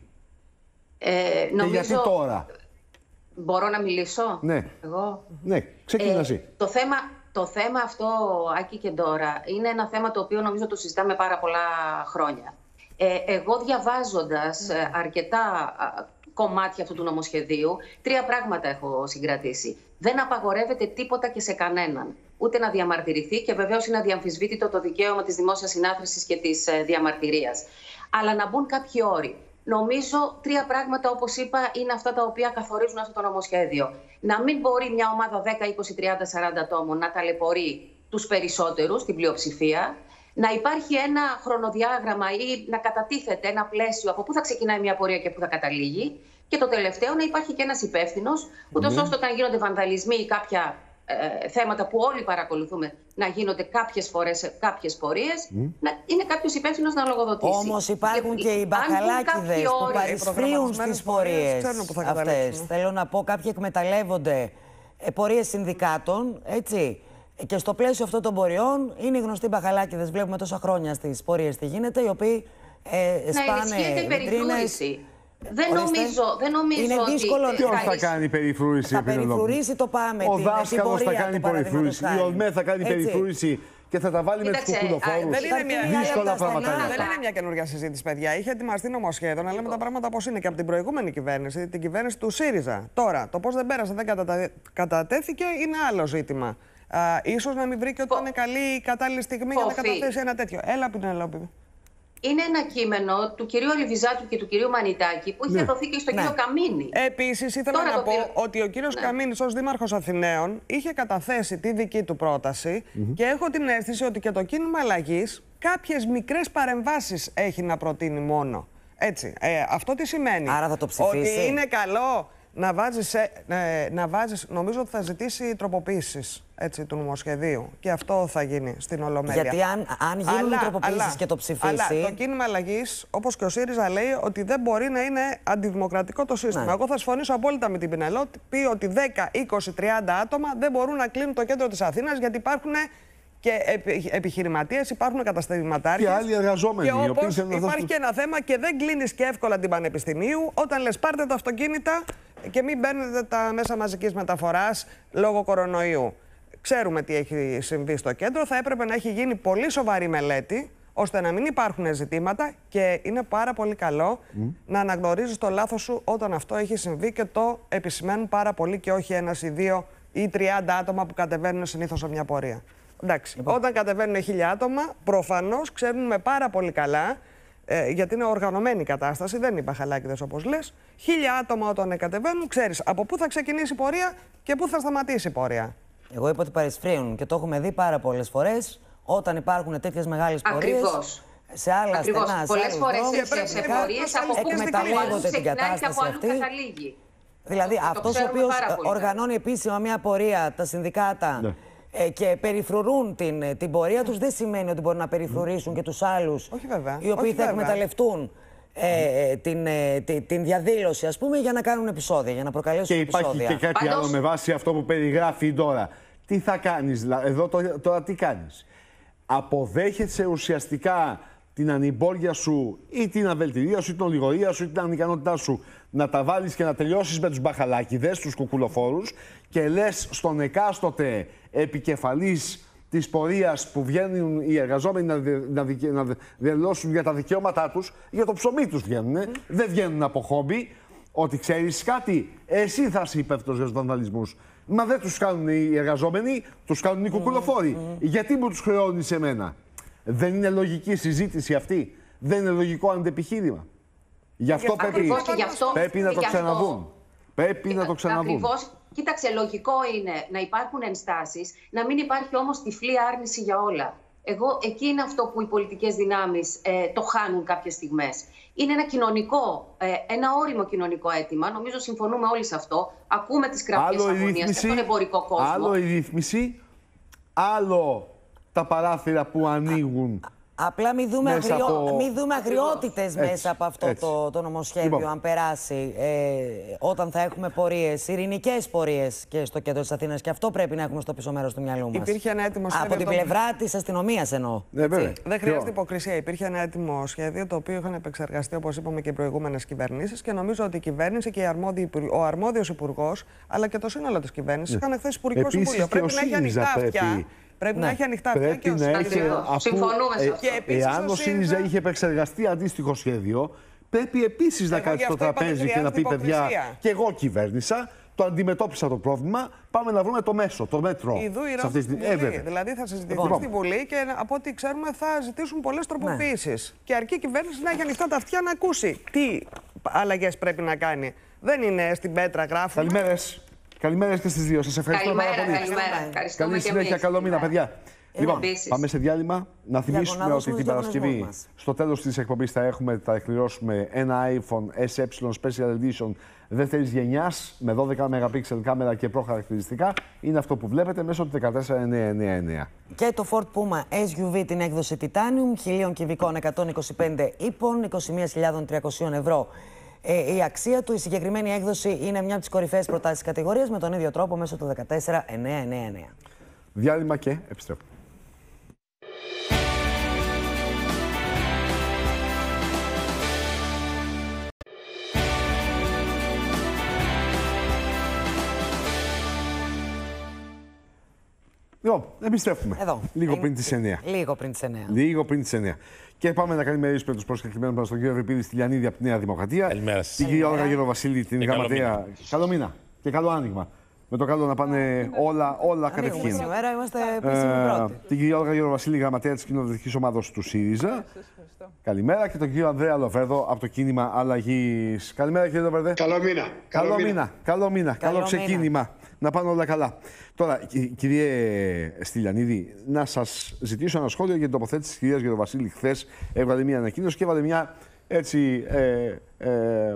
Ε, νομίζω... Και γιατί τώρα? Μπορώ να μιλήσω? Ναι. Εγώ? Ναι, ξεκίνα ε, εσύ. Το θέμα, το θέμα αυτό, Άκη και Ντόρα, είναι ένα θέμα το οποίο νομίζω το συζητάμε πάρα πολλά χρόνια. Ε, εγώ διαβάζοντας ε, αρκετά κομμάτια αυτού του νομοσχεδίου, τρία πράγματα έχω συγκρατήσει. Δεν απαγορεύεται τίποτα και σε κανέναν. Ούτε να διαμαρτυρηθεί και βεβαίως είναι αδιαμφισβήτητο το δικαίωμα της δημόσιας συνάθρησης και της ε, διαμαρτυρίας. αλλά να μπουν κάποιοι όροι. Νομίζω τρία πράγματα, όπως είπα, είναι αυτά τα οποία καθορίζουν αυτό το νομοσχέδιο. Να μην μπορεί μια ομάδα δέκα, είκοσι, τριάντα, σαράντα ατόμων να ταλαιπωρεί τους περισσότερους, την πλειοψηφία. Να υπάρχει ένα χρονοδιάγραμμα ή να κατατίθεται ένα πλαίσιο από πού θα ξεκινάει μια πορεία και πού θα καταλήγει. Και το τελευταίο, να υπάρχει και ένας υπεύθυνος, ούτως ώστε όταν γίνονται βανδαλισμοί ή κάποια ε, θέματα που όλοι παρακολουθούμε να γίνονται κάποιες φορές σε κάποιες πορείες, mm. να είναι κάποιος υπεύθυνος να λογοδοτήσει. Όμως υπάρχουν και οι μπαχαλάκιδες που παρισφρίουν στις πορείες αυτές. Θέλω να πω, κάποιοι εκμεταλλεύονται πορείες συνδικάτων, έτσι. Και στο πλαίσιο αυτών των πορεών είναι οι γνωστοί μπαχαλάκιδες. Βλέπουμε τόσα χρόνια στις πορείες τι γίνεται, οι οποίοι ε, σπάνε βιτρίνες. Δεν νομίζω, δεν νομίζω είναι ότι... δύσκολο. Ποιος θα κάνει περιφρούρηση? Θα περιφρουρήσει το πάμε. Ο δάσκαλος θα κάνει περιφρούρηση. Η ΟΛΜΕ θα κάνει περιφρούρηση και θα τα βάλει με τους κουκουλοφόρους. Δεν είναι μια, δύσκολα πράγματα. Δεν είναι μια καινούργια συζήτηση, παιδιά. Είχε ετοιμαστεί νομοσχέδιο να λέμε τα πράγματα πώς είναι και από την προηγούμενη κυβέρνηση, την κυβέρνηση του ΣΥΡΙΖΑ. Τώρα, το πώς δεν πέρασε, δεν κατατα... κατατέθηκε, είναι άλλο ζήτημα. Α, ίσως να μην βρήκε ότι ήταν καλή η κατάλληλη στιγμή για να καταθέσει ένα τέτοιο. Έλα, Πινελόπη. Είναι ένα κείμενο του κυρίου Αλιβιζάτου και του κυρίου Μανιτάκη που είχε ναι. δοθεί και στον ναι. κύριο Καμίνη. Επίσης, ήθελα Τώρα να πω πήρα... ότι ο κύριος ναι. Καμίνης ως Δήμαρχος Αθηναίων είχε καταθέσει τη δική του πρόταση mm-hmm. και έχω την αίσθηση ότι και το κίνημα αλλαγής κάποιες μικρές παρεμβάσεις έχει να προτείνει μόνο. Έτσι. Ε, αυτό τι σημαίνει? Άρα θα το ψηφίσει. Ότι είναι καλό να βάζεις, ε, να βάζεις, νομίζω ότι θα ζητήσει τροποποίησεις έτσι, του νομοσχεδίου. Και αυτό θα γίνει στην Ολομέλεια. Γιατί αν, αν γίνουν αλλά, τροποποίησεις αλλά, και το ψηφίσει... Αλλά το κίνημα αλλαγής, όπως και ο ΣΥΡΙΖΑ, λέει ότι δεν μπορεί να είναι αντιδημοκρατικό το σύστημα. Ναι. Εγώ θα συμφωνήσω απόλυτα με την Πινελόπη ότι δέκα, είκοσι, τριάντα άτομα δεν μπορούν να κλείνουν το κέντρο της Αθήνας, γιατί υπάρχουν και επιχειρηματίες, υπάρχουν καταστηματάρχες. Και άλλοι εργαζόμενοι. Και όπως υπάρχει και ένα θέμα και δεν κλείνεις και εύκολα την Πανεπιστημίου, όταν λες πάρτε τα αυτοκίνητα και μην παίρνετε τα μέσα μαζικής μεταφοράς λόγω κορονοϊού. Ξέρουμε τι έχει συμβεί στο κέντρο. Θα έπρεπε να έχει γίνει πολύ σοβαρή μελέτη, ώστε να μην υπάρχουν ζητήματα και είναι πάρα πολύ καλό mm. να αναγνωρίζεις το λάθος σου όταν αυτό έχει συμβεί και το επισημαίνουν πάρα πολύ και όχι ένας ή δύο ή τριάντα άτομα που κατεβαίνουν συνήθως σε μια πορεία. Εντάξει, λοιπόν. Όταν κατεβαίνουν χίλια άτομα, προφανώς ξέρουμε πάρα πολύ καλά, ε, γιατί είναι οργανωμένη η κατάσταση, δεν είναι μπαχαλάκιδες όπως λες. Χίλια άτομα όταν κατεβαίνουν, ξέρεις από πού θα ξεκινήσει η πορεία και πού θα σταματήσει η πορεία. Εγώ είπα ότι παρισφρίουν και το έχουμε δει πάρα πολλές φορές όταν υπάρχουν τέτοιες μεγάλες πορείες. Σε άλλα Ακριβώς. στενά, πολλές σε φορές δρόμους, σε, σε πορείες από πού εκμεταλλεύονται την κατάσταση αυτή. Δηλαδή αυτό αυτός ο οποίος οργανώνει επίσημα μια πορεία, τα συνδικάτα, ναι. ε, και περιφρουρούν την, την πορεία τους, δεν σημαίνει ότι μπορούν να περιφρουρήσουν mm. και τους άλλους Όχι, βέβαια. οι οποίοι Όχι, θα βέβαια. εκμεταλλευτούν ε, την, ε, την, την διαδήλωση, ας πούμε, για να κάνουν επεισόδια, για να προκαλέσουν και επεισόδια. Και υπάρχει και κάτι Πάντως... άλλο με βάση αυτό που περιγράφει τώρα. Τι θα κάνεις, εδώ τώρα τι κάνεις? Αποδέχεσαι ουσιαστικά την ανυμπόρια σου ή την αβελτηρία σου ή την ολιγορία σου ή την ανικανότητά σου να τα βάλεις και να τελειώσεις με τους μπαχαλάκιδες, τους κουκουλοφόρους και λες στον εκάστοτε επικεφαλής της πορείας που βγαίνουν οι εργαζόμενοι να, να, να διαδηλώσουν για τα δικαιώματά τους, για το ψωμί τους βγαίνουν, mm. δεν βγαίνουν από χόμπι, ότι ξέρεις κάτι, εσύ θα είσαι υπεύθυνος για τους βανδαλισμούς. Μα δεν τους κάνουν οι εργαζόμενοι, τους κάνουν οι κουκουλοφόροι. Mm. Γιατί μου τους χρεώνεις εμένα? Δεν είναι λογική συζήτηση αυτή? Δεν είναι λογικό αντεπιχείρημα? Γι' αυτό πρέπει, αυτό, πρέπει να το ξαναδούν. Αυτό. Πρέπει να το ξαναδούν. Ακριβώς. Κοίταξε, λογικό είναι να υπάρχουν ενστάσεις, να μην υπάρχει όμως τυφλή άρνηση για όλα. Εγώ, εκεί είναι αυτό που οι πολιτικές δυνάμεις ε, το χάνουν κάποιες στιγμές. Είναι ένα κοινωνικό, ε, ένα όριμο κοινωνικό αίτημα. Νομίζω συμφωνούμε όλοι σε αυτό. Ακούμε τις κραυγές αγωνίας και στον εμπορικό κόσμο. Άλλο η ρύθμιση, άλλο τα παράθυρα που ανοίγουν. Απλά μην δούμε, αγριο... από... μη δούμε αγριότητες μέσα από αυτό το, το νομοσχέδιο, λοιπόν. αν περάσει, ε, όταν θα έχουμε πορείες, ειρηνικές πορείες και στο κέντρο της Αθήνας. Και αυτό πρέπει να έχουμε στο πίσω μέρος του μυαλού μας. Υπήρχε ένα έτοιμο σχέδιο. Από την το... πλευρά της αστυνομίας εννοώ. Ναι, δεν χρειάζεται υποκρισία. Υπήρχε ένα έτοιμο σχέδιο το οποίο είχαν επεξεργαστεί, όπως είπαμε, και οι προηγούμενες κυβερνήσεις. Και νομίζω ότι η κυβέρνηση και αρμόδιοι, ο αρμόδιος υπουργός, αλλά και το σύνολο της κυβέρνησης, είχαν χθες υπουργικό συμβούλιο. Πρέπει να έχει ανοιχτά αυτιά. Πρέπει ναι. να έχει ανοιχτά αυτιά και ο ΣΥΡΙΖΑ. Συμφωνούμε σε αυτό. Ε, εάν ο ΣΥΡΙΖΑ είχε επεξεργαστεί αντίστοιχο σχέδιο, πρέπει επίσης να κάτσει στο τραπέζι και να πει: παιδιά, και εγώ κυβέρνησα το αντιμετώπισα το πρόβλημα. Πάμε να βρούμε το μέσο, το μέτρο. Ιδού η σε αυτή στην τη... Βουλή. ε, δηλαδή θα συζητηθεί λοιπόν. στη Βουλή και από ό,τι ξέρουμε θα ζητήσουν πολλές τροποποιήσεις. Ναι. Και αρκεί η κυβέρνηση να έχει ανοιχτά τα αυτιά να ακούσει τι αλλαγές πρέπει να κάνει. Δεν είναι στην πέτρα, γράφουμε. Καλημέρες. Καλημέρες και στις δύο. Σας ευχαριστώ καλημέρα, πάρα πολύ. Καλημέρα. Καλή συνέχεια, καλό μήνα, παιδιά. Λοιπόν, Επίσης. πάμε σε διάλειμμα. Να θυμίσουμε ότι την Παρασκευή στο τέλος της εκπομπής θα έχουμε, θα εκπληρώσουμε ένα iPhone ες ε Special Edition δεύτερης γενιάς με δώδεκα μεγαπίξελ κάμερα και προχαρακτηριστικά. Είναι αυτό που βλέπετε μέσω του δεκατέσσερα εννιακόσια ενενήντα εννέα. Και το Ford Puma ες γιου βι την έκδοση Titanium, χίλια κυβικών, εκατόν είκοσι πέντε ύπων, είκοσι μία χιλιάδες τριακόσια ευρώ. Ε, η αξία του, η συγκεκριμένη έκδοση είναι μια από τις κορυφαίες προτάσεις της κατηγορίας με τον ίδιο τρόπο μέσω του δεκατέσσερα εννιακόσια ενενήντα εννέα. Διάλειμμα και επιστρέφουμε. Λοιπόν, επιστρέφουμε. Εδώ. Λίγο πριν τις εννέα. Λίγο πριν τις εννέα. Λίγο πριν τις εννέα. Και πάμε να καλημερίσουμε τους προσκεκλημένους μας, τον κύριο Ευρυπίδη Στυλιανίδη από τη Νέα Δημοκρατία. Καλημέρα σας. Την κυρία Όλγα Γεροβασίλη, την γραμματέα. Καλό μήνα. Και καλό άνοιγμα. Με το καλό να πάνε όλα, όλα κατευθείαν. Σήμερα είμαστε επίσημοι πρώτοι. Την κυρία Όλγα Γεροβασίλη, γραμματέα της κοινοβουλευτικής ομάδας του ΣΥΡΙΖΑ. Καλημέρα. Και τον κύριο Ανδρέα Λοβέρδο από το κίνημα Αλλαγής. Καλημέρα, κύριε Λοβέρδε. Καλό μήνα. Καλό μήνα. Καλό μήνα. Καλό ξεκίνημα. Να πάνε όλα καλά. Τώρα, κύριε Στυλιανίδη, να σας ζητήσω ένα σχόλιο για την τοποθέτηση της κυρίας Γεροβασίλη. Χθες έβγαλε μια ανακοίνωση και έβαλε μια έτσι ε, ε,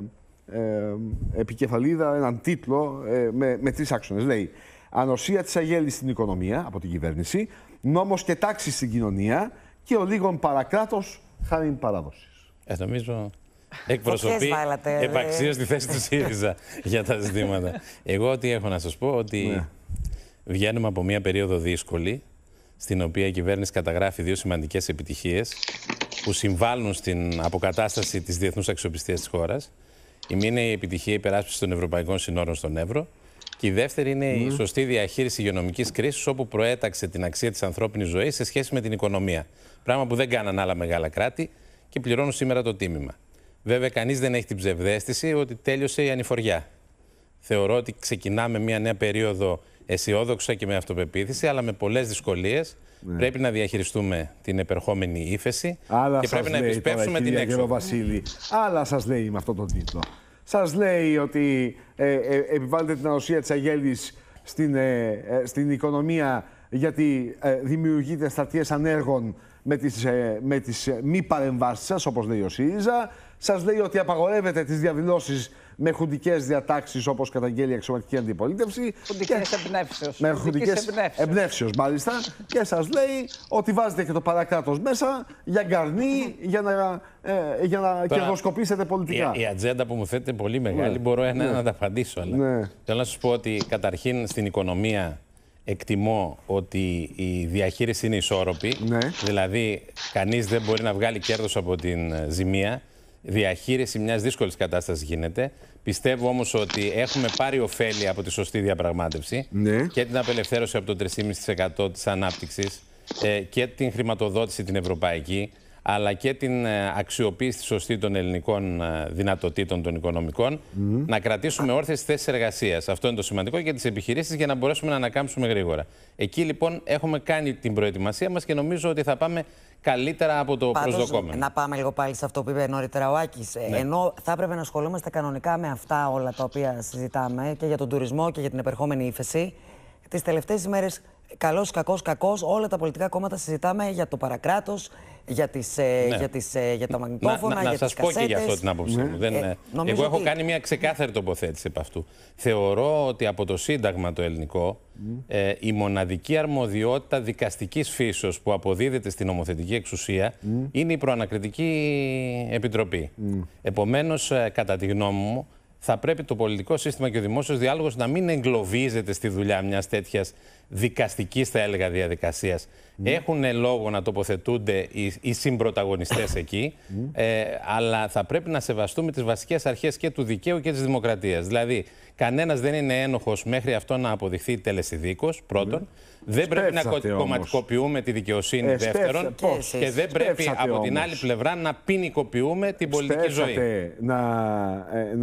ε, επικεφαλίδα, έναν τίτλο ε, με, με τρεις άξονες. Λέει «Ανοσία της αγέλης στην οικονομία» από την κυβέρνηση, «Νόμος και τάξη στην κοινωνία και ο λίγων παρακράτος χάριν παράδοσης». Ε, νομίζω εκπροσωπεί επαξίως τη θέση του ΣΥΡΙΖΑ για τα ζητήματα. Εγώ τι έχω να σας πω, ότι ναι. βγαίνουμε από μια περίοδο δύσκολη, στην οποία η κυβέρνηση καταγράφει δύο σημαντικές επιτυχίες που συμβάλλουν στην αποκατάσταση της διεθνούς αξιοπιστίας της χώρας. Η μία είναι η επιτυχία υπεράσπισης των ευρωπαϊκών συνόρων στον Εύρο και η δεύτερη είναι mm. η σωστή διαχείριση υγειονομικής κρίσης, όπου προέταξε την αξία της ανθρώπινης ζωής σε σχέση με την οικονομία. Πράγμα που δεν κάναν άλλα μεγάλα κράτη και πληρώνουν σήμερα το τίμημα. Βέβαια, κανείς δεν έχει την ψευδαίσθηση ότι τέλειωσε η ανηφοριά. Θεωρώ ότι ξεκινάμε μια νέα περίοδο αισιόδοξα και με αυτοπεποίθηση, αλλά με πολλές δυσκολίες. Ναι. Πρέπει να διαχειριστούμε την επερχόμενη ύφεση Άλλα και πρέπει να επισπεύσουμε την έξοδο. Βασίλη. Άλλα σας λέει με αυτόν τον τίτλο. Σας λέει ότι ε, ε, επιβάλλεται την ανοσία της αγέλης στην, ε, ε, στην οικονομία, γιατί ε, δημιουργείται στρατιές ανέργων με τις, ε, με τις ε, μη παρεμβάσεις σας, όπως λέει ο ΣΥΡΙΖΑ. Σας λέει ότι απαγορεύεται τις διαδηλώσεις με χουντικές διατάξεις, όπως καταγγέλει η αξιωματική αντιπολίτευση. Χουντικές εμπνεύσεως. Με χουντικές εμπνεύσεως, μάλιστα. Και σας λέει ότι βάζετε και το παρακράτος μέσα για γκαρνί, για να, ε, για να κερδοσκοπήσετε πολιτικά. Η, η ατζέντα που μου θέτει πολύ μεγάλη, ναι. μπορώ ένα ναι. να τα απαντήσω. Αλλά ναι. θέλω να σας πω ότι καταρχήν στην οικονομία εκτιμώ ότι η διαχείριση είναι ισόρροπη. Ναι. Δηλαδή, κανείς δεν μπορεί να βγάλει κέρδος από την ζημία. Διαχείριση μιας δύσκολης κατάστασης γίνεται. Πιστεύω όμως ότι έχουμε πάρει ωφέλη από τη σωστή διαπραγμάτευση ναι. και την απελευθέρωση από το τρία κόμμα πέντε τοις εκατό της ανάπτυξης ε, και την χρηματοδότηση την ευρωπαϊκή, αλλά και την αξιοποίηση σωστή των ελληνικών δυνατοτήτων των οικονομικών, mm. να κρατήσουμε όρθιες τις θέσεις εργασίας. Αυτό είναι το σημαντικό για τις επιχειρήσεις, για να μπορέσουμε να ανακάμψουμε γρήγορα. Εκεί λοιπόν έχουμε κάνει την προετοιμασία μας και νομίζω ότι θα πάμε καλύτερα από το Πάντως, προσδοκόμενο. Να πάμε λίγο πάλι σε αυτό που είπε νωρίτερα ο Άκης. Ναι. Ενώ θα έπρεπε να ασχολούμαστε κανονικά με αυτά όλα τα οποία συζητάμε και για τον τουρισμό και για την επερχόμενη ύφεση, τις τελευταίες ημέρες, καλός, κακός, κακός, όλα τα πολιτικά κόμματα συζητάμε για το παρακράτος, για, τις, ναι. για, τις, για τα μαγνητόφωνα, να, να, για να τις σας πω και για αυτό την άποψή μου. Ναι. Δεν, ε, εγώ έχω ότι... κάνει μια ξεκάθαρη τοποθέτηση από αυτού. Θεωρώ ότι από το Σύνταγμα το ελληνικό mm. ε, η μοναδική αρμοδιότητα δικαστικής φύσεως που αποδίδεται στην νομοθετική εξουσία mm. είναι η προανακριτική επιτροπή. Mm. Επομένως, ε, κατά τη γνώμη μου, θα πρέπει το πολιτικό σύστημα και ο δημόσιος διάλογος να μην εγκλωβίζεται στη δουλειά μιας τέτοιας δικαστικής, θα έλεγα, διαδικασίας. Mm. Έχουν λόγο να τοποθετούνται οι, οι συμπροταγωνιστές εκεί, mm. ε, αλλά θα πρέπει να σεβαστούμε τις βασικές αρχές και του δικαίου και της δημοκρατίας. Δηλαδή, κανένας δεν είναι ένοχος μέχρι αυτό να αποδειχθεί τελεσιδίκος, πρώτον. Mm. Δεν Σπέψατε πρέπει να κομματικοποιούμε τη δικαιοσύνη, ε, δεύτερον. Και, και δεν πρέπει Σπέψατε από όμως. την άλλη πλευρά να ποινικοποιούμε την πολιτική Σπέψατε ζωή. Να, ε, να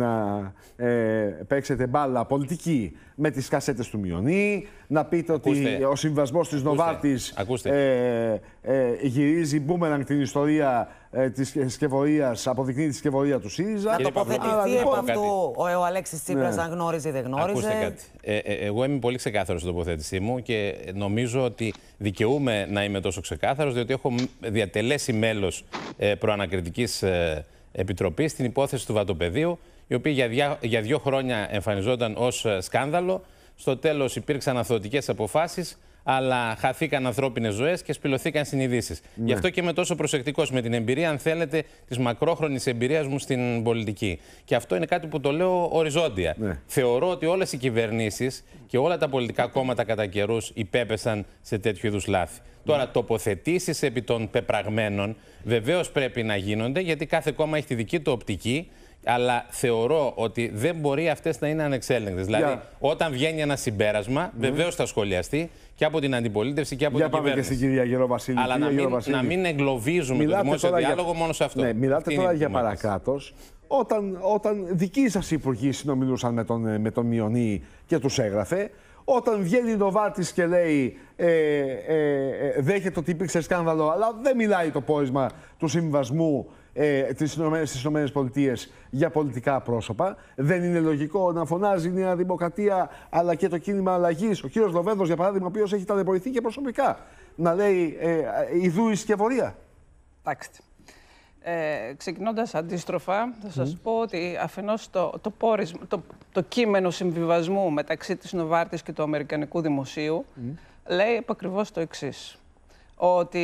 ε, παίξετε μπάλα πολιτική με τις κασέτες του Μιονί, να πείτε ακούστε, ότι ο συμβασμός της Νοβάρτης ε, ε, γυρίζει μπούμεραγκ την ιστορία ε, της σκευωρίας, αποδεικνύει τη σκευωρία του ΣΥΡΙΖΑ. Να τοποθετηθεί επ' αυτού ο, ο Αλέξης Τσίπρας, ναι. αν γνώριζε ή δεν γνώριζε. Ακούστε κάτι. Ε, ε, εγώ είμαι πολύ ξεκάθαρος στην τοποθέτησή μου και νομίζω ότι δικαιούμαι να είμαι τόσο ξεκάθαρος, διότι έχω διατελέσει μέλος ε, προανακριτικής ε, επιτροπής στην υπόθεση του βατοπεδίου, η οποία για, διά, για δύο χρόνια εμφανιζόταν ως σκάνδαλο. Στο τέλος υπήρξαν αθωωτικές αποφάσεις, αλλά χαθήκαν ανθρώπινες ζωές και σπηλωθήκαν συνειδήσεις. Ναι. Γι' αυτό και είμαι τόσο προσεκτικός με την εμπειρία, αν θέλετε, της μακρόχρονης εμπειρίας μου στην πολιτική. Και αυτό είναι κάτι που το λέω οριζόντια. Ναι. Θεωρώ ότι όλες οι κυβερνήσεις και όλα τα πολιτικά κόμματα κατά καιρούς υπέπεσαν σε τέτοιου είδους λάθη. Τώρα, τοποθετήσεις επί των πεπραγμένων βεβαίως πρέπει να γίνονται, γιατί κάθε κόμμα έχει τη δική του οπτική. Αλλά θεωρώ ότι δεν μπορεί αυτές να είναι ανεξέλεγκτες. Δηλαδή, yeah. όταν βγαίνει ένα συμπέρασμα, mm. βεβαίως θα σχολιαστεί και από την αντιπολίτευση και από Για την κυβέρνηση. Για πάμε και στην κυρία Γεροβασίλη. Αλλά να μην, να μην εγκλωβίζουμε μιλάτε το δημόσιο διάλογο για... μόνο σε αυτό. Ναι, μιλάτε τώρα για παρακράτος. Όταν, όταν δικοί σας υπουργοί συνομιλούσαν με τον, με τον Μιονί και τους έγραφε, όταν βγαίνει η Νοβάρτης και λέει ε, ε, ε, δέχεται ότι υπήρξε σκάνδαλο, αλλά δεν μιλάει το πόρισμα του συμβασμού ε, στις ΗΠΑ για πολιτικά πρόσωπα, δεν είναι λογικό να φωνάζει η Νέα Δημοκρατία αλλά και το κίνημα αλλαγής, ο κύριος Λοβέρδος για παράδειγμα, ο οποίος έχει ταλαιπωρηθεί και προσωπικά, να λέει ε, ιδού η σκευωρία. Κοιτάξτε. Ε, ξεκινώντας αντίστροφα, θα σας mm. πω ότι αφενός το, το, πόρισμα, το, το κείμενο συμβιβασμού μεταξύ της Νοβάρτης και του Αμερικανικού Δημοσίου mm. λέει ακριβώς το εξής. Ότι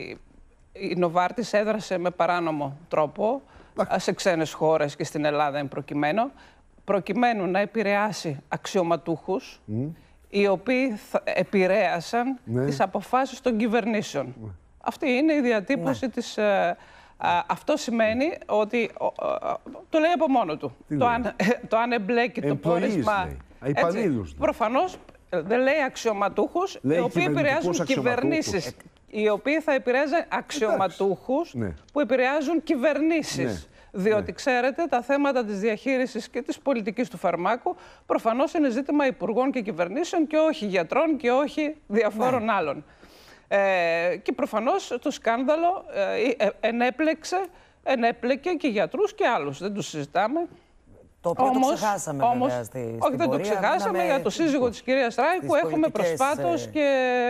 η Νοβάρτης έδρασε με παράνομο τρόπο mm. σε ξένες χώρες και στην Ελλάδα εν προκειμένου, προκειμένου να επηρεάσει αξιωματούχους mm. οι οποίοι θα επηρέασαν mm. τις αποφάσεις των κυβερνήσεων. Mm. Αυτή είναι η διατύπωση mm. της... Α, αυτό σημαίνει ότι ο, ο, το λέει από μόνο του. Το αν, το αν εμπλέκει το πόρισμα. Προφανώς δεν λέει αξιωματούχους, λέει οι οποίοι επηρεάζουν κυβερνήσεις. Οι οποίοι θα επηρεάζουν αξιωματούχους ναι. που επηρεάζουν κυβερνήσεις. Ναι. Διότι ναι. ξέρετε, τα θέματα της διαχείρισης και της πολιτικής του φαρμάκου προφανώς είναι ζήτημα υπουργών και κυβερνήσεων και όχι γιατρών και όχι διαφόρων ναι. άλλων. Ε, και προφανώς το σκάνδαλο ε, ε, ενέπλεξε, ενέπλεκε και γιατρούς και άλλους. Δεν τους συζητάμε. Το οποίο όμως, το ξεχάσαμε όμως, βέβαια στη, στην όχι, δεν το ξεχάσαμε. Με... Για το σύζυγο της κυρίας Ράικου έχουμε προσφάτως και,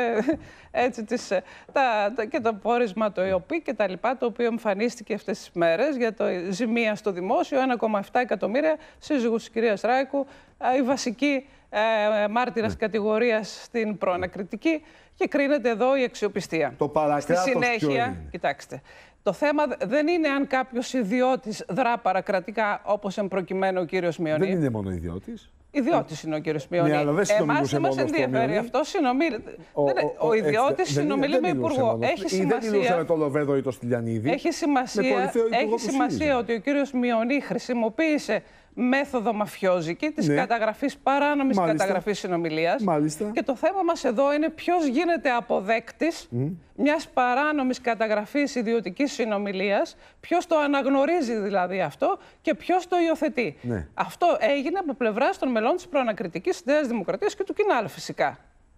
έτσι, τις, τα, τα, και το πόρισμα το ΕΟΠΗ και τα λοιπά, το οποίο εμφανίστηκε αυτές τις μέρες για το ζημία στο δημόσιο, ένα κόμμα επτά εκατομμύρια, σύζυγος της κυρίας Ράικου, η βασική ε, μάρτυρας ναι. κατηγορίας στην προανακριτική. Και κρίνεται εδώ η αξιοπιστία. Το παρακράτος στη συνέχεια, κοιτάξτε, το θέμα δεν είναι αν κάποιος ιδιώτης δρά παρακρατικά, όπως εμπροκειμένου ο κύριος Μιονί. Δεν είναι μόνο ιδιώτης. Ιδιώτης είναι ο κύριος Μιονί. Ναι, αλλά δεν Εμάς δεν μας ενδιαφέρει αυτό. Συνομίλη... Ο, ο, ο, ο ιδιώτης συνομιλεί με υπουργό. Έχει σημασία... Δεν μιλούσε με τον Λοβέρδο ή τον Στυλιανίδη. Έχει σημασία, έχει σημασία ότι ο κύριος Μιονί χρησιμοποίησε μέθοδο μαφιόζικη της ναι. καταγραφής, παράνομης Μάλιστα. καταγραφής συνομιλίας. Μάλιστα. Και το θέμα μας εδώ είναι ποιος γίνεται αποδέκτης mm. μιας παράνομης καταγραφής ιδιωτικής συνομιλίας, ποιος το αναγνωρίζει δηλαδή αυτό και ποιος το υιοθετεί. Ναι. Αυτό έγινε από πλευράς των μελών της προανακριτικής της Νέας Δημοκρατίας και του Κινάλ φυσικά.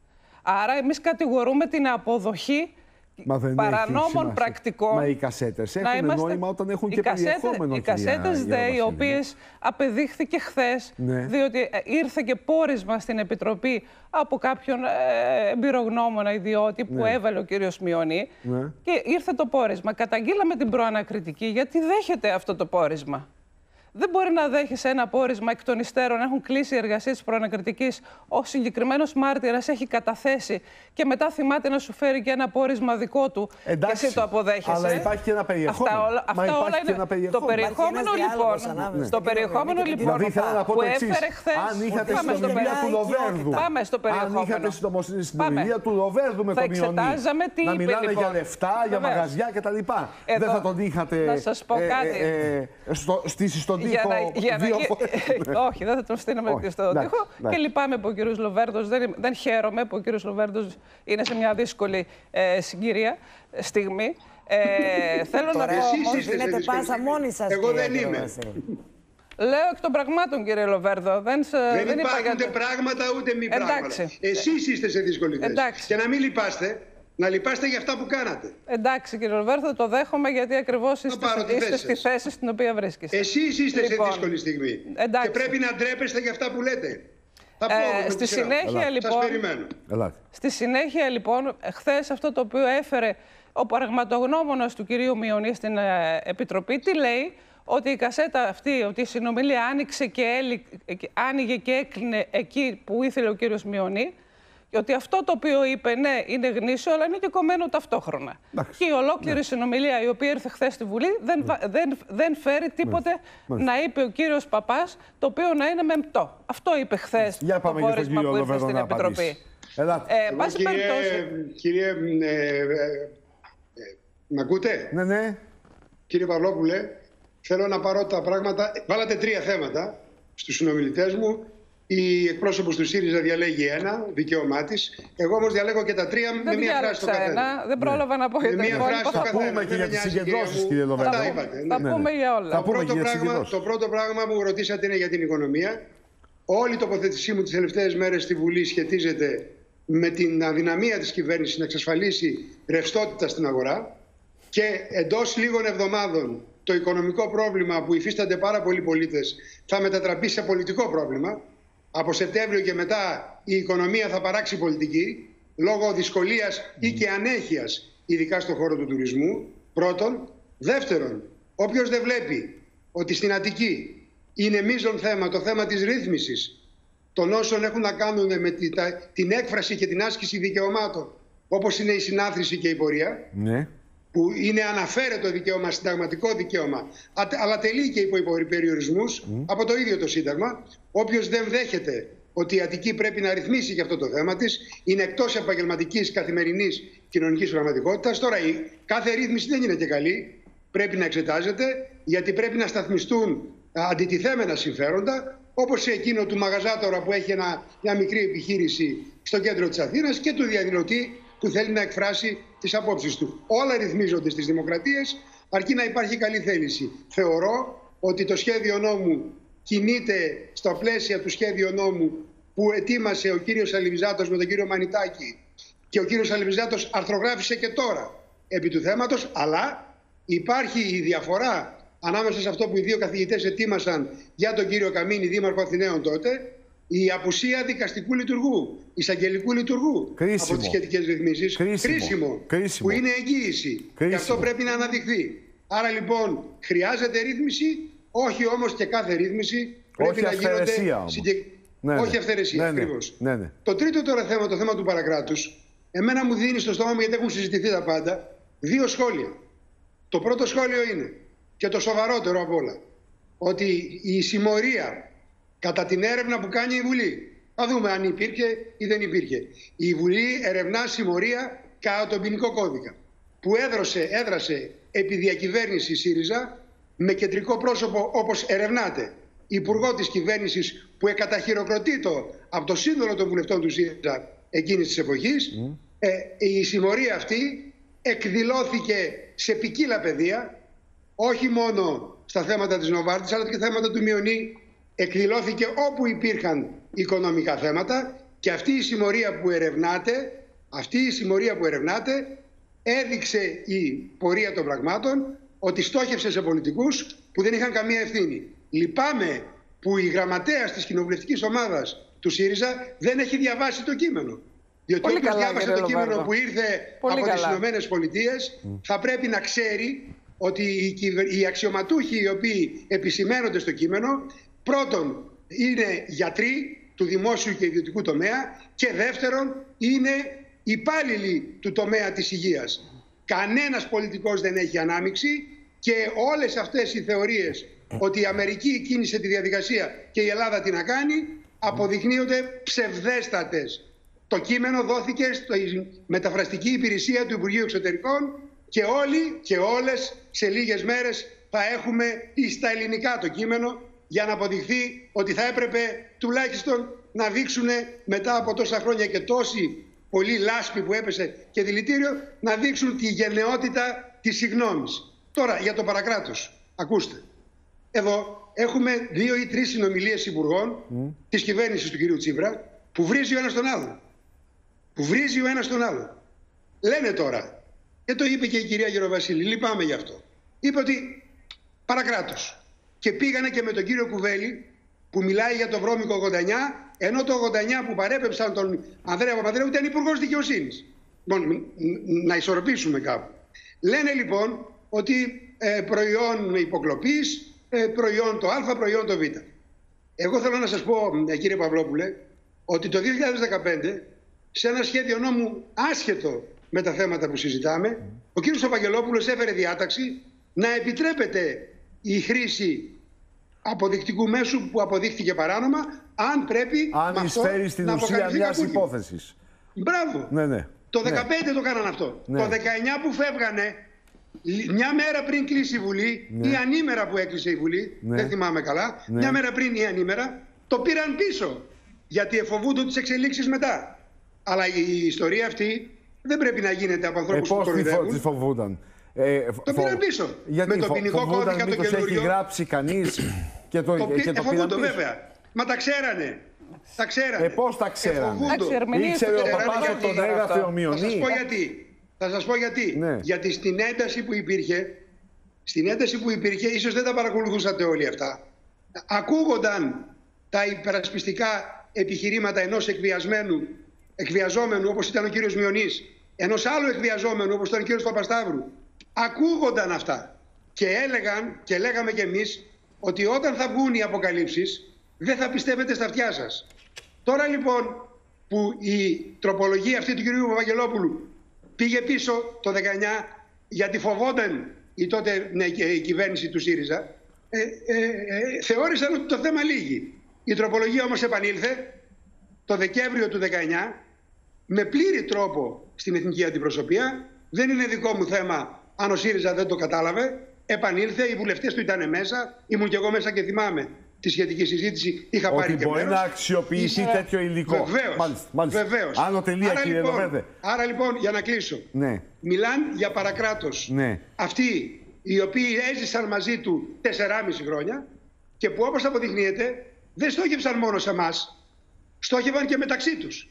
Άρα εμείς κατηγορούμε την αποδοχή Μα δεν παρανόμων πρακτικών. Μα οι κασέτες έχουν είμαστε... νόημα όταν έχουν και κασέτε... περιεχόμενο. Οι κασέτες δε, οι οποίες απεδείχθηκε χθες, ναι. διότι ήρθε και πόρισμα στην Επιτροπή από κάποιον ε, εμπειρογνώμονα ιδιώτη που ναι. έβαλε ο κύριος Μιονί ναι. και ήρθε το πόρισμα. Καταγγείλαμε την προανακριτική γιατί δέχεται αυτό το πόρισμα. Δεν μπορεί να δέχεσαι ένα πόρισμα εκ των υστέρων, έχουν κλείσει οι εργασίες της προανακριτικής, ο συγκεκριμένος μάρτυρας έχει καταθέσει και μετά θυμάται να σου φέρει και ένα πόρισμα δικό του. Εντάξει, και εσύ το αποδέχεσαι. Αλλά υπάρχει και ένα περιεχόμενο. Αυτά όλα, αυτά όλα είναι. Ένα περιεχόμενο. Το περιεχόμενο λοιπόν. Ναι. Το περιεχόμενο λοιπόν. Δηλαδή θέλω να πω που το εξής. Έφερε χθες. Αν είχατε στην ομιλία του Λοβέρδου. Πάμε στο περιεχόμενο. Αν είχατε στην ομιλία του Λοβέρδου με τον Μιονί. Να μιλάνε για λεφτά, για μαγαζιά κτλ. Δεν θα τον είχατε. Να σας πω κάτι. Στήσει στον Για να, για να... Όχι, δεν θα τον στείλουμε στον τοίχο. Και λυπάμαι που ο κύριος Λοβέρδος, δεν, δεν χαίρομαι που ο κύριος Λοβέρδος είναι σε μια δύσκολη ε, συγκυρία, στιγμή. Ε, θέλω να πω όμως... Δίνετε πάσα μόνοι σας. Εγώ δεν είμαι. Λέω εκ των πραγμάτων, κύριε Λοβέρδο. Δεν, σε, δεν, δεν υπάρχουν ούτε πράγματα ούτε μη Εντάξει. πράγματα. Εσείς είστε σε δύσκολη θέση. Εντάξει. Και να μην λυπάστε, να λυπάστε για αυτά που κάνατε. Εντάξει, κύριε Λοβέρδο, το δέχομαι γιατί ακριβώς είστε, είστε στη θέση στην οποία βρίσκεστε. Εσείς είστε λοιπόν, σε δύσκολη στιγμή. Εντάξει. Και πρέπει να ντρέπεστε για αυτά που λέτε. Θα πω ε, στη συνέχεια, λοιπόν, σας περιμένω. Στη συνέχεια, λοιπόν, χθες αυτό το οποίο έφερε ο πραγματογνώμονας του κυρίου Μιονή στην ε, Επιτροπή, τι λέει? Ότι η κασέτα αυτή, ότι η συνομιλία άνοιξε και έλει, άνοιγε και έκλεινε εκεί που ήθελε ο κύριος Μιονή, και ότι αυτό το οποίο είπε, ναι, είναι γνήσιο, αλλά είναι και κομμένο ταυτόχρονα. Άχι. Και η ολόκληρη ναι. συνομιλία, η οποία ήρθε χθες στη Βουλή, δεν, ναι. δεν, δεν φέρει τίποτε ναι. να είπε ο κύριος Παπάς, το οποίο να είναι μεμπτό. Αυτό είπε χθες το πόρισμα που ήρθε στην Επιτροπή. Ε, Εγώ, κύριε, κύριε ε, ε, ε, μ' ακούτε? Ναι, ναι. Κύριε Παυλόπουλε, θέλω να πάρω τα πράγματα. Βάλατε τρία θέματα στους συνομιλητές μου. Η εκπρόσωπος του ΣΥΡΙΖΑ διαλέγει ένα, δικαίωμά της. Εγώ όμως διαλέγω και τα τρία δεν με μία φράση στο καθένα. Ένα, δεν πρόλαβα ναι. να πω για τα υπόλοιπα. Θα πούμε και για τις συγκεντρώσεις, κύριε Λοβέρδο. Αυτά είπατε. Θα ναι. πούμε για όλα. Το πρώτο, πράγμα, το πρώτο πράγμα που ρωτήσατε είναι για την οικονομία. Όλη η τοποθέτησή μου τις τελευταίες μέρες στη Βουλή σχετίζεται με την αδυναμία της κυβέρνησης να εξασφαλίσει ρευστότητα στην αγορά. Και εντός λίγων εβδομάδων το οικονομικό πρόβλημα που υφίστανται πάρα πολλοί πολίτες θα μετατραπεί σε πολιτικό πρόβλημα. Από Σεπτέμβριο και μετά η οικονομία θα παράξει πολιτική λόγω δυσκολίας ή και ανέχειας, ειδικά στον χώρο του τουρισμού. Πρώτον. Δεύτερον, όποιος δεν βλέπει ότι στην Αττική είναι μείζον θέμα το θέμα της ρύθμισης των όσων έχουν να κάνουν με την έκφραση και την άσκηση δικαιωμάτων, όπως είναι η συνάθρηση και η πορεία, ναι. που είναι αναφέρετο δικαίωμα, συνταγματικό δικαίωμα, αλλά τελεί και υπό περιορισμούς mm. από το ίδιο το Σύνταγμα. Όποιος δεν δέχεται ότι η Αττική πρέπει να ρυθμίσει και αυτό το θέμα της, είναι εκτός επαγγελματικής καθημερινής κοινωνικής πραγματικότητας. Τώρα, η κάθε ρύθμιση δεν είναι και καλή. Πρέπει να εξετάζεται, γιατί πρέπει να σταθμιστούν αντιτιθέμενα συμφέροντα, όπως σε εκείνο του μαγαζάτορα που έχει ένα, μια μικρή επιχείρηση στο κέντρο της Αθήνας και του διαδηλωτή που θέλει να εκφράσει τις απόψεις του. Όλα ρυθμίζονται στις δημοκρατίες, αρκεί να υπάρχει καλή θέληση. Θεωρώ ότι το σχέδιο νόμου κινείται στα πλαίσια του σχέδιου νόμου που ετοίμασε ο κύριος Αλιβιζάτος με τον κύριο Μανιτάκη, και ο κύριος Αλιβιζάτος αρθρογράφησε και τώρα επί του θέματος, αλλά υπάρχει η διαφορά ανάμεσα σε αυτό που οι δύο καθηγητές ετοίμασαν για τον κύριο Καμίνη, δήμαρχο Αθηναίων τότε, η απουσία δικαστικού λειτουργού, εισαγγελικού λειτουργού Κρίσιμο. από τις σχετικές ρυθμίσεις. Κρίσιμο. Κρίσιμο, Κρίσιμο. Που είναι εγγύηση. Κρίσιμο. Και αυτό πρέπει να αναδειχθεί. Άρα λοιπόν χρειάζεται ρύθμιση, όχι όμως και κάθε ρύθμιση πρέπει όχι να γίνονται. Συγκε... Ναι, όχι ναι. αυθαιρεσία, ναι, ακριβώς. Ναι, ναι. Το τρίτο τώρα θέμα, το θέμα του παρακράτους, εμένα μου δίνει στο στόμα μου, γιατί έχουν συζητηθεί τα πάντα, δύο σχόλια. Το πρώτο σχόλιο είναι, και το σοβαρότερο απ' όλα, ότι η συμμορία κατά την έρευνα που κάνει η Βουλή, θα δούμε αν υπήρχε ή δεν υπήρχε. Η Βουλή ερευνά συμμορία κατά τον ποινικό κώδικα, που έδρασε, έδρασε επί διακυβέρνηση ΣΥΡΙΖΑ με κεντρικό πρόσωπο, όπως ερευνάται, υπουργό της κυβέρνησης που εκαταχειροκροτείτο από το σύνολο των βουλευτών του ΣΥΡΙΖΑ εκείνης της εποχής. Mm. Ε, η συμμορία αυτή εκδηλώθηκε σε ποικίλα πεδία, όχι μόνο στα θέματα της Νοβάρτης, αλλά και θέματα του Μιονή. Εκδηλώθηκε όπου υπήρχαν οικονομικά θέματα, και αυτή η συμμορία που ερευνάται, αυτή η συμμορία που ερευνάται έδειξε η πορεία των πραγμάτων ότι στόχευσε σε πολιτικούς που δεν είχαν καμία ευθύνη. Λυπάμαι που η γραμματέας της κοινοβουλευτικής ομάδας του ΣΥΡΙΖΑ δεν έχει διαβάσει το κείμενο. Διότι όποιος διάβασε το κείμενο Λοβέρδο. που ήρθε Πολύ από καλά. τις Ηνωμένες Πολιτείες mm. θα πρέπει να ξέρει ότι οι, οι αξιωματούχοι οι οποίοι επισημαίνονται στο κείμενο, πρώτον είναι γιατροί του δημόσιου και ιδιωτικού τομέα, και δεύτερον είναι υπάλληλοι του τομέα της υγείας. Κανένας πολιτικός δεν έχει ανάμειξη, και όλες αυτές οι θεωρίες ότι η Αμερική κίνησε τη διαδικασία και η Ελλάδα τι να κάνει αποδεικνύονται ψευδέστατες. Το κείμενο δόθηκε στη μεταφραστική υπηρεσία του Υπουργείου Εξωτερικών και όλοι και όλες σε λίγες μέρες θα έχουμε στα ελληνικά το κείμενο, για να αποδειχθεί ότι θα έπρεπε τουλάχιστον να δείξουν μετά από τόσα χρόνια και τόση πολύ λάσπη που έπεσε και δηλητήριο, να δείξουν τη γενναιότητα της συγγνώμης. Τώρα για το παρακράτος. Ακούστε. Εδώ έχουμε δύο ή τρεις συνομιλίες υπουργών mm. της κυβέρνησης του κυρίου Τσίπρα που βρίζει ο ένας τον άλλον. Που βρίζει ο ένας τον άλλον. Λένε τώρα, και το είπε και η κυρία Γεροβασίλη, λυπάμαι γι' αυτό. Είπε ότι παρακράτος. Και πήγανε και με τον κύριο Κουβέλη που μιλάει για το βρώμικο ογδόντα εννιά, ενώ το ογδόντα εννιά που παρέπεψαν τον Ανδρέα Παπανδρέου ήταν υπουργός δικαιοσύνης. Λοιπόν, να ισορροπήσουμε κάπου. Λένε λοιπόν ότι ε, προϊόν υποκλοπής, ε, προϊόν το Α, προϊόν το Β. Εγώ θέλω να σας πω, ε, κύριε Παυλόπουλε, ότι το δύο χιλιάδες δεκαπέντε, σε ένα σχέδιο νόμου άσχετο με τα θέματα που συζητάμε, ο κύριος Παπαγγελόπουλος έφερε διάταξη να επιτρέπεται η χρήση αποδεικτικού μέσου που αποδείχθηκε παράνομα, αν πρέπει αν εισφέρει στην ουσία μιας υπόθεσης. Μπράβο. Ναι, ναι. Το δεκαπέντε ναι. το κάνανε αυτό. Ναι. Το δεκαεννιά που φεύγανε, μια μέρα πριν κλείσει η Βουλή, ναι. ή ανήμερα που έκλεισε η Βουλή, ναι. δεν θυμάμαι καλά, ναι. μια μέρα πριν ή ανήμερα, το πήραν πίσω. Γιατί εφοβούνται τις εξελίξεις μετά. Αλλά η ιστορία αυτή δεν πρέπει να γίνεται από ανθρώπους ε, που κοροϊδεύουν. Πώς φοβούνταν. Ε, το πήραν πίσω. Γιατί με το ποινικό κώδικα το καινούριο. Έχει γράψει κανείς και το, το, και το πήραν πίσω. Βέβαια. Μα τα ξέρανε. Τα ξέρανε. Ε, πώς τα ξέρανε. Ήξερε ο παπάς ότι τον έγραφε ομοιονή. Θα σας πω γιατί. Θα σας πω γιατί. Ναι. Γιατί στην ένταση που υπήρχε, στην ένταση που υπήρχε, ίσως δεν τα παρακολουθούσατε όλοι αυτά. Ακούγονταν τα υπερασπιστικά επιχειρήματα ενός εκβιασμένου, εκβιαζόμενου όπως ήταν ο κύριος Μιονής, ενός άλλου εκβιαζόμενου όπως ήταν ο κύριος Παπασταύρου. Ακούγονταν αυτά και έλεγαν και λέγαμε κι εμείς ότι όταν θα βγουν οι αποκαλύψεις δεν θα πιστεύετε στα αυτιά σας. Τώρα λοιπόν που η τροπολογία αυτή του κυρίου Παπαγγελόπουλου πήγε πίσω το δεκαεννιά γιατί φοβόταν η τότε ναι, η κυβέρνηση του ΣΥΡΙΖΑ, ε, ε, ε, θεώρησαν ότι το θέμα λύγει. Η τροπολογία όμως επανήλθε το Δεκέμβριο του δεκαεννιά με πλήρη τρόπο στην εθνική αντιπροσωπεία. Δεν είναι δικό μου θέμα αν ο ΣΥΡΙΖΑ δεν το κατάλαβε. Επανήλθε, οι βουλευτές του ήταν μέσα, ήμουν και εγώ μέσα και θυμάμαι τη σχετική συζήτηση. Είχα ότι πάρει και μπορεί μέρος. να αξιοποιήσει Είσαι... τέτοιο υλικό. Βεβαίως. Μάλιστα, μάλιστα. Βεβαίως. Άνω τελεία, άρα, κύριε λοιπόν, Λοβέρδε. άρα λοιπόν, για να κλείσω. Ναι. Μιλάν για παρακράτος. Ναι. Αυτοί οι οποίοι έζησαν μαζί του τεσσεράμισι χρόνια και που όπως αποδεικνύεται δεν στόχευσαν μόνο σε εμάς, στόχευαν και μεταξύ τους.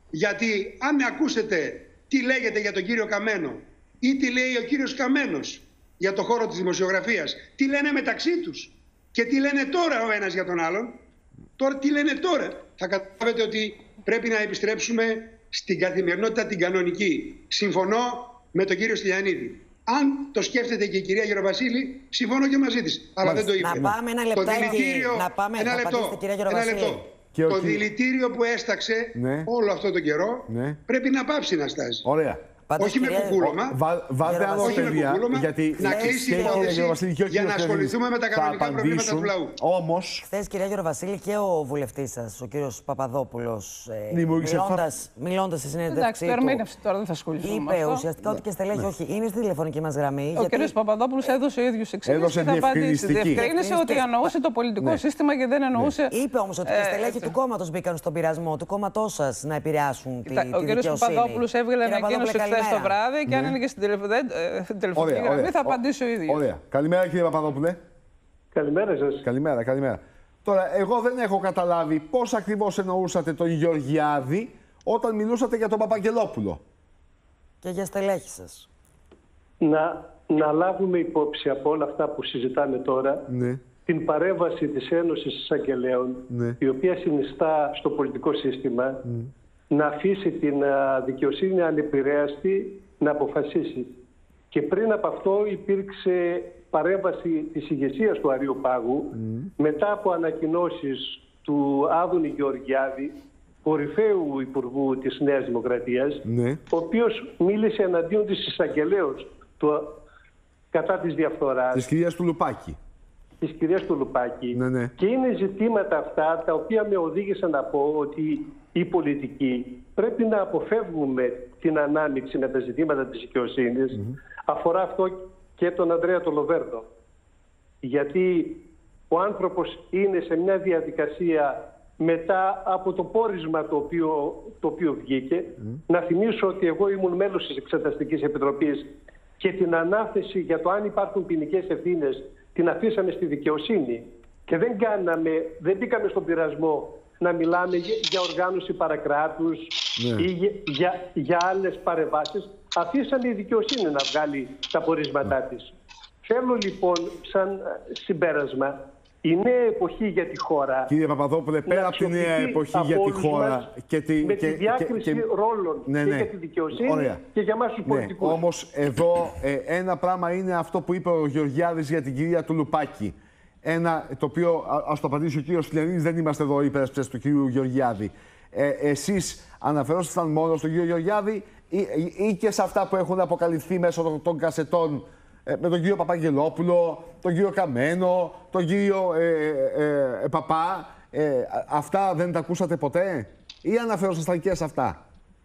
Γιατί αν ακούσετε τι λέγεται για τον κύριο Καμένο ή τι λέει ο κύριος Καμένος για το χώρο της δημοσιογραφίας, τι λένε μεταξύ τους και τι λένε τώρα ο ένας για τον άλλον, τώρα τι λένε τώρα, θα καταλάβετε ότι πρέπει να επιστρέψουμε στην καθημερινότητα την κανονική. Συμφωνώ με τον κύριο Στυλιανίδη. Αν το σκέφτεται και η κυρία Γεροβασίλη, συμφωνώ και μαζί της. Αλλά δεν το είπε. Να πάμε ένα λεπτάκι. Να πάμε ένα λεπτό. Κυρία Γεροβασίλη. Ένα λεπτό. Το ο... δηλητήριο που έσταξε ναι. όλο αυτό τον καιρό ναι. πρέπει να πάψει να στάζει. Ωραία. Πάντως, όχι κυρία... με κουκούλωμα. Βα... Βάλτε άλλο παιδιά, γιατί να κλείσει η υπόθεση για να ασχοληθούμε με τα κανονικά προβλήματα του λαού. Όμως... Χθες, κυρία Γεροβασίλη, και ο βουλευτής σας, ο κύριος Παπαδόπουλος, ε, μιλώντας στη συνέντευξή του, ερμήνευση τώρα, δεν θα ασχοληθούμε είπε με αυτό. ουσιαστικά ότι και στελέχη, όχι, είναι στη τηλεφωνική μας γραμμή. Ο κύριος Παπαδόπουλος έδωσε ο ίδιος εξήγηση και θα απαντήσει. Διευκρίνησε ότι εννοούσε το πολιτικό σύστημα και δεν εννοούσε. Είπε όμως ότι και στελέχη του κόμματος μπήκαν στον πειρασμό του κόμματός σας να επηρεάσουν τη δικαιοσύνη. Ο κύριος Παπαδόπουλος έβγαλε ανακοίνωση χθες το βράδυ και αν είναι και στην τηλεφωνική γραμμή θα απαντήσει ο ίδιος. Ωραία. Καλημέρα, κύριε Παπαδόπουλε. Καλημέρα σας. Καλημέρα, καλημέρα. Τώρα, εγώ δεν έχω καταλάβει πώς ακριβώς εννοούσατε τον Γεωργιάδη όταν μιλούσατε για τον Παπαγγελόπουλο. Και για στελέχη σας. Να, να λάβουμε υπόψη από όλα αυτά που συζητάμε τώρα ναι. την παρέμβαση της Ένωσης Εισαγγελέων, ναι. η οποία συνιστά στο πολιτικό σύστημα mm. να αφήσει την uh, δικαιοσύνη ανεπηρέαστη να αποφασίσει. Και πριν από αυτό υπήρξε παρέμβαση της ηγεσίας του Αριοπάγου mm. μετά από ανακοινώσεις του Άδωνη Γεωργιάδη, κορυφαίου υπουργού της Νέας Δημοκρατίας, ναι. ο οποίος μίλησε εναντίον της εισαγγελέως κατά της διαφθοράς. Της κυρίας του Λουπάκη. Της κυρίας του Λουπάκη. Ναι, ναι. Και είναι ζητήματα αυτά τα οποία με οδήγησαν να πω ότι οι πολιτικοί πρέπει να αποφεύγουμε την ανάμειξη με τα ζητήματα της δικαιοσύνης. Mm-hmm. Αφορά αυτό και τον Ανδρέα τον Λοβέρδο. Γιατί ο άνθρωπος είναι σε μια διαδικασία μετά από το πόρισμα το οποίο, το οποίο βγήκε. Mm. Να θυμίσω ότι εγώ ήμουν μέλος της Εξεταστικής Επιτροπής και την ανάθεση για το αν υπάρχουν ποινικές ευθύνες την αφήσαμε στη δικαιοσύνη. και δεν κάναμε, δεν μπήκαμε στον πειρασμό να μιλάμε για οργάνωση παρακράτους ναι. ή για, για, για άλλες παρεμβάσεις. Αφήσαμε η δικαιοσύνη να βγάλει τα πορίσματά ναι. της. Θέλω λοιπόν σαν συμπέρασμα η νέα εποχή για τη χώρα... Κύριε Παπαδόπουλε, πέρα από τη νέα εποχή για τη χώρα... Και τη, με και, τη διάκριση και, ρόλων ναι, ναι. και για τη δικαιοσύνη Ωραία. και για εμάς τους ναι. πολιτικούς. Όμως εδώ ε, ένα πράγμα είναι αυτό που είπε ο Γεωργιάδης για την κυρία Τουλουπάκη. Ένα το οποίο, ας το απαντήσει ο κύριος Στυλιανίδης, δεν είμαστε εδώ υπερασπιστές του κύριου Γεωργιάδη. Ε, εσείς αναφερόσασταν μόνο στον κύριο Γεωργιάδη ή, ή, ή και σε αυτά που έχουν αποκαλυφθεί μέσω των, των κασετών με τον κύριο Παπαγγελόπουλο, τον κύριο Καμένο, τον κύριο ε, ε, ε, Παπά. Ε, αυτά δεν τα ακούσατε ποτέ ή αναφερόσασταν και σε αυτά?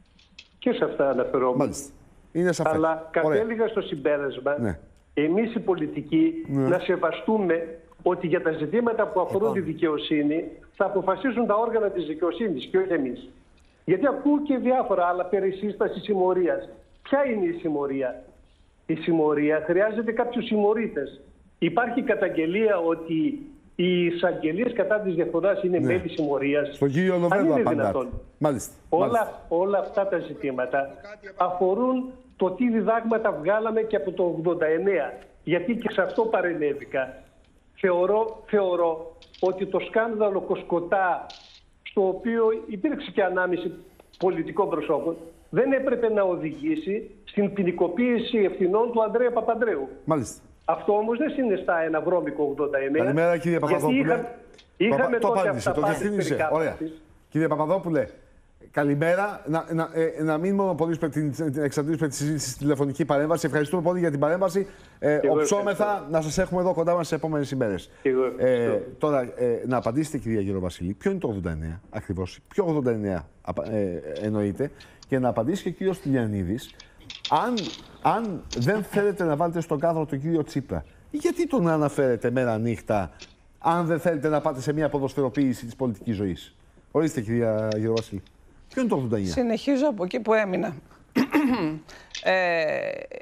Και σε αυτά αναφερόμουν. Μάλιστα. Είναι σαφές. Αλλά κατέληγα στο συμπέρασμα, ναι. εμείς οι πολιτικοί ναι. να σεβαστούμε ότι για τα ζητήματα που αφορούν Επά. τη δικαιοσύνη θα αποφασίσουν τα όργανα της δικαιοσύνης και όχι εμείς. Γιατί ακούω και διάφορα άλλα περί σύστασης συμμορίας. Ποια είναι η συμμορία? Η συμμορία χρειάζεται κάποιους συμμορίτες. Υπάρχει καταγγελία ότι οι εισαγγελίες κατά της διαφθοράς είναι ναι. μέλη συμμορίας. Στον κύριο Λοβέρδο απαντάτε. Μάλιστα. Όλα, Μάλιστα. όλα αυτά τα ζητήματα αφορούν το τι διδάγματα βγάλαμε και από το ογδόντα εννέα. Γιατί και σε αυτό παρενέβηκα. Θεωρώ, θεωρώ ότι το σκάνδαλο Κοσκοτά, στο οποίο υπήρξε και ανάμειξη πολιτικών προσώπων, δεν έπρεπε να οδηγήσει στην ποινικοποίηση ευθυνών του Ανδρέα Παπανδρέου. Μάλιστα. Αυτό όμως δεν συνιστά ένα βρώμικο ογδόντα εννέα. Καλημέρα κύριε Παπαδόπουλε. Είχα, είχαμε το, τότε απάντησε, το διευθύνησε. Ωραία. Κύριε Παπαδόπουλε, καλημέρα. Να, να, ε, να μην μονοπολίσουμε την, την εξαρτήσουμε τη συζήτηση στη τηλεφωνική παρέμβαση. Ευχαριστούμε πολύ για την παρέμβαση. Ε, οψόμεθα να σας έχουμε εδώ κοντά μας στις επόμενες ημέρες. Ε, τώρα, ε, να απαντήσετε κυρία Γεροβασίλη, ποιο είναι το ογδόντα εννέα ακριβώς, ποιο ογδόντα εννέα ε, εννοείται, και να απαντήσει και ο κύριος Στυλιανίδης, αν, αν δεν θέλετε να βάλετε στον κάδρο τον κύριο Τσίπρα, γιατί τον αναφέρετε μέρα νύχτα, αν δεν θέλετε να πάτε σε μια ποδοσφαιροποίηση της πολιτικής ζωής? Ορίστε κυρία Γεροβασίλη. Ποιο είναι το ογδόντα εννέα? Συνεχίζω από εκεί που έμεινα. ε,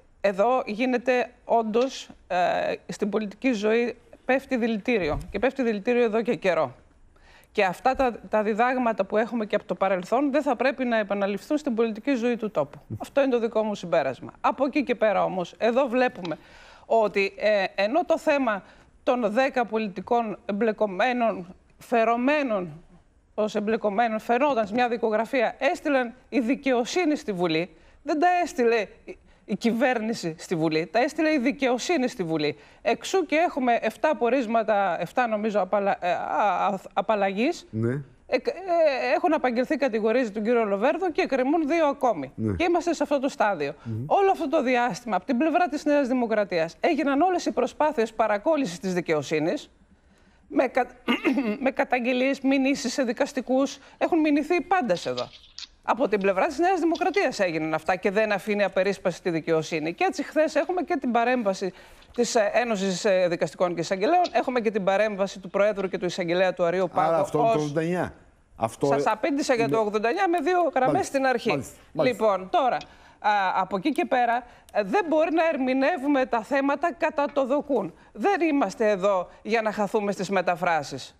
εδώ γίνεται όντως ε, στην πολιτική ζωή πέφτει δηλητήριο. Και πέφτει δηλητήριο εδώ και καιρό. Και αυτά τα, τα διδάγματα που έχουμε και από το παρελθόν δεν θα πρέπει να επαναληφθούν στην πολιτική ζωή του τόπου. Αυτό είναι το δικό μου συμπέρασμα. Από εκεί και πέρα όμως, εδώ βλέπουμε ότι ε, ενώ το θέμα των δέκα πολιτικών εμπλεκομένων, φερωμένων ως εμπλεκομένων, φαινόταν σε μια δικογραφία, έστειλαν η δικαιοσύνη στη Βουλή, δεν τα έστειλε η κυβέρνηση στη Βουλή, τα έστειλε η δικαιοσύνη στη Βουλή. Εξού και έχουμε εφτά πορίσματα, εφτά νομίζω απαλα, ε, α, απαλλαγής. Ναι. Ε, ε, έχουν απαγγελθεί κατηγορίες του κύριο Λοβέρδο και εκκρεμούν δύο ακόμη. Ναι. Και είμαστε σε αυτό το στάδιο. Mm-hmm. Όλο αυτό το διάστημα, από την πλευρά της Νέας Δημοκρατίας, έγιναν όλες οι προσπάθειες παρακόλλησης της δικαιοσύνης, με, κα... με καταγγελίες, μηνύσεις σε δικαστικούς. Έχουν μηνυθεί οι πάντες εδώ. Από την πλευρά της Νέας Δημοκρατίας έγιναν αυτά και δεν αφήνει απερίσπαση τη δικαιοσύνη. Και έτσι χθες έχουμε και την παρέμβαση της Ένωσης Δικαστικών και Εισαγγελέων. Έχουμε και την παρέμβαση του Προέδρου και του Εισαγγελέα του Αρείου Πάγου. Άρα αυτό είναι το ογδόντα εννέα. Αυτό... Σας απήντησα για το ογδόντα εννέα με δύο γραμμές στην αρχή. Μάλιστα, μάλιστα. Λοιπόν, τώρα, α, από εκεί και πέρα δεν μπορεί να ερμηνεύουμε τα θέματα κατά το δοκούν. Δεν είμαστε εδώ για να χαθούμε στις μεταφράσεις.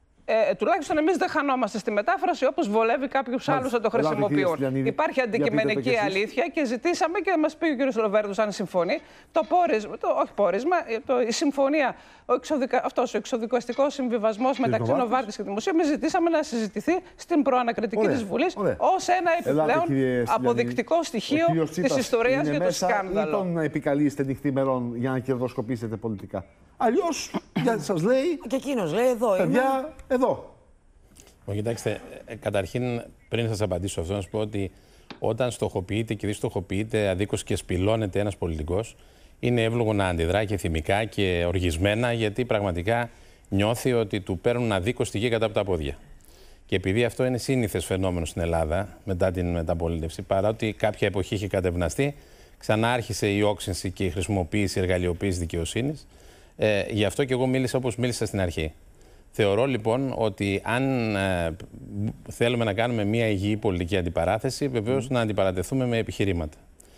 Ε, τουλάχιστον εμείς δεν χανόμαστε στη μετάφραση όπως βολεύει κάποιους άλλους να το χρησιμοποιούν. Υπάρχει αντικειμενική αλήθεια και ζητήσαμε και μας πει ο κ. Λοβέρδος αν συμφωνεί. Το πόρισμα, το, όχι πόρισμα, το, η συμφωνία, ο εξοδικα, αυτός ο εξοδικαστικός συμβιβασμός μεταξύ Νοβάρτης και Δημοσίου, εμείς ζητήσαμε να συζητηθεί στην προανακριτική ωραία, της Βουλής ως ένα επιπλέον Ελάτε, αποδεικτικό στοιχείο της ιστορίας για το σκάνδαλο. Ή τον επικαλείστε νυχθημερών για να κερδοσκοπήσετε πολιτικά? Αλλιώς, γιατί σας λέει. Και εκείνος λέει εδώ. Παιδιά, είμαι. Εδώ. Ω, κοιτάξτε, καταρχήν πριν σας απαντήσω αυτό, να σας πω ότι όταν στοχοποιείται και δυστοχοποιείται αδίκως και σπηλώνεται ένας πολιτικός, είναι εύλογο να αντιδρά και θυμικά και οργισμένα, γιατί πραγματικά νιώθει ότι του παίρνουν αδίκως τη γη κατά από τα πόδια. Και επειδή αυτό είναι σύνηθες φαινόμενο στην Ελλάδα μετά την μεταπολίτευση, παρά ότι κάποια εποχή είχε κατευναστεί, ξανά άρχισε η όξυνση και η χρησιμοποίηση, η εργαλειοποίηση δικαιοσύνης. Ε, γι' αυτό και εγώ μίλησα όπως μίλησα στην αρχή. Θεωρώ λοιπόν ότι αν ε, θέλουμε να κάνουμε μια υγιή πολιτική αντιπαράθεση, βεβαίως mm. να αντιπαρατεθούμε με επιχειρήματα.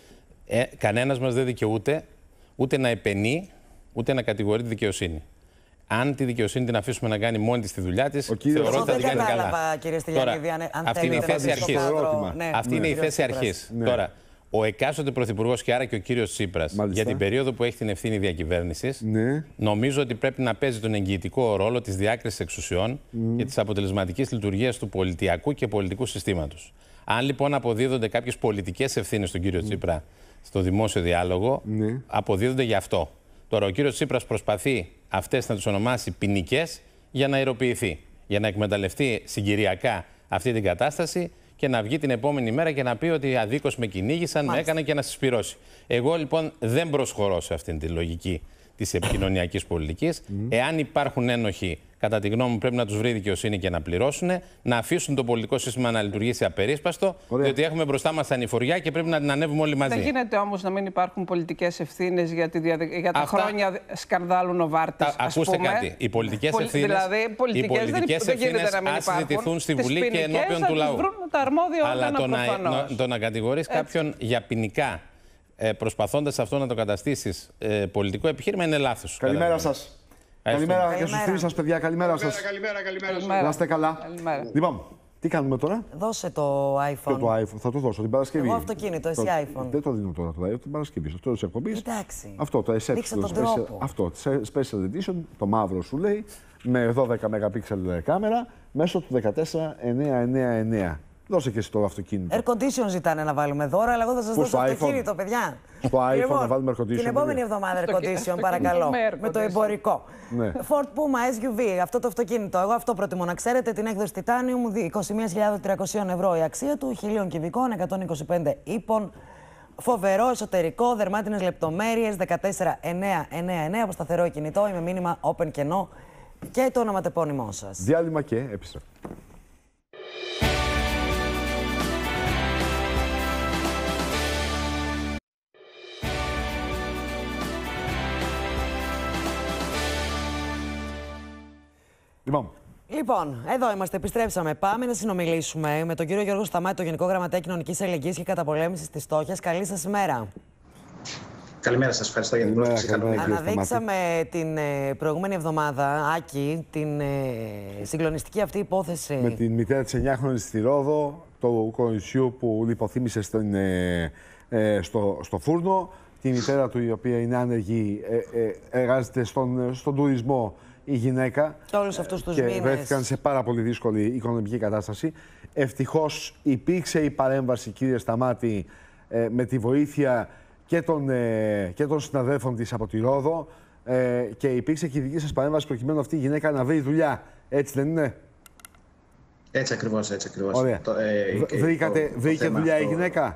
Ε, κανένας μας δεν δικαιούται ούτε να επενεί, ούτε να κατηγορεί τη δικαιοσύνη. Αν τη δικαιοσύνη την αφήσουμε να κάνει μόνη της τη δουλειά της, κύριος... θεωρώ ότι θα την κάνει καλά. Κύριε Στυλιανίδη, αν αυτή είναι η θέση αρχής. Ναι. Αυτή ναι. είναι η θέση αρχής. Ναι. Τώρα, ο εκάστοτε πρωθυπουργός και άρα και ο κύριος Τσίπρας, μάλιστα, για την περίοδο που έχει την ευθύνη διακυβέρνησης, ναι, νομίζω ότι πρέπει να παίζει τον εγγυητικό ρόλο της διάκρισης εξουσιών mm. και της αποτελεσματικής λειτουργίας του πολιτιακού και πολιτικού συστήματος. Αν λοιπόν αποδίδονται κάποιες πολιτικές ευθύνες στον κύριο mm. Τσίπρα στο δημόσιο διάλογο, mm. αποδίδονται γι' αυτό. Τώρα, ο κύριος Τσίπρας προσπαθεί αυτές να τις ονομάσει ποινικές για να ηρωποιηθεί, για να εκμεταλλευτεί συγκυριακά αυτή την κατάσταση και να βγει την επόμενη μέρα και να πει ότι αδίκως με κυνήγησαν, με έκανε και να συσπυρώσει. Εγώ λοιπόν δεν προσχωρώ σε αυτήν τη λογική της επικοινωνιακής πολιτικής. Mm. Εάν υπάρχουν ένοχοι, κατά τη γνώμη μου, πρέπει να τους βρει δικαιοσύνη και να πληρώσουν, να αφήσουν το πολιτικό σύστημα να λειτουργήσει απερίσπαστο, ωραία, διότι έχουμε μπροστά μας τα ανηφοριά και πρέπει να την ανέβουμε όλοι μαζί. Δεν γίνεται όμως να μην υπάρχουν πολιτικές ευθύνες για, τη διαδικ... για τα Αυτά... χρόνια σκανδάλου Νοβάρτης. Τα... Ακούστε πούμε. κάτι. Οι πολιτικές Πολ... ευθύνες, δηλαδή, πολιτικές οι πολιτικές δεν, ευθύνες δεν ας συζητηθούν στη Βουλή και ενώπιον του λαού. Τα αρμόδια Αλλά το να, το να κατηγορείς κάποιον για ποινικά, ε, προσπαθώντας αυτό να το καταστήσεις ε, πολιτικό επιχείρημα, είναι λάθος. Καλημέρα σας. Καλημέρα, καλημέρα και στους φίλους σας, παιδιά. Καλημέρα σας. Καλημέρα, καλημέρα, καλημέρα. Να είστε καλά. Καλημέρα. Λοιπόν, τι κάνουμε τώρα? Δώσε το iPhone. Και το iPhone. Θα το δώσω την Παρασκευή. Εγώ αυτοκίνητο, εσύ το... iPhone. Δεν το δίνω τώρα το iPhone, την Παρασκευή. Αυτό τη εκπομπή. Εντάξει. Αυτό το εσ έξι. Αυτό, Special Edition, το μαύρο σου λέει, με δώδεκα μεγαπίξελ κάμερα, μέσω του δεκατέσσερα εννιακόσια ενενήντα εννέα. Δώσε και εσύ το αυτοκίνητο. Air condition ζητάνε να βάλουμε δώρα, αλλά εγώ θα σας δώσω αυτοκίνητο, παιδιά. Στο iPhone λοιπόν, να βάλουμε air condition. Την επόμενη εβδομάδα air condition, παρακαλώ. Με το εμπορικό. Ναι. Ford Puma ες γιου βι, αυτό το αυτοκίνητο. Εγώ αυτό προτιμώ να ξέρετε. Την έκδοση Titanium, είκοσι μία χιλιάδες τριακόσια ευρώ η αξία του, χίλια κυβικών, εκατόν είκοσι πέντε ύπων. Φοβερό εσωτερικό, δερμάτινες λεπτομέρειες, δεκατέσσερα εννιακόσια ενενήντα εννέα από σταθερό κινητό, με μήνυμα open κενό και το ονοματεπώνυμό σας. Διάλειμμα και επιστρέφω. Λοιπόν. Λοιπόν, εδώ είμαστε, επιστρέψαμε. Πάμε να συνομιλήσουμε με τον κύριο Γιώργο Σταμάτη, τον Γενικό Γραμματέα Κοινωνικής Αλληλεγγύης και Καταπολέμησης της Φτώχειας. Καλή σας ημέρα. Καλημέρα σας, ευχαριστώ για την πρόσκληση. Αναδείξαμε την ε, προηγούμενη εβδομάδα, Άκη, την ε, συγκλονιστική αυτή υπόθεση. Με την μητέρα της εννιάχρονης στη Ρόδο, το κοριτσιού που λιποθύμησε στον, ε, ε, στο, στο φούρνο. Τη μητέρα του, η οποία είναι άνεργη, ε, ε, εργάζεται στον, στον τουρισμό. Η γυναίκα και όλους αυτούς τους και μήνες βρέθηκαν σε πάρα πολύ δύσκολη οικονομική κατάσταση. Ευτυχώς υπήρξε η παρέμβαση, κύριε Σταμάτη, ε, με τη βοήθεια και των, ε, και των συναδέλφων της από τη Ρόδο ε, και υπήρξε και η δική σας παρέμβαση προκειμένου αυτή η γυναίκα να βρει δουλειά. Έτσι δεν είναι? Έτσι ακριβώς, έτσι ακριβώς. Ωραία. Το, ε, Βρήκατε, το, βρήκε το δουλειά αυτό... η γυναίκα?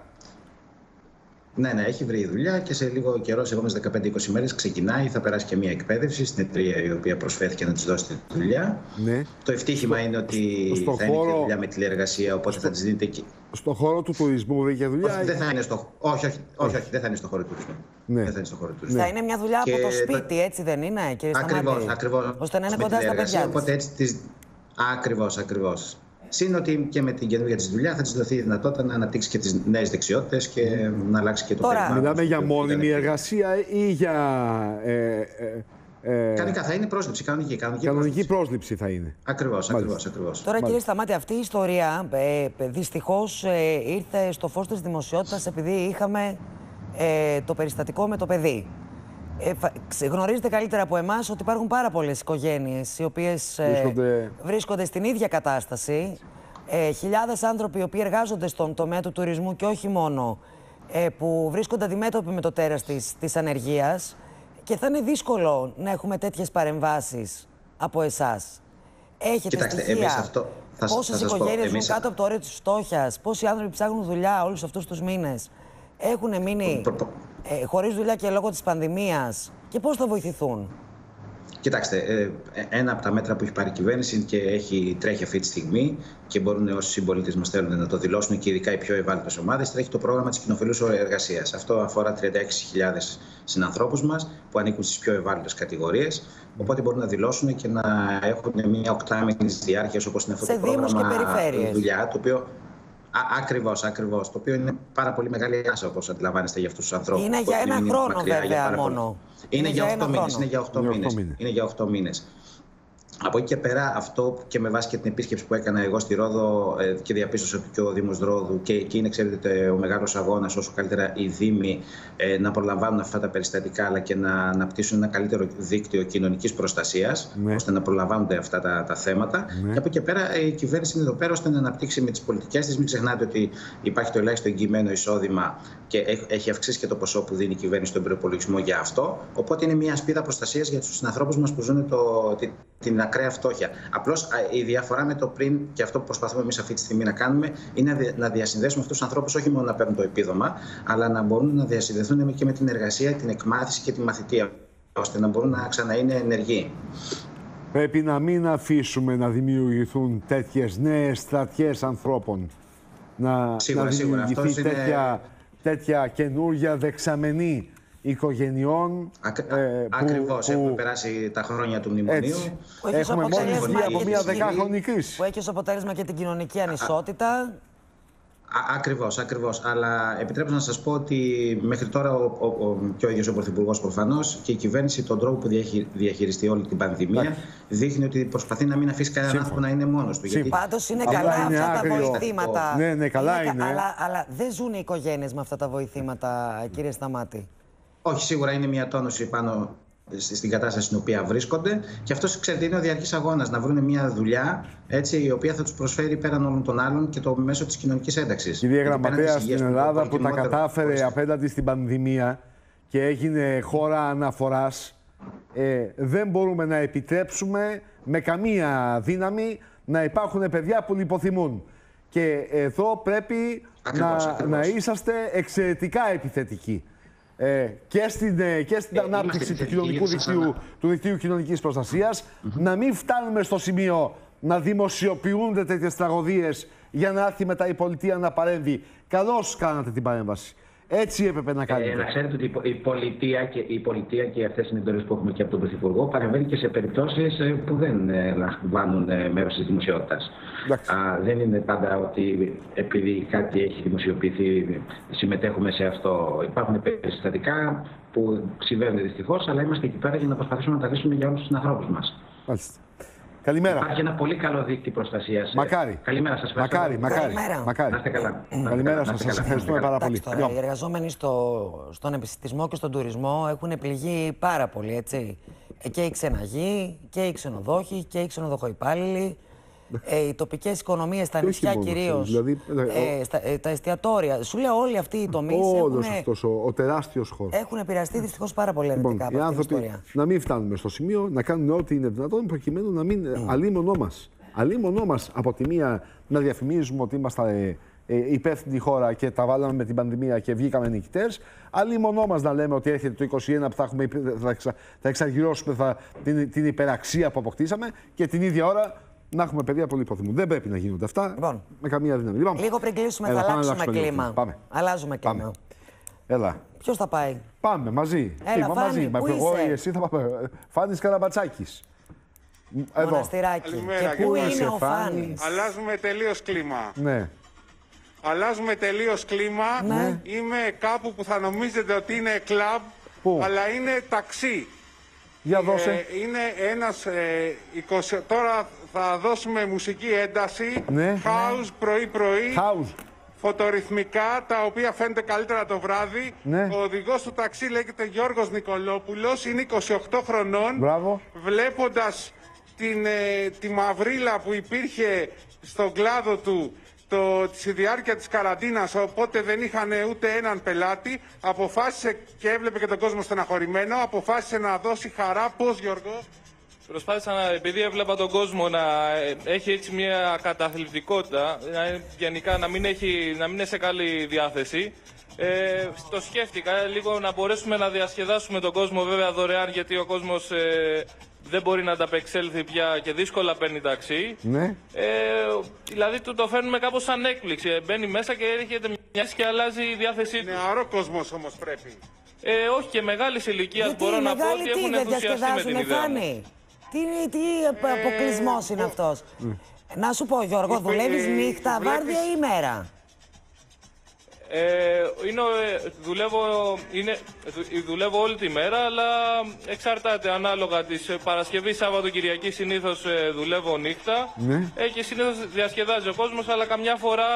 Ναι, ναι, έχει βρει δουλειά και σε λίγο καιρό, σε επόμενες δεκαπέντε είκοσι μέρες, ξεκινάει. Θα περάσει και μια εκπαίδευση στην εταιρεία η οποία προσφέρθηκε να της δώσει τη δουλειά. Ναι. Το ευτύχημα στο, είναι ότι στο θα χώρο... είναι και δουλειά με τηλεεργασία, οπότε στο... θα της δίνετε εκεί. Στο χώρο του τουρισμού βρήκε δουλειά? Όχι, δεν θα είναι στο... όχι, όχι, όχι, όχι, δεν θα είναι στο χώρο του τουρισμού. Ναι. Δεν θα είναι στο χώρο του τουρισμού. Θα είναι μια δουλειά και... από το σπίτι, έτσι δεν είναι, κύριε Σταμάτη? Ακριβώς, ακριβώς. Ώστε να είναι κοντά στα παιδιά της. Ακριβώς, ακριβώς. Συν ότι και με την καινούργια της δουλειά θα της δοθεί η δυνατότητα να αναπτύξει και τις νέες δεξιότητες και να αλλάξει και το Τώρα, μιλάμε για μόνιμη εργασία ή για. Ε, ε, ε, κανονικά θα είναι πρόσληψη. Κανονική, κανονική, κανονική πρόσληψη θα είναι. Ακριβώς, ακριβώς, ακριβώς. Τώρα, κύριε Σταμάτη, αυτή η ιστορία ε, δυστυχώς ε, ήρθε στο φως της δημοσιότητας επειδή είχαμε ε, το περιστατικό με το παιδί. Ε, γνωρίζετε καλύτερα από εμάς ότι υπάρχουν πάρα πολλές οικογένειες οι οποίες ε, βρίσκονται... βρίσκονται στην ίδια κατάσταση. Ε, χιλιάδες άνθρωποι οι οποίοι εργάζονται στον τομέα του τουρισμού και όχι μόνο, ε, που βρίσκονται αντιμέτωποι με το τέρας της, της ανεργίας, και θα είναι δύσκολο να έχουμε τέτοιες παρεμβάσεις από εσάς. Έχετε Κοιτάξτε, στοιχεία εμείς αυτό θα, πόσες θα οικογένειες εμείς... ζουν κάτω από το όριο της φτώχειας, πόσοι άνθρωποι ψάχνουν δουλειά όλους αυτούς τους μήνες, έχουν μείνει ε, χωρίς δουλειά και λόγω της πανδημίας, και πώς θα βοηθηθούν? Κοιτάξτε, ένα από τα μέτρα που έχει πάρει η κυβέρνηση και έχει, τρέχει αυτή τη στιγμή και μπορούν όσοι συμπολίτες μας θέλουν να το δηλώσουν, και ειδικά οι πιο ευάλωτες ομάδες, τρέχει το πρόγραμμα της κοινοφελούς εργασίας. Αυτό αφορά τριάντα έξι χιλιάδες συνανθρώπους μας που ανήκουν στις πιο ευάλωτες κατηγορίες. Οπότε μπορούν να δηλώσουν και να έχουν μια οκτάμηνη διάρκεια, όπως είναι αυτό σε το πρόγραμμα δουλειά, το οποίο. Ακριβώς, ακριβώς. Το οποίο είναι πάρα πολύ μεγάλη άσα, όπως αντιλαμβάνεστε, για αυτούς τους ανθρώπους. Είναι για ένα χρόνο, βέβαια, μόνο. Είναι, είναι για οκτώ μήνες. Είναι για οκτώ μήνες. Είναι για οκτώ μήνες. Από εκεί και πέρα, αυτό και με βάση και την επίσκεψη που έκανα εγώ στη Ρόδο ε, και διαπίστωσα ότι και ο Δήμος Ρόδου και εκεί είναι, ξέρετε, ο μεγάλος αγώνας, όσο καλύτερα οι Δήμοι ε, να προλαμβάνουν αυτά τα περιστατικά, αλλά και να αναπτύσσουν ένα καλύτερο δίκτυο κοινωνικής προστασίας, ναι. ώστε να προλαμβάνονται αυτά τα, τα θέματα. Ναι. Και από εκεί και πέρα η κυβέρνηση είναι εδώ πέρα ώστε να αναπτύξει με τις πολιτικές της. Μην ξεχνάτε ότι υπάρχει το ελάχιστο εγγυημένο εισόδημα και έχει αυξήσει και το ποσό που δίνει η κυβέρνηση στον προπολογισμό για αυτό. Οπότε είναι μια ασπίδα προστασίας για τους συνανθρώπους μας που ζουν το, την, την ακραία φτώχεια. Απλώς η διαφορά με το πριν και αυτό που προσπαθούμε εμείς αυτή τη στιγμή να κάνουμε είναι να διασυνδέσουμε αυτούς τους ανθρώπους όχι μόνο να παίρνουν το επίδομα, αλλά να μπορούν να διασυνδεθούν και με την εργασία, την εκμάθηση και τη μαθητεία, ώστε να μπορούν να ξαναείναι ενεργοί. Πρέπει να μην αφήσουμε να δημιουργηθούν τέτοιες νέες στρατιές ανθρώπων. Να, σίγουρα, να δημιουργηθεί σίγουρα. τέτοια, είναι... τέτοια καινούργια δεξαμενή οικογενειών. Ακ, ε, Ακριβώς, που, έχουμε που... περάσει τα χρόνια του μνημονίου. Έχουμε μόλις βγει από μια δεκάχρονη κρίση. Που έχει ως αποτέλεσμα και την κοινωνική ανισότητα. Α, ακριβώς, ακριβώς. Αλλά επιτρέψτε να σας πω ότι μέχρι τώρα ο, ο, ο, και ο ίδιος ο Πρωθυπουργός προφανώς και η κυβέρνηση τον τρόπο που διαχει, διαχειριστεί όλη την πανδημία δείχνει ότι προσπαθεί να μην αφήσει κανέναν άνθρωπο να είναι μόνος του. Γιατί... Πάντως είναι καλά είναι αυτά άγριο. τα βοηθήματα. Ναι, ναι, καλά είναι. είναι. Αλλά, αλλά δεν ζουν οι οικογένειες με αυτά τα βοηθήματα, κύριε Σταμάτη. Όχι, σίγουρα είναι μια τόνωση πάνω στην κατάσταση στην οποία βρίσκονται. Και αυτό, ξέρετε, είναι ο διαρκής αγώνας. Να βρουν μια δουλειά έτσι, η οποία θα τους προσφέρει πέραν όλων των άλλων και το μέσο της κοινωνικής ένταξης. Κυρία Γραμματέα, στην Ελλάδα που τα κατάφερε χωρίς... απέναντι στην πανδημία και έγινε χώρα αναφοράς, ε, δεν μπορούμε να επιτρέψουμε με καμία δύναμη να υπάρχουν παιδιά που λιποθυμούν. Και εδώ πρέπει ακριβώς, να, ακριβώς. να είσαστε εξαιρετικά επιθετικοί. Ε, και στην, ε, και στην ε, ανάπτυξη του κοινωνικού δικτύου, του δικτύου κοινωνικής προστασίας, mm-hmm. να μην φτάνουμε στο σημείο να δημοσιοποιούνται τέτοιες τραγωδίες για να έρθει μετά η πολιτεία να παρέμβει. Καλώς κάνατε την παρέμβαση. Έτσι έπρεπε να κάνετε. Ε, να ξέρετε ότι η πολιτεία και, η πολιτεία και αυτές είναι οι εντολές που έχουμε και από τον Πρωθυπουργό παρεμβαίνει και σε περιπτώσεις που δεν λαμβάνουν μέρος της δημοσιότητας. Α, δεν είναι πάντα ότι επειδή κάτι έχει δημοσιοποιηθεί συμμετέχουμε σε αυτό. Υπάρχουν περιστατικά που συμβαίνουν δυστυχώς, αλλά είμαστε εκεί πέρα για να προσπαθήσουμε να τα λύσουμε για όλους τους ανθρώπους μας. Μάλιστα. Καλημέρα. Υπάρχει ένα πολύ καλό δίκτυο προστασίας. Μακάρι. Καλημέρα σας. Μακάρι, μακάρι. Καλημέρα. Μακάρι. Να είστε καλά. Καλημέρα σας. Σας ευχαριστούμε πάρα πολύ. Τώρα, οι εργαζόμενοι στο, στον επιστημισμό και στον τουρισμό έχουν πληγεί πάρα πολύ, έτσι. Και οι ξεναγοί, και οι ξενοδόχοι, και οι ξενοδοχοϊπάλληλοι. Ε, οι τοπικές οικονομίες, τα νησιά κυρίως, δηλαδή, ε, στα, ε, τα εστιατόρια. Σου λέω όλοι αυτοί οι τομείς όλος έχουν, αυτός ο, ο τεράστιος χώρος. Έχουν επηρεαστεί δυστυχώς πάρα πολύ αρνητικά λοιπόν, από αυτή την ιστορία. Να μην φτάνουμε στο σημείο, να κάνουν ό,τι είναι δυνατόν προκειμένου να μην mm. αλίμονό μας. Αλίμονό μας από τη μία να διαφημίζουμε ότι είμαστε ε, ε, υπεύθυνη χώρα και τα βάλαμε με την πανδημία και βγήκαμε νικητές. Αλίμονό μας να λέμε ότι έρχεται το είκοσι ένα που θα, έχουμε, θα, εξα, θα εξαργυρώσουμε θα, την, την υπεραξία που αποκτήσαμε και την ίδια ώρα να έχουμε παιδιά που λιποθυμούν. Δεν πρέπει να γίνονται αυτά λοιπόν, με καμία δύναμη. Λοιπόν, λίγο πριν κλείσουμε, θα αλλάξουμε κλίμα. Πάμε. Αλλάζουμε κλίμα. Πάμε. Έλα. Ποιος θα πάει? Πάμε μαζί. Έλα, Φάνη, μαζί. Πού εγώ ή εσύ θα πάμε. Φάνης Καραμπατσάκης. Εδώ. Μοναστηράκι. Καλημέρα. Και πού είναι, είναι ο Φάνης? Αλλάζουμε τελείως κλίμα. Ναι. Αλλάζουμε τελείως κλίμα. Ναι. Είμαι κάπου που θα νομίζετε ότι είναι κλαμπ, πού? αλλά είναι ταξί. Για δώσε. Ε, είναι ένας ε, είκοσι... Τώρα θα δώσουμε μουσική ένταση. Ναι. House πρωί-πρωί. House. Φωτορυθμικά, τα οποία φαίνεται καλύτερα το βράδυ. Ναι. Ο οδηγός του ταξί λέγεται Γιώργος Νικολόπουλος, είναι είκοσι οκτώ χρονών. Μπράβο. Βλέποντας την, ε, τη μαυρίλα που υπήρχε στον κλάδο του το, στη διάρκεια της καραντίνας, οπότε δεν είχαν ούτε έναν πελάτη, αποφάσισε και έβλεπε και τον κόσμο στεναχωρημένο, αποφάσισε να δώσει χαρά. Πώς, Γιώργο? Προσπάθησα, να, επειδή έβλεπα τον κόσμο να έχει έτσι μια καταθλιπτικότητα, να, γενικά να μην, έχει, να μην είναι σε καλή διάθεση, ε, το σκέφτηκα λίγο να μπορέσουμε να διασκεδάσουμε τον κόσμο, βέβαια δωρεάν, γιατί ο κόσμος ε, δεν μπορεί να ανταπεξέλθει πια και δύσκολα παίρνει ταξί. Ναι. Ε, δηλαδή του το φέρνουμε κάπως σαν έκπληξη. Ε, μπαίνει μέσα και έρχεται μια και αλλάζει η διάθεσή του. Νεαρό κόσμος όμως πρέπει. Ε, όχι, και μεγάλη ηλικία μπορώ να πω ότι έχουν ενθουσιαστεί με την ιδέα μου. Τι, τι αποκλεισμός είναι αυτός. Mm. Να σου πω, Γιώργο, δουλεύεις νύχτα, βάρδια ή ημέρα? Ε, είναι, δουλεύω, είναι, δουλεύω όλη τη μέρα, αλλά εξαρτάται ανάλογα της Παρασκευής, Σάββατο, Κυριακή συνήθως δουλεύω νύχτα. Ναι. Ε, και συνήθως διασκεδάζει ο κόσμος, αλλά καμιά φορά...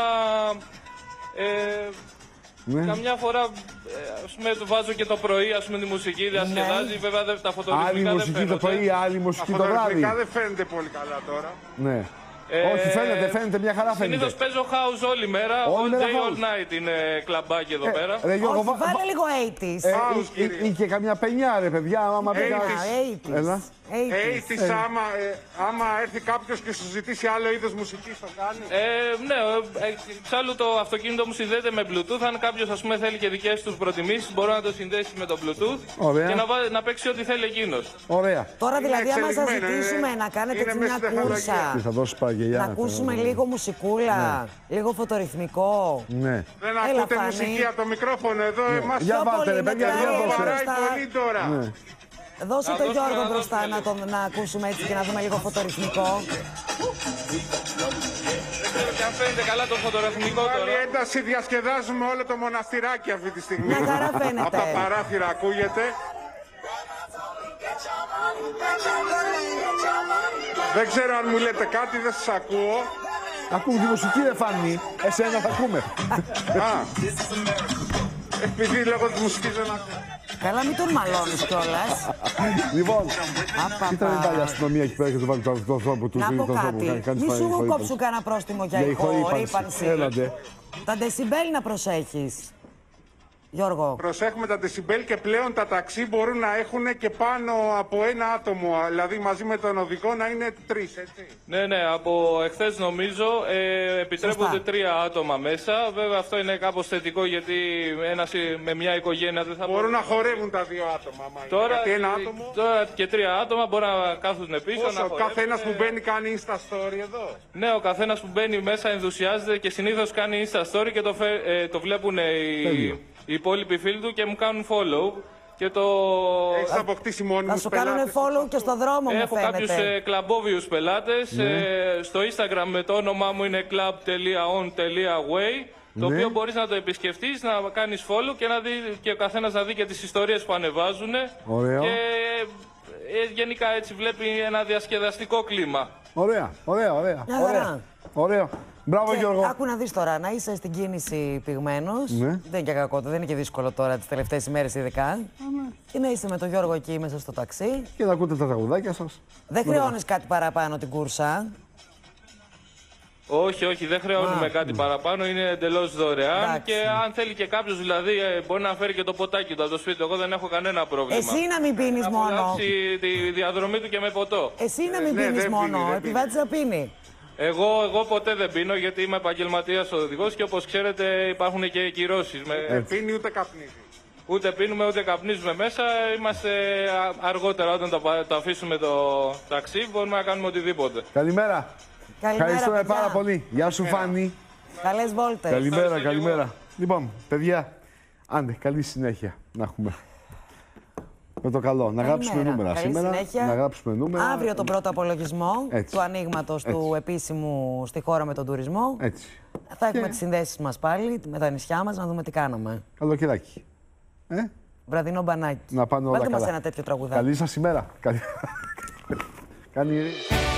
Ε, ναι. Καμιά φορά ε, ας πούμε, βάζω και το πρωί ας πούμε, τη μουσική, διασκεδάζει. Ναι. Βέβαια τα φωτορυθμικά άλλη δεν μουσική φαίνονται. Το πρωί, άλλη μουσική το βράδυ. Τα φωτορυθμικά δεν φαίνεται πολύ καλά τώρα. Ναι. Ε, Όχι, φαίνεται, φαίνεται, μια χαρά φαίνεται. Συνήθως παίζω house όλη μέρα, all, all day, all night είναι κλαμπάκι εδώ ε, πέρα. Ρε, Γιώργο, όχι, βάλε λίγο ογδόντα. Ε, house, ή, ή, ή και καμιά πενιά, ρε παιδιά, άμα πει ογδόντα. ογδόντα, άμα, ε, άμα έρθει κάποιος και σου ζητήσει άλλο είδος μουσικής, το κάνει. Ε, ναι, εξάλλου το αυτοκίνητο μου συνδέεται με Bluetooth. Αν κάποιος ας πούμε, θέλει και δικές τους προτιμήσεις, μπορεί να το συνδέσει με το Bluetooth. Ωραία. Και να, να παίξει ό,τι θέλει εκείνος. Ωραία. Τώρα δηλαδή, άμα σας ζητήσουμε είναι, να κάνετε έτσι μια κούρσα, θα δώσει παγελιά, να ακούσουμε ναι. λίγο μουσικούλα, ναι. λίγο φωτορυθμικό. Ναι. Δεν ακούτε Φανή. Μουσική από το μικρόφωνο εδώ, ναι. εμάς για βάλτε ρε παιδιά, για δώσε. Πολύ τώρα. Ναι. Δώσε το Γιώργο μπροστά να, τον, να ακούσουμε έτσι και να δούμε λίγο φωτορυθμικό. Δεν ξέρω και αν φαίνεται καλά το φωτορυθμικό τώρα. Πάλι ένταση, διασκεδάζουμε όλο το μοναστηράκι αυτή τη στιγμή. Μια χαρά φαίνεται. Από τα παράθυρα ακούγεται. Δεν ξέρω αν μου λέτε κάτι, δεν σας ακούω. Ακούμε τη μουσική, ρε Φάνη. Εσένα θα ακούμε. Α, επειδή λόγω της μουσικής δεν ακούω. Καλά, μην τον μαλώνεις κιόλας. Λοιπόν, ήταν η πάλι αστυνομία εκεί πέρα και το βάλει το ανθρώπου του. Να πω κάτι, μη σου κόψουν κανένα πρόστιμο για ηχορύπανση. Τα ντεσιμπέλ να προσέχεις. Γιώργο. Προσέχουμε τα δεσιμπέλ και πλέον τα ταξί μπορούν να έχουν και πάνω από ένα άτομο. Δηλαδή μαζί με τον οδηγό να είναι τρεις, έτσι. Ναι, ναι, από εχθές νομίζω ε, επιτρέπονται Σωστά. τρία άτομα μέσα. Βέβαια αυτό είναι κάπως θετικό γιατί ένας με μια οικογένεια δεν θα μπορούν μπορεί... να χορεύουν τα δύο άτομα. Τώρα, γιατί ένα άτομο... τώρα και τρία άτομα μπορεί να κάθουν πίσω. Όσο, να ο καθένας που μπαίνει κάνει Insta Story εδώ. Ναι, ο καθένας που μπαίνει μέσα ενθουσιάζεται και συνήθως κάνει Insta Story και το, φε, ε, το βλέπουν οι... οι υπόλοιποι φίλοι του και μου κάνουν follow. Και το... Έχεις αποκτήσει μόνιμους πελάτες. Θα σου κάνουν follow και στο δρόμο μου Έχω φαίνεται. κάποιους ε, κλαμπόβιους πελάτες. Ναι. Ε, στο Instagram με το όνομά μου είναι club τελεία on τελεία way. Ναι. Το οποίο μπορείς να το επισκεφτείς, να κάνεις follow και, να δει, και ο καθένας να δει και τις ιστορίες που ανεβάζουν. Ωραίο. Και ε, γενικά έτσι βλέπει ένα διασκεδαστικό κλίμα. Ωραία, ωραία, ωραία. Ωραία. Ωραίο. Μπράβο, και Γιώργο. Άκου να δεις τώρα, να είσαι στην κίνηση πυγμένος. Ναι. Δεν είναι και κακό, δεν είναι και δύσκολο τώρα τις τελευταίες ημέρες ειδικά. Α, ναι. Και να είσαι με τον Γιώργο εκεί μέσα στο ταξί. Και να ακούτε τα τραγουδάκια σας. Δεν χρεώνεις κάτι παραπάνω την κούρσα. Όχι, όχι, δεν χρεώνουμε Α, κάτι ναι. παραπάνω, είναι εντελώς δωρεάν. Εντάξει. Και αν θέλει και κάποιος δηλαδή μπορεί να φέρει και το ποτάκι του από το σπίτι. Εγώ δεν έχω κανένα πρόβλημα. Εσύ να μην πίνεις να μόνο. Να τη διαδρομή του και με ποτό. Εσύ να μην ε, πίνεις ναι, μόνο, ο επιβάτης να πίνει. Εγώ, εγώ ποτέ δεν πίνω γιατί είμαι επαγγελματίας οδηγός και όπως ξέρετε υπάρχουν και κυρώσεις. Δεν πίνει ούτε καπνίζει. Ούτε πίνουμε ούτε καπνίζουμε μέσα. Είμαστε αργότερα όταν το, το αφήσουμε το ταξί, μπορούμε να κάνουμε οτιδήποτε. Καλημέρα. Ευχαριστούμε πάρα πολύ. Γεια σου, Φάνη. Καλές βόλτες. Καλημέρα, καλημέρα. Λοιπόν, παιδιά, άντε, καλή συνέχεια να έχουμε. Με το καλό. Να γράψουμε νούμερα Καλή σήμερα. Συνέχεια. Να γράψουμε νούμερα. Αύριο τον πρώτο απολογισμό Έτσι. του ανοίγματος του επίσημου στη χώρα με τον τουρισμό. Έτσι. Θα έχουμε Και... τις συνδέσεις μας πάλι με τα νησιά μας να δούμε τι κάναμε. Καλοκαιράκι. Ε? Βραδινό μπανάκι. Να πάνε όλα Βάλτε καλά. μας ένα τέτοιο τραγουδάκι. Καλή σας ημέρα. Καλή... Κάνει...